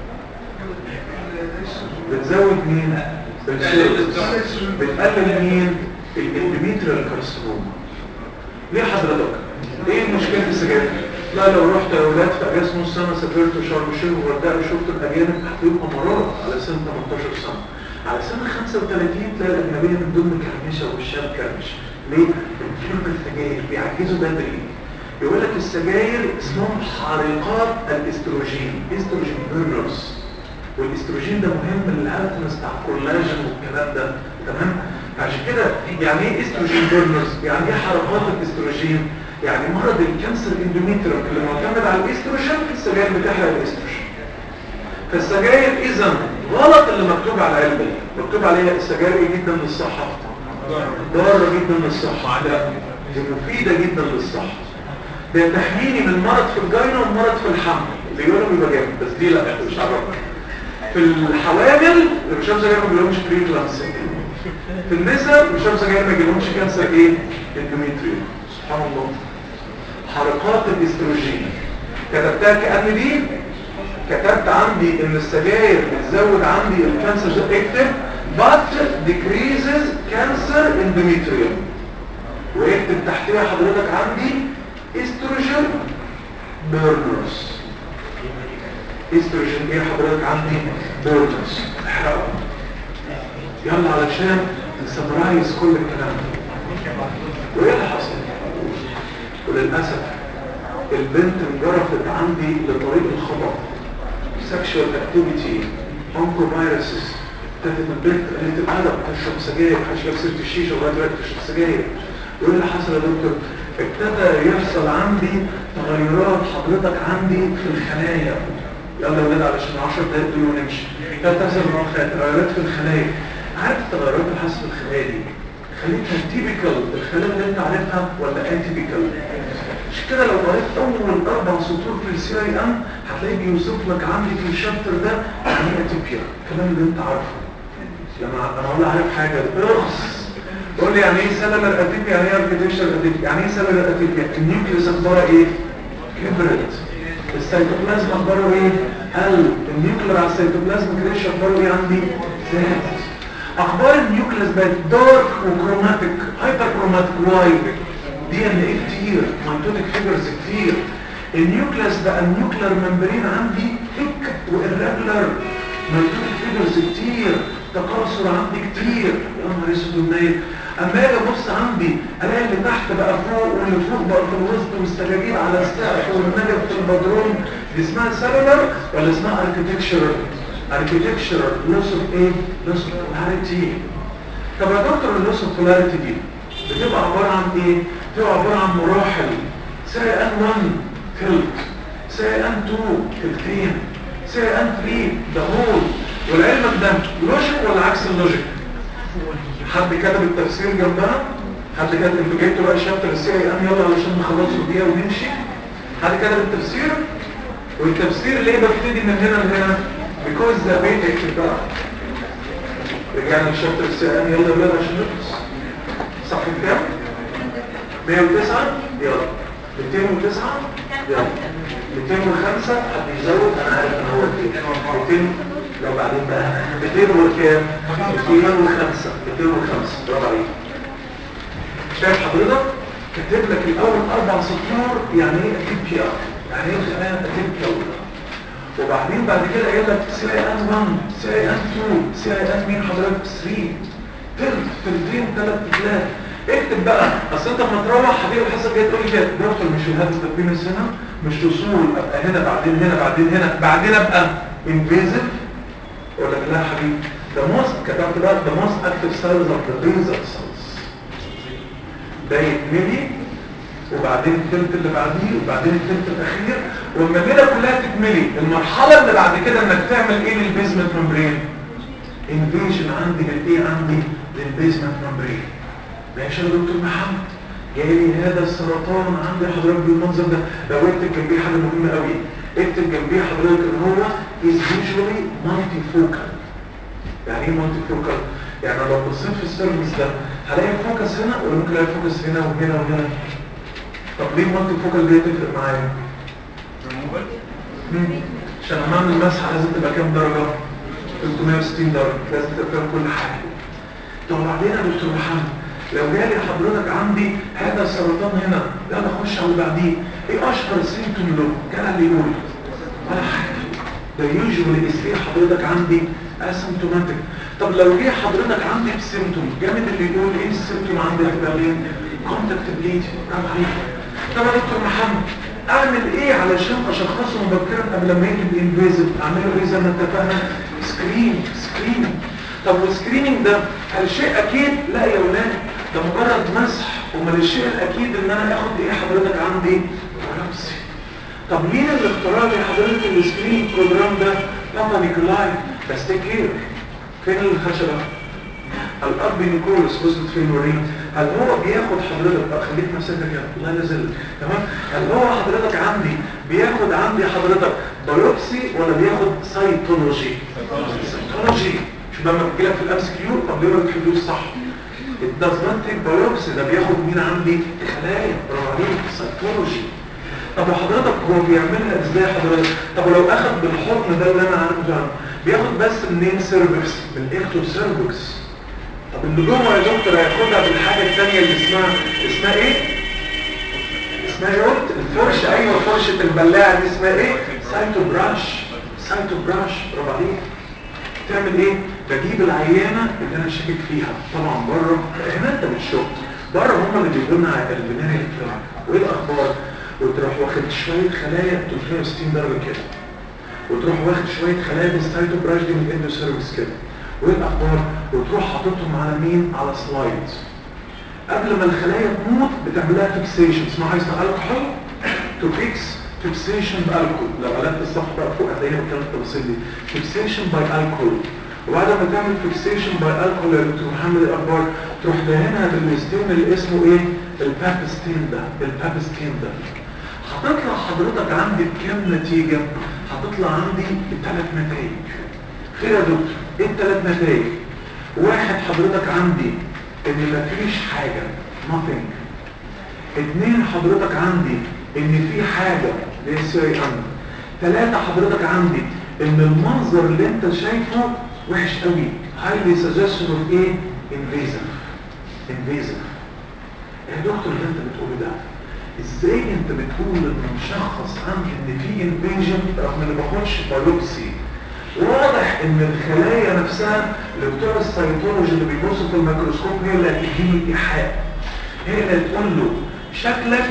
Speaker 1: بتزود مين؟ السيرفكس. بتقلل مين؟ الاندوميتريال كارسينوما. ليه حضرتك؟ ايه المشكله في السجاير؟ لا لو رحت يا اولاد في اجازه نص سنه سافرت شرم الشيخ وغردقه وشفت الاجانب هتبقوا مرات على سن ثمانية عشر سنه. على سن خمسة وثلاثين تلاقي الاجنبيه من ضمن كرمشه والشاب كرمش. ليه؟ بيشربوا السجاير بيعجزوا بدري. يقول لك السجاير اسمهم حارقات الاستروجين، استروجين بيرنرز. والاستروجين ده مهم للالتنس بتاع الكولاجين والكلام ده، تمام؟ عشان كده يعني ايه استروجين بيرنرز؟ يعني ايه حركات الاستروجين؟ يعني مرض الكانسر اندوميتريوم اللي معتمد على الاستروجين، السجاير بتحرق الاستروجين. فالسجاير اذا غلط اللي مكتوب على العلبه، مكتوب عليها السجاير ايه جدا للصحه؟ ضاره جدا للصحه. لا دي مفيده جدا للصحه. ده تحميني من مرض في الجينه ومرض في الحمل، اللي يقولوا بيبقى جامد بس دي لا مش عارفه. في الحوامل اللي بيشربوا سجاير ما بيجيلهمش بريكلامسيا. في النساء اللي بيشربوا سجاير ما بيجيلهمش كانسر ايه؟ اندوميتريوم. سبحان الله. حركات الاستروجين كتبتها كأن دي، كتبت عندي ان السجاير بتزود عندي الكانسر، اكتب but decreases cancer endometrium، واكتب تحتها حضرتك عندي استروجين بيرنرز. استروجين ايه حضرتك عندي؟ بيرنرز. احرقوا يلا علشان نسمرايز كل الكلام ده. وايه اللي حصل؟ وللاسف البنت انجرفت عندي لطريق الخطأ، sexual activity، oncoviruses. ابتدت البنت قالت الادب تشرب سجاير، هشرب سيره الشيشه وبعد دلوقتي تشرب سجاير. وايه اللي حصل يا دكتور؟ ابتدى يحصل عندي تغيرات حضرتك عندي في الخلايا. يلا يا ولاد علشان عشر دقايق دول ونمشي. ابتدت تحصل تغيرات في الخلايا. عارف التغيرات اللي حصلت في الخلايا دي خليتها تيبيكال الخلايا اللي انت عارفها ولا اتيبيكال؟ مش كده لو قريت اول اربع سطور في السي اي ام هتلاقي بيوصف لك عندي في الشابتر ده يعني ايه اتيبيا، الكلام اللي انت عارفه. لما انا والله عارف حاجه ارخص قول لي يعني ايه سيلولر اتيبيا، يعني ايه اركتكشر اتيبيا، يعني ايه سيلولر اتيبيا؟ النيوكليوس اخباره ايه؟ كبرت. السيتوبلازم اخباره ايه؟ قل. النيوكلير على السيتوبلازم كريش اخباره ايه عندي؟ زاد. اخبار النيوكليس بقت دارك وكروماتيك، هايبر كروماتيك. واي؟ دي ان ايه كتير، ميتوتيك فيجرز كتير. النيوكليس بقى النيوكلير ممبرين عندي ثيك وإيرجولار، ميتوتيك فيجرز كتير، تكاثر عندي كتير. يا نهار اسود ومنيل. اما اجي ابص عندي الاقي اللي تحت بقى فوق واللي فوق بقى في الوسط والسجاجيد على السقف والنجف في البدروم. دي اسمها سيلولر ولا اسمها اركتكشرال؟ اركتكشرال لوس اوف ايه؟ لوس اوف بولاريتي. طب يا دكتور اللوس اوف بولاريتي دي بتبقى عباره عن ايه؟ بتبقى عباره عن مراحل. سي ان واحد تلت، سي ان اتنين تلتين، سي ان تلاتة ده هول. والعلمك ده لوجيك ولا عكس اللوجيك؟ حد كتب التفسير جنبها؟ حد كتب انتوا جايبتوا بقى شابتر السي اي ام يلا علشان نخلصوا دقيقه ونمشي؟ حد كتب التفسير؟ والتفسير ليه ببتدي من هنا لهنا؟ because the beta اكتبها. رجعنا لشابتر السؤال، يلا يلا عشان نخلص. صح كام؟ مية وتسعة يلا. ميتين وتسعة يلا. ميتين وخمسة حد يزود، انا عارف ان هو ميتين. لو بعدين بقى ميتين وكام؟ ميتين وخمسة. ميتين وخمسة برافو عليك. شايف حضرتك؟ كاتب لك الاول اربع سطور يعني ايه اكيد بي ار، يعني ايه خلينا اكيد بي ار، وبعدين بعد كده قايل لك سي اي ان واحد سي اي ان اتنين سي اي ان مين حضرتك ثلاثة تلت تلتين تلت تلات. اكتب بقى، اصل انت لما تروح هتيجي الحصه جايه تقول لي كده دكتور مش الهدف التقويمس هنا مش وصول ابقى هنا بعدين هنا بعدين هنا بعدين ابقى انفيزيف ولا لا يا حبيبي؟ ده موست كتبت بقى ده موست اكتف سيلز اوف ذا بيزل سيلز ده يتملي وبعدين الثلث اللي بعديه وبعدين الثلث الاخير، والما كده كلها تتملي المرحله اللي بعد كده انك تعمل ايه للبيزمنت ممبرين؟ انفيجن عندي للايه عندي للبيزمنت ممبرين. ماشي يا دكتور محمد، جاي لي هذا السرطان عندي حضرتك بالمنظر ده. لو اكتب جنبيه حاجه مهمه قوي، اكتب جنبيه حضرتك ان هو is usually multifocal. يعني ايه multifocal؟ يعني لو بصيت في السيرفيس ده هلاقي فوكس هنا ولا ممكن الاقي فوكس هنا وهنا وهنا؟ طب ليه multifocal دي تفرق معايا؟ عشان لما اعمل مسحه لازم تبقى كام درجه؟ ثلاثمية وستين درجه، لازم تبقى كل حاجه. طب بعدين يا دكتور محمد لو جالي حضرتك عندي هذا السرطان هنا، يلا اخش على اللي بعديه، ايه اشهر سيمتوم له؟ كان اللي يقول ولا حاجه. ده يوجوالي ايه حضرتك عندي اسيمتوماتيك. طب لو جه حضرتك عندي بسيمتوم جامد اللي يقول ايه السيمتوم عندي في كونتاكت بليد. برافو عليك. طب يا دكتور محمد اعمل ايه علشان اشخصه مبكرا قبل ما يجي الانفيزيف؟ اعمله ايه زي ما اتفقنا؟ سكرين سكرين. طب والسكريننج ده هل شيء اكيد؟ لا يا ولاد، ده مجرد مسح. ومن الشيء الاكيد ان انا اخد ايه حضرتك عندي؟ بايوبسي. طب مين اللي اخترع لي حضرتك السكريننج بروجرام ده؟ بابا نيكولاي. بس تيك كير، فين الخشبه؟ الاب نيكولس وصلت فين وريني؟ هل هو بياخد حضرتك بقى خليك نفسك كده الله نزل تمام؟ هل هو حضرتك عندي بياخد عندي حضرتك بايوبسي ولا بياخد سايتولوجي؟ سايتولوجي. شو لما بتجيلك في الامس كيو طب ليه ما بتحلوش صح؟ الدازمانتيك بايوبسي ده بياخد مين عندي؟ خلايا. برافو عليك سايتولوجي. طب وحضرتك هو بيعملها ازاي حضرتك؟ طب ولو اخد بالحضن ده اللي انا عنده بياخد بس منين؟ سيرفكس، من الاكتو سيرفكس. طب اللي جوه يا دكتور هياخدها بالحاجه الثانيه اللي اسمها اسمها ايه؟ اسمها ايه قلت؟ الفرشه. ايوه فرشه البلاعه دي اسمها ايه؟ سايتو براش. سايتو براش. برافو عليك. تعمل ايه؟ بجيب العيانه اللي انا شاكك فيها طبعا بره، هنا انت بتشوف بره هم اللي بيجوا لنا البنايه بتاعك وايه الاخبار، وتروح واخد شويه خلايا ثلاثمية وستين درجه كده، وتروح واخد شويه خلايا بالسايتو براش دي من الاندو سيرفيس كده، وايه الاخبار، وتروح حاططهم على مين؟ على سلايد. قبل ما الخلايا تموت بتعملها فيكسيشن اسمها حاجه اسمها الكحول تو فيكس فيكسيشن بالكحول. لو قلبت الصفحه بقى فوق هتلاقيها بكلام التفاصيل دي فيكسيشن باي الكحول. وبعد ما تعمل فيكسيشن باي الكحول يا دكتور محمد الاخبار تروح دهنها بالستين اللي اسمه ايه؟ البابستين ده. البابستين ده هتطلع حضرتك عندي بكام نتيجه؟ هتطلع عندي بثلاث نتائج. خير يا دكتور ايه الثلاث نتائج؟ واحد حضرتك عندي ان مفيش حاجه nothing. اتنين حضرتك عندي ان في حاجه لسه ان. ثلاثه حضرتك عندي ان المنظر اللي انت شايفه وحش قوي highly suggestion of ايه؟ invasive. invasive. يا دكتور اللي انت بتقوله ده ازاي انت بتقول ان مشخص عندي ان في invasion رغم ان ما باخدش بايوبسي؟ واضح ان الخلايا نفسها اللي بتوع السيتولوجي اللي بيبصوا في الميكروسكوب هي اللي هتديله الايحاء، هي اللي تقول له شكلك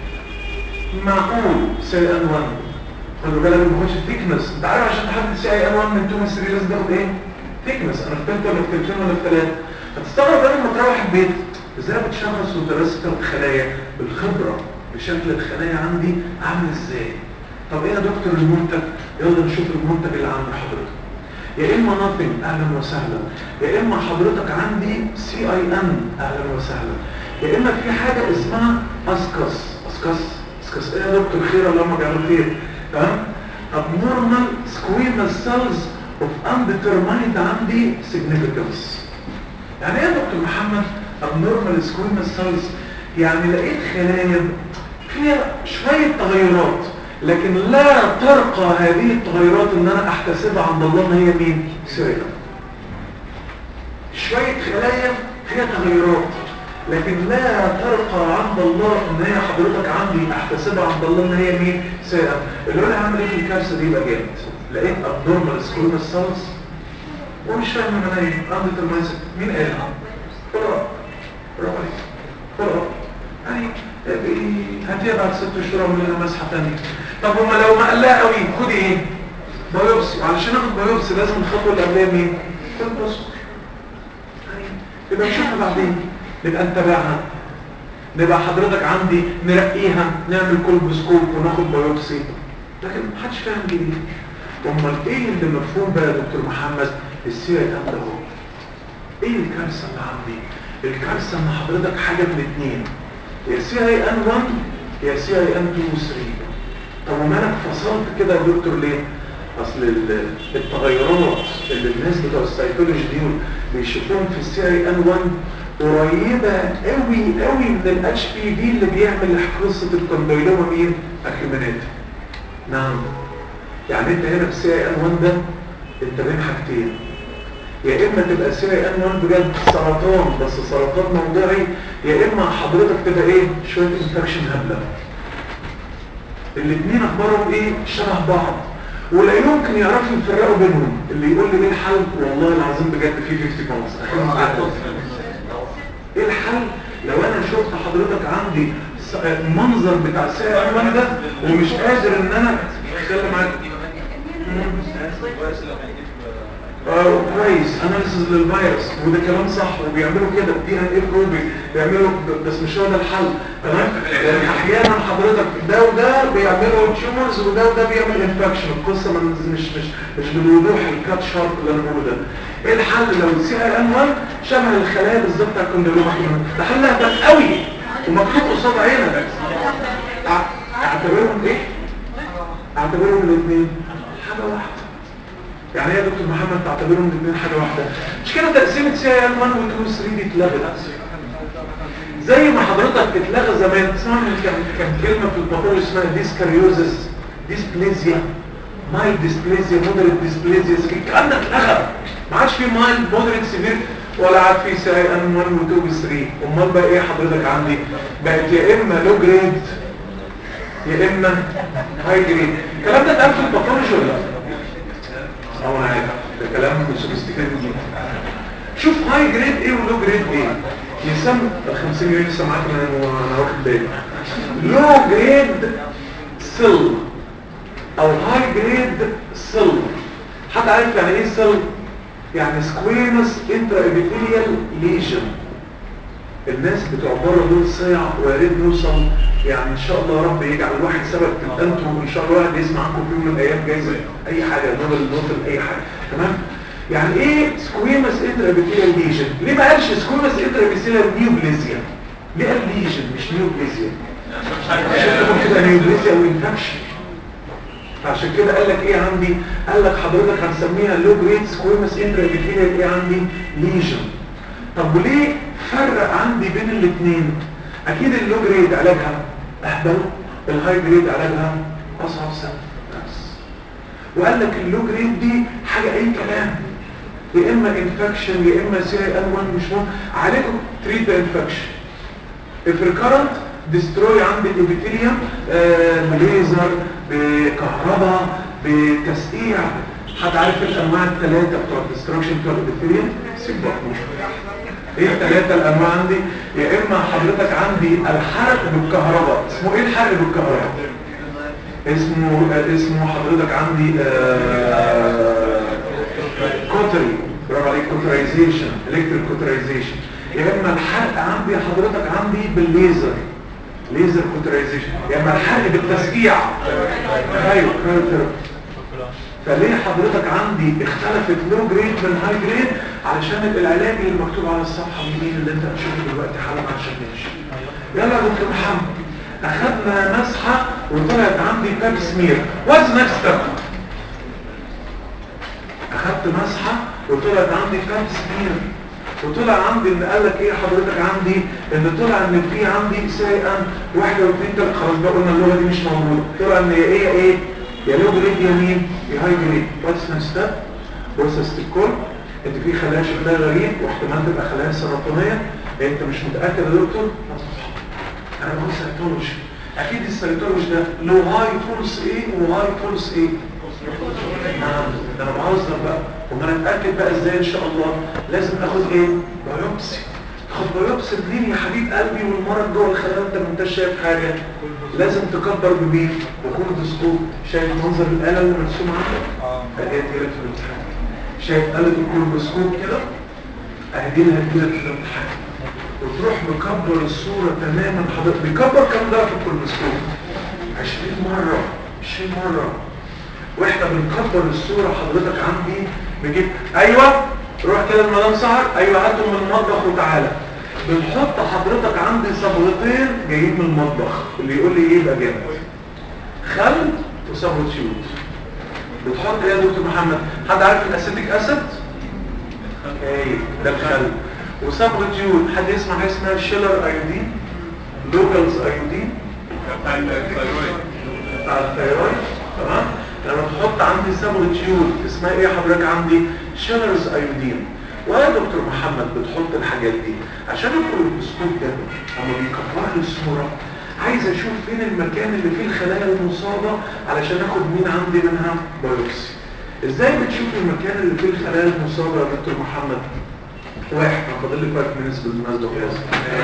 Speaker 1: معقول سي ان واحد. خلوا بالك ما باخدش ثيكنس. انت عارف عشان تحدد سي ان واحد من اتنين من تلاتة لازم تاخد ايه؟ ثيكنس. انا اخترت ولا اخترتين ولا ثلاثه؟ هتستغرب لما تروح البيت ازاي بتشخص ودرست الخلايا بالخبره بشكل الخلايا عندي عامل ازاي. طب ايه يا دكتور المنتج؟ يلا نشوف المنتج اللي عند حضرتك. يا اما nothing اهلا وسهلا، يا اما حضرتك عندي سي اي ان اهلا وسهلا، يا اما في حاجه اسمها اسكس. اسكس اسكس ايه يا دكتور؟ خير اللهم اجعله خير. تمام؟ abnormal squamous cells of undetermined عندي significance. يعني ايه يا دكتور محمد abnormal squamous cells؟ يعني لقيت خلايا فيها شوية تغيرات لكن لا ترقى هذه التغيرات ان انا احتسبها عند الله ان هي مين؟ سيريا. شوية خلايا فيها تغيرات لكن لا ترقى عند الله ان هي حضرتك عندي احتسبها عند الله ان هي مين؟ سيئة. اللي هو عامل ايه في الكارثة دي بقى جامد. لقيت abnormal squamous cells ومش فاهم انا ايه undetermined. مين قالها؟ قرأ برافو عليك قرأ يعني هاتيها بعد ست شهور اعمل لنا مسحة تانية. طب هما لو ما قالها قوي خدي ايه؟ بايوبسي. وعلشان اخد بايوبسي لازم الخطوة اللي قبلها مين؟ الباسكور. يبقى نشوفها بعدين نبقى نتابعها نبقى حضرتك عندي نرقيها نعمل كولبوسكوب وناخد بايوبسي لكن محدش فاهم جديد. امال ايه اللي مفهوم بقى يا دكتور محمد؟ السي اي ان ده هو ايه الكارثه اللي عندي؟ الكارثه ان حضرتك حاجه من الاثنين يا سي اي ان واحد يا سي اي ان اتنين و تلاتة. طب ومالك فصلت كده يا دكتور ليه؟ اصل التغيرات اللي الناس بتوع السيكولوجي دول بيشوفوهم في السي اي ان واحد قريبه قوي قوي من الاتش بي في اللي بيعمل قصه الكونديلوما مين؟ اكيومينات. نعم يعني انت هنا في السي اي ان واحد ده انت بين حاجتين يا اما تبقى سي اي ان واحد بجد سرطان بس سرطان موضعي يا اما حضرتك تبقى ايه؟ شويه انفكشن هبله. الاثنين اخبارهم ايه؟ شبه بعض ولا يمكن يعرفوا يفرقوا بينهم. اللي يقول لي ايه الحل؟ والله العظيم بجد في خمسين بونص. ايه الحل؟ لو انا شفت حضرتك عندي منظر بتاع السي اي ان واحد ده ومش قادر ان انا اتكلم معاك اه كويس اناليسيس للفيروس وده كلام صح وبيعملوا كده دي ان ايه بروبي بيعملوا بس مش هو ده الحل تمام. يعني احيانا حضرتك ده وده بيعملوا تيومرز وده وده بيعمل انفكشن. القصه مش مش مش بالوضوح الكات شارب اللي انا بقوله ده. ايه الحل لو السي اي ان واحد شبه الخلايا بالظبط بتاع الكونديلوما؟ ده حلها ده قوي ومكتوب قصاد عينك. اعتبرهم ايه؟ اعتبرهم الاثنين حاجه واحده. يعني ايه يا دكتور محمد تعتبرهم الاثنين حاجه واحده؟ مش كده تقسيمه سي اي ان واحد و اتنين و تلاتة دي اتلغت زي ما حضرتك اتلغى زمان. اسمها كان كان كلمه في الباثولوجي اسمها ديسكاريوزس ديسبليزيا مايل ديسبليزيا مودريت ديسبليزيا. الكلام ده اتلغى ما عادش في مايل مودريت سيفير ولا عاد في سي اي ان واحد و اتنين و تلاتة. امال بقى ايه حضرتك عندي؟ بقت يا اما لو جريد يا اما هاي جريد. الكلام ده اتقال في الباثولوجي ولا لا؟ اه انا عارف ده كلام مش سوفيستيكيتد جدا. شوف هاي جريد ايه ولو جريد ايه. يسمى ال خمسين جنيه لسه معاك وانا واخد بالي. لو جريد سيل او هاي جريد سيل. حد عارف يعني ايه سيل؟ يعني سكويمس انترا ابيثيليال ليجن. الناس بتوع بره دول صيع ويا ريت نوصل يعني ان شاء الله يا رب يجعل الواحد سبب تبقى انتوا ان شاء الله واحد يسمع عنكم في يوم من الايام جايزه اي حاجه نوبل نوبل اي حاجه تمام. يعني ايه سكويمس انترا ابيثيليال ليجن؟ ليه ما قالش سكويمس انترا ابيثيليال نيوبليزيا؟ ليه قال ليجن مش نيوبليزيا؟ عشان تكون كده نيوبليزيا وانفكشن. فعشان كده قال لك ايه عندي؟ قال لك حضرتك هنسميها لو جريد سكويمس انترا ابيثيليال ايه عندي؟ ليجن. طب وليه فرق عندي بين الاثنين؟ اكيد اللو جريد علاجها اهبل الهاي جريد علاجها اصعب سنه بس. وقال لك اللو جريد دي حاجه اي كلام يا اما انفكشن يا اما سي اي ان واحد مش مهم عليكم تريد انفكشن. if recurrent destroy عندي الابيثيليوم بليزر بكهرباء بتسقيع. حد عارف الانواع الثلاثه بتوع الديستركشن بتوع الابيثيليوم؟ سيبك ايه الثلاثه الانواع عندي؟ يا اما حضرتك عندي الحرق بالكهرباء. اسمه ايه الحرق بالكهرباء؟ اسمه اسمه حضرتك عندي كوتري. برافو عليك كوترايزيشن الكتريك كوترايزيشن. يا اما الحرق عندي حضرتك عندي بالليزر ليزر كوترايزيشن. يا اما الحرق بالتسقيع ايوه كرايوثيرابي. فليه حضرتك عندي اختلفت لو جريد من هاي جريد؟ علشان العلاج اللي مكتوب على الصفحه اليمين اللي انت هتشوفه دلوقتي حالا عشان نمشي. يلا يا دكتور محمد اخذنا مسحه وطلعت عندي باب سمير. واتس نيكست ستيب؟ اخدت مسحه وطلعت عندي كام سمير، وطلع عندي ان قال لك ايه حضرتك عندي ان طلع ان في عندي سائل واحده واثنين ثلاثه، خلاص بقى قلنا اللغه دي مش موجوده، طلع ان هي ايه ايه يا لو جريد يا مين يا هاي جريد. واتس نيكست ستيب؟ بص يا ست الكل، انت في خلايا شكلها غريب واحتمال تبقى خلايا سرطانيه، انت مش متاكد يا دكتور؟ انا بقول سيتولوجي، اكيد السيتولوجي ده لو هاي فولس ايه وهاي فولس ايه؟ نعم ده انا بهزر بقى. وما انا اتاكد بقى ازاي ان شاء الله؟ لازم اخد ايه؟ بايوبسي. اخد بايوبسي منين يا حبيب قلبي والمرض جوه الخلايا انت ما انتش شايف حاجه؟ لازم تكبر بمين؟ بكولدوسكوب. شايف منظر الاله اللي مرسومه عندك؟ اه اهي دي لك في الامتحان. شايف آلة الكولدوسكوب كده؟ اهي دي لها في الامتحان. وتروح مكبر الصوره تماما. حضرتك بيكبر كام درجه في الكولدوسكوب؟ عشرين مره عشرين مره. واحنا بنكبر الصورة حضرتك عندي بنجيب ايوه روح كده لمدام سهر، ايوه هاتهم من المطبخ وتعالى. بنحط حضرتك عندي صبغتين جايين من المطبخ، اللي يقول لي ايه يبقى جامد. خل وصبغه شيوت. بتحط ايه يا دكتور محمد؟ حد عارف الاسيتيك اسيد؟ ايه ده الخل. وصبغه شيوت، حد يسمع حاجه اسمها شيلر ايودين؟ لوكالز ايودين بتاع الثايرويد بتاع الثايرويد تمام. لما تحط عندي صبغه شيوت اسمها ايه حضرتك عندي؟ شيلرز ايودين. ويا دكتور محمد بتحط الحاجات دي عشان الكولدوسكوب ده اما بيكبر لي الصوره عايز اشوف فين المكان اللي فيه الخلايا المصابه علشان اخد مين عندي منها بايوبسي. ازاي بتشوف المكان اللي فيه الخلايا المصابه يا دكتور محمد؟ واحد انا فاضل لي فايف مينتس بالمناسبه خلاص.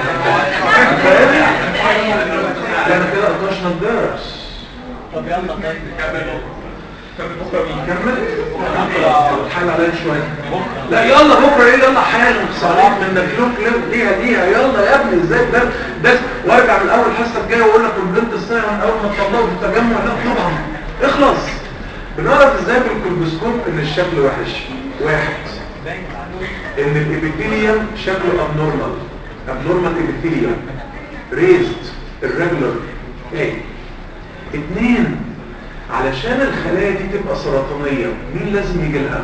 Speaker 1: احنا كده قطشنا الدرس.
Speaker 2: طب يلا طيب
Speaker 1: كمل كمل حل عليا شويه. لا يلا بكره ايه يلا حالا صريح منك لوك ليها ليها يلا يا ابني ازاي ده ده وارجع من اول حصه الجايه واقول لك البنت الصايعه من اول ما تطلعوا في التجمع. لا طبعا اخلص. بنعرف ازاي بالكولدوسكوب ان الشكل وحش؟ واحد ان الابيثيليوم شكله ابنورمال ابنورمال ابيثيليوم ريزد الريجولار. ايه اثنين علشان الخلايا دي تبقى سرطانيه مين لازم يجي لها؟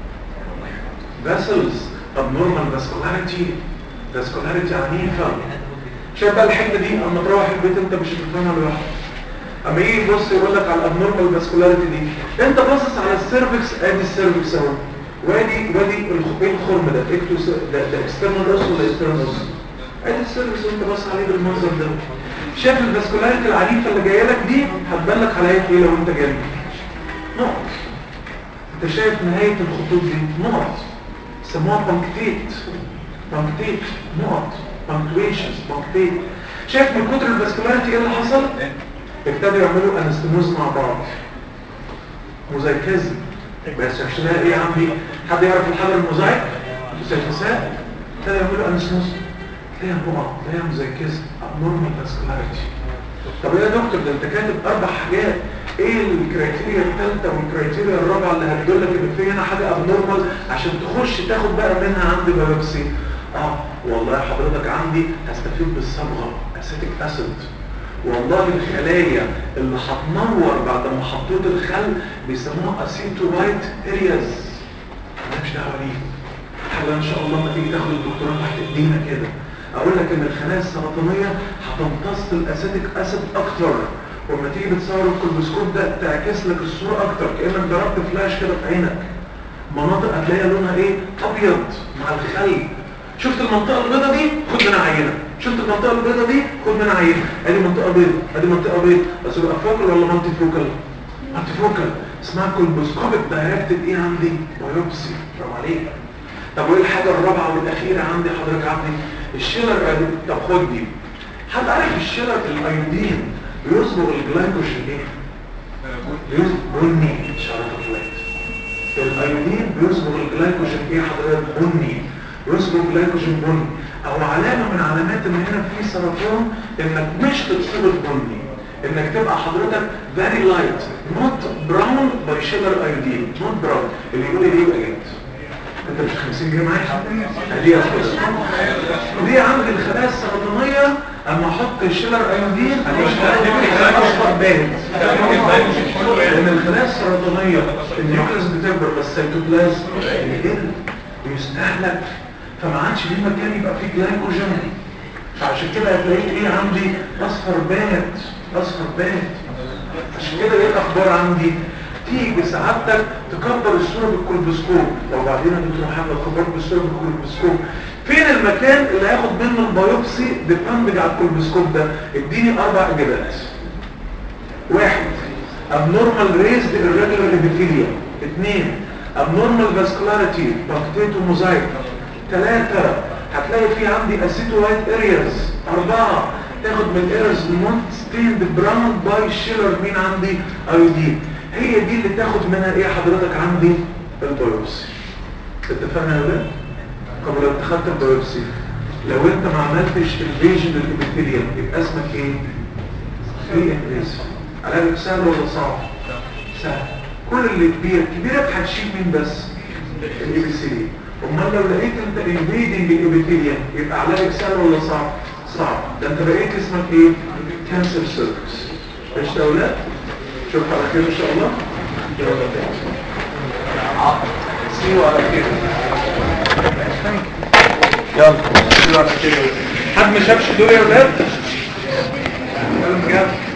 Speaker 1: فاسلز ابنورمال فاسكولاريتي فاسكولاريتي عنيفه. شايف بقى الحته دي اما تروح البيت انت مش هتفهمها لوحدك. اما يجي يبص يقول لك على الابنورمال فاسكولاريتي دي انت باصص على السيرفكس ادي السيرفكس اهو وادي وادي ايه الخرم ده اكتوس ده ده اكسترنال اوس ولا اكسترنال اوس؟ ادي السيرفكس وانت باصص عليه بالمنظر ده. شايف الفاسكولاريتي العنيفه اللي جايه لك دي هتبان لك على ايه لو انت جنبي؟ نقط. انت شايف نهايه الخطوط دي نقط سموها بانكتيت بانكتيت نقط بانكتويشنز بانكتيت. شايف من كتر الفاسكولاريتي ايه اللي حصل؟ ابتدوا يعملوا انستموز مع بعض موزايكيزم. بس عشان ايه يا عمي؟ حد يعرف الحاله الموزايك؟ موزايكسات. ابتدوا يعملوا انستموز تلاقيها نقط تلاقيها موزايكيزم ابنورمال فاسكولاريتي. طب يا دكتور ده انت كاتب اربع حاجات، ايه الكرايتيريا الثالثه والكرايتيريا الرابعه اللي هتدل لك ان في هنا حاجه ابنورمال عشان تخش تاخد بقى منها عندي بايوبسي؟ اه والله حضرتك عندي هستفيد بالصبغه اسيتيك اسيد. والله الخلايا اللي هتنور بعد ما حطيت الخل بيسموها اسيتولايت ارياز. انا مش دعوه بيه. حاجه ان شاء الله لما تيجي تاخد الدكتوراه تحت ايدينا كده اقول لك ان الخلايا السرطانيه هتمتص الاسيتيك اسيد اكتر، ولما تيجي بتصور الكولدوسكوب ده تعكس لك الصوره اكتر كانك ضربت فلاش كده في عينك. مناطق هتلاقيها لونها ايه؟ ابيض مع الخل. شفت المنطقه البيضاء دي؟ خد منها عينه. شفت المنطقه البيضاء دي؟ خد منها عينه. ادي منطقه بيضاء ادي منطقه بيضاء. بس يبقى فوكال ولا مالتي فوكال؟ مالتي فوكال. اسمها كولدوسكوبيك دايركتد ايه عندي؟ بايوبسي. برافو عليك. طب وايه الحاجه الرابعه والاخيره عندي حضرتك عندي؟ الشيلر ايودين. طب خد دي. حد عارف الشيلر الايودين بيصبغ الجلايكوجين ايه؟ بيصبغ بني. شرط فلات. الايودين بيصبغ الجلايكوجين ايه حضرتك؟ بني. بيصبغ الجلايكوجين بني. او علامه من علامات ان هنا في سرطان انك مش تصبغ بني، انك تبقى حضرتك very light not brown by sugar iodine not brown. اللي يقول لي ليه يبقى جد انت مش خمسين جنيه معاك؟ ادي يا اخويا دي عند الخلايا السرطانيه اما احط الشيلر ايودين هلاقي اصفر باهت، لان الخلايا السرطانيه النيوكليس بتكبر بس السيتوبلازم بيقل ويستهلك، فما عادش ليه مكان يبقى فيه جلايكوجين، فعشان كده هتلاقيه ايه عندي اصفر باهت اصفر باهت. عشان كده ايه الاخبار عندي؟ تيجي سعادتك تكبر الصوره بالكولبسكوب، لو بعدين انتوا محمد كبرت بالصوره بالكولبسكوب فين المكان اللي هياخد منه البيوبسي ديبندنج على الكولبسكوب ده؟ اديني اربع اجابات. واحد abnormal raised irregular epithelium. اثنين abnormal vascularity punctato mosaic. ثلاثة هتلاقي في عندي اسيتولايت ارياز. أربعة تاخد من الارياز not stained brown by Schiller مين عندي؟ ايودين. هي دي اللي تاخد منها ايه حضرتك عندي؟ البيوبسي. اتفقنا يا ولاد؟ طب لو اتخذت البيوبسي لو انت ما عملتش الفيجن الابيثيليوم يبقى اسمك ايه؟ فري انجليزي. علاجك سهل ولا صعب؟ سهل. كل اللي كبير كبيرك هتشيل مين بس؟ الابيثيليوم. امال لو لقيت انت انفيدنج الابيثيليوم يبقى علاجك سهل ولا صعب؟ صعب. ده انت بقيت اسمك ايه؟ كانسر سيرفيس. ايش يا اولاد؟ شوف على خير ان شاء الله. يلا سيبوا على خير. يلا سيبوا على خير. حد ما شافش دول يا ولاد؟ يلا بجد.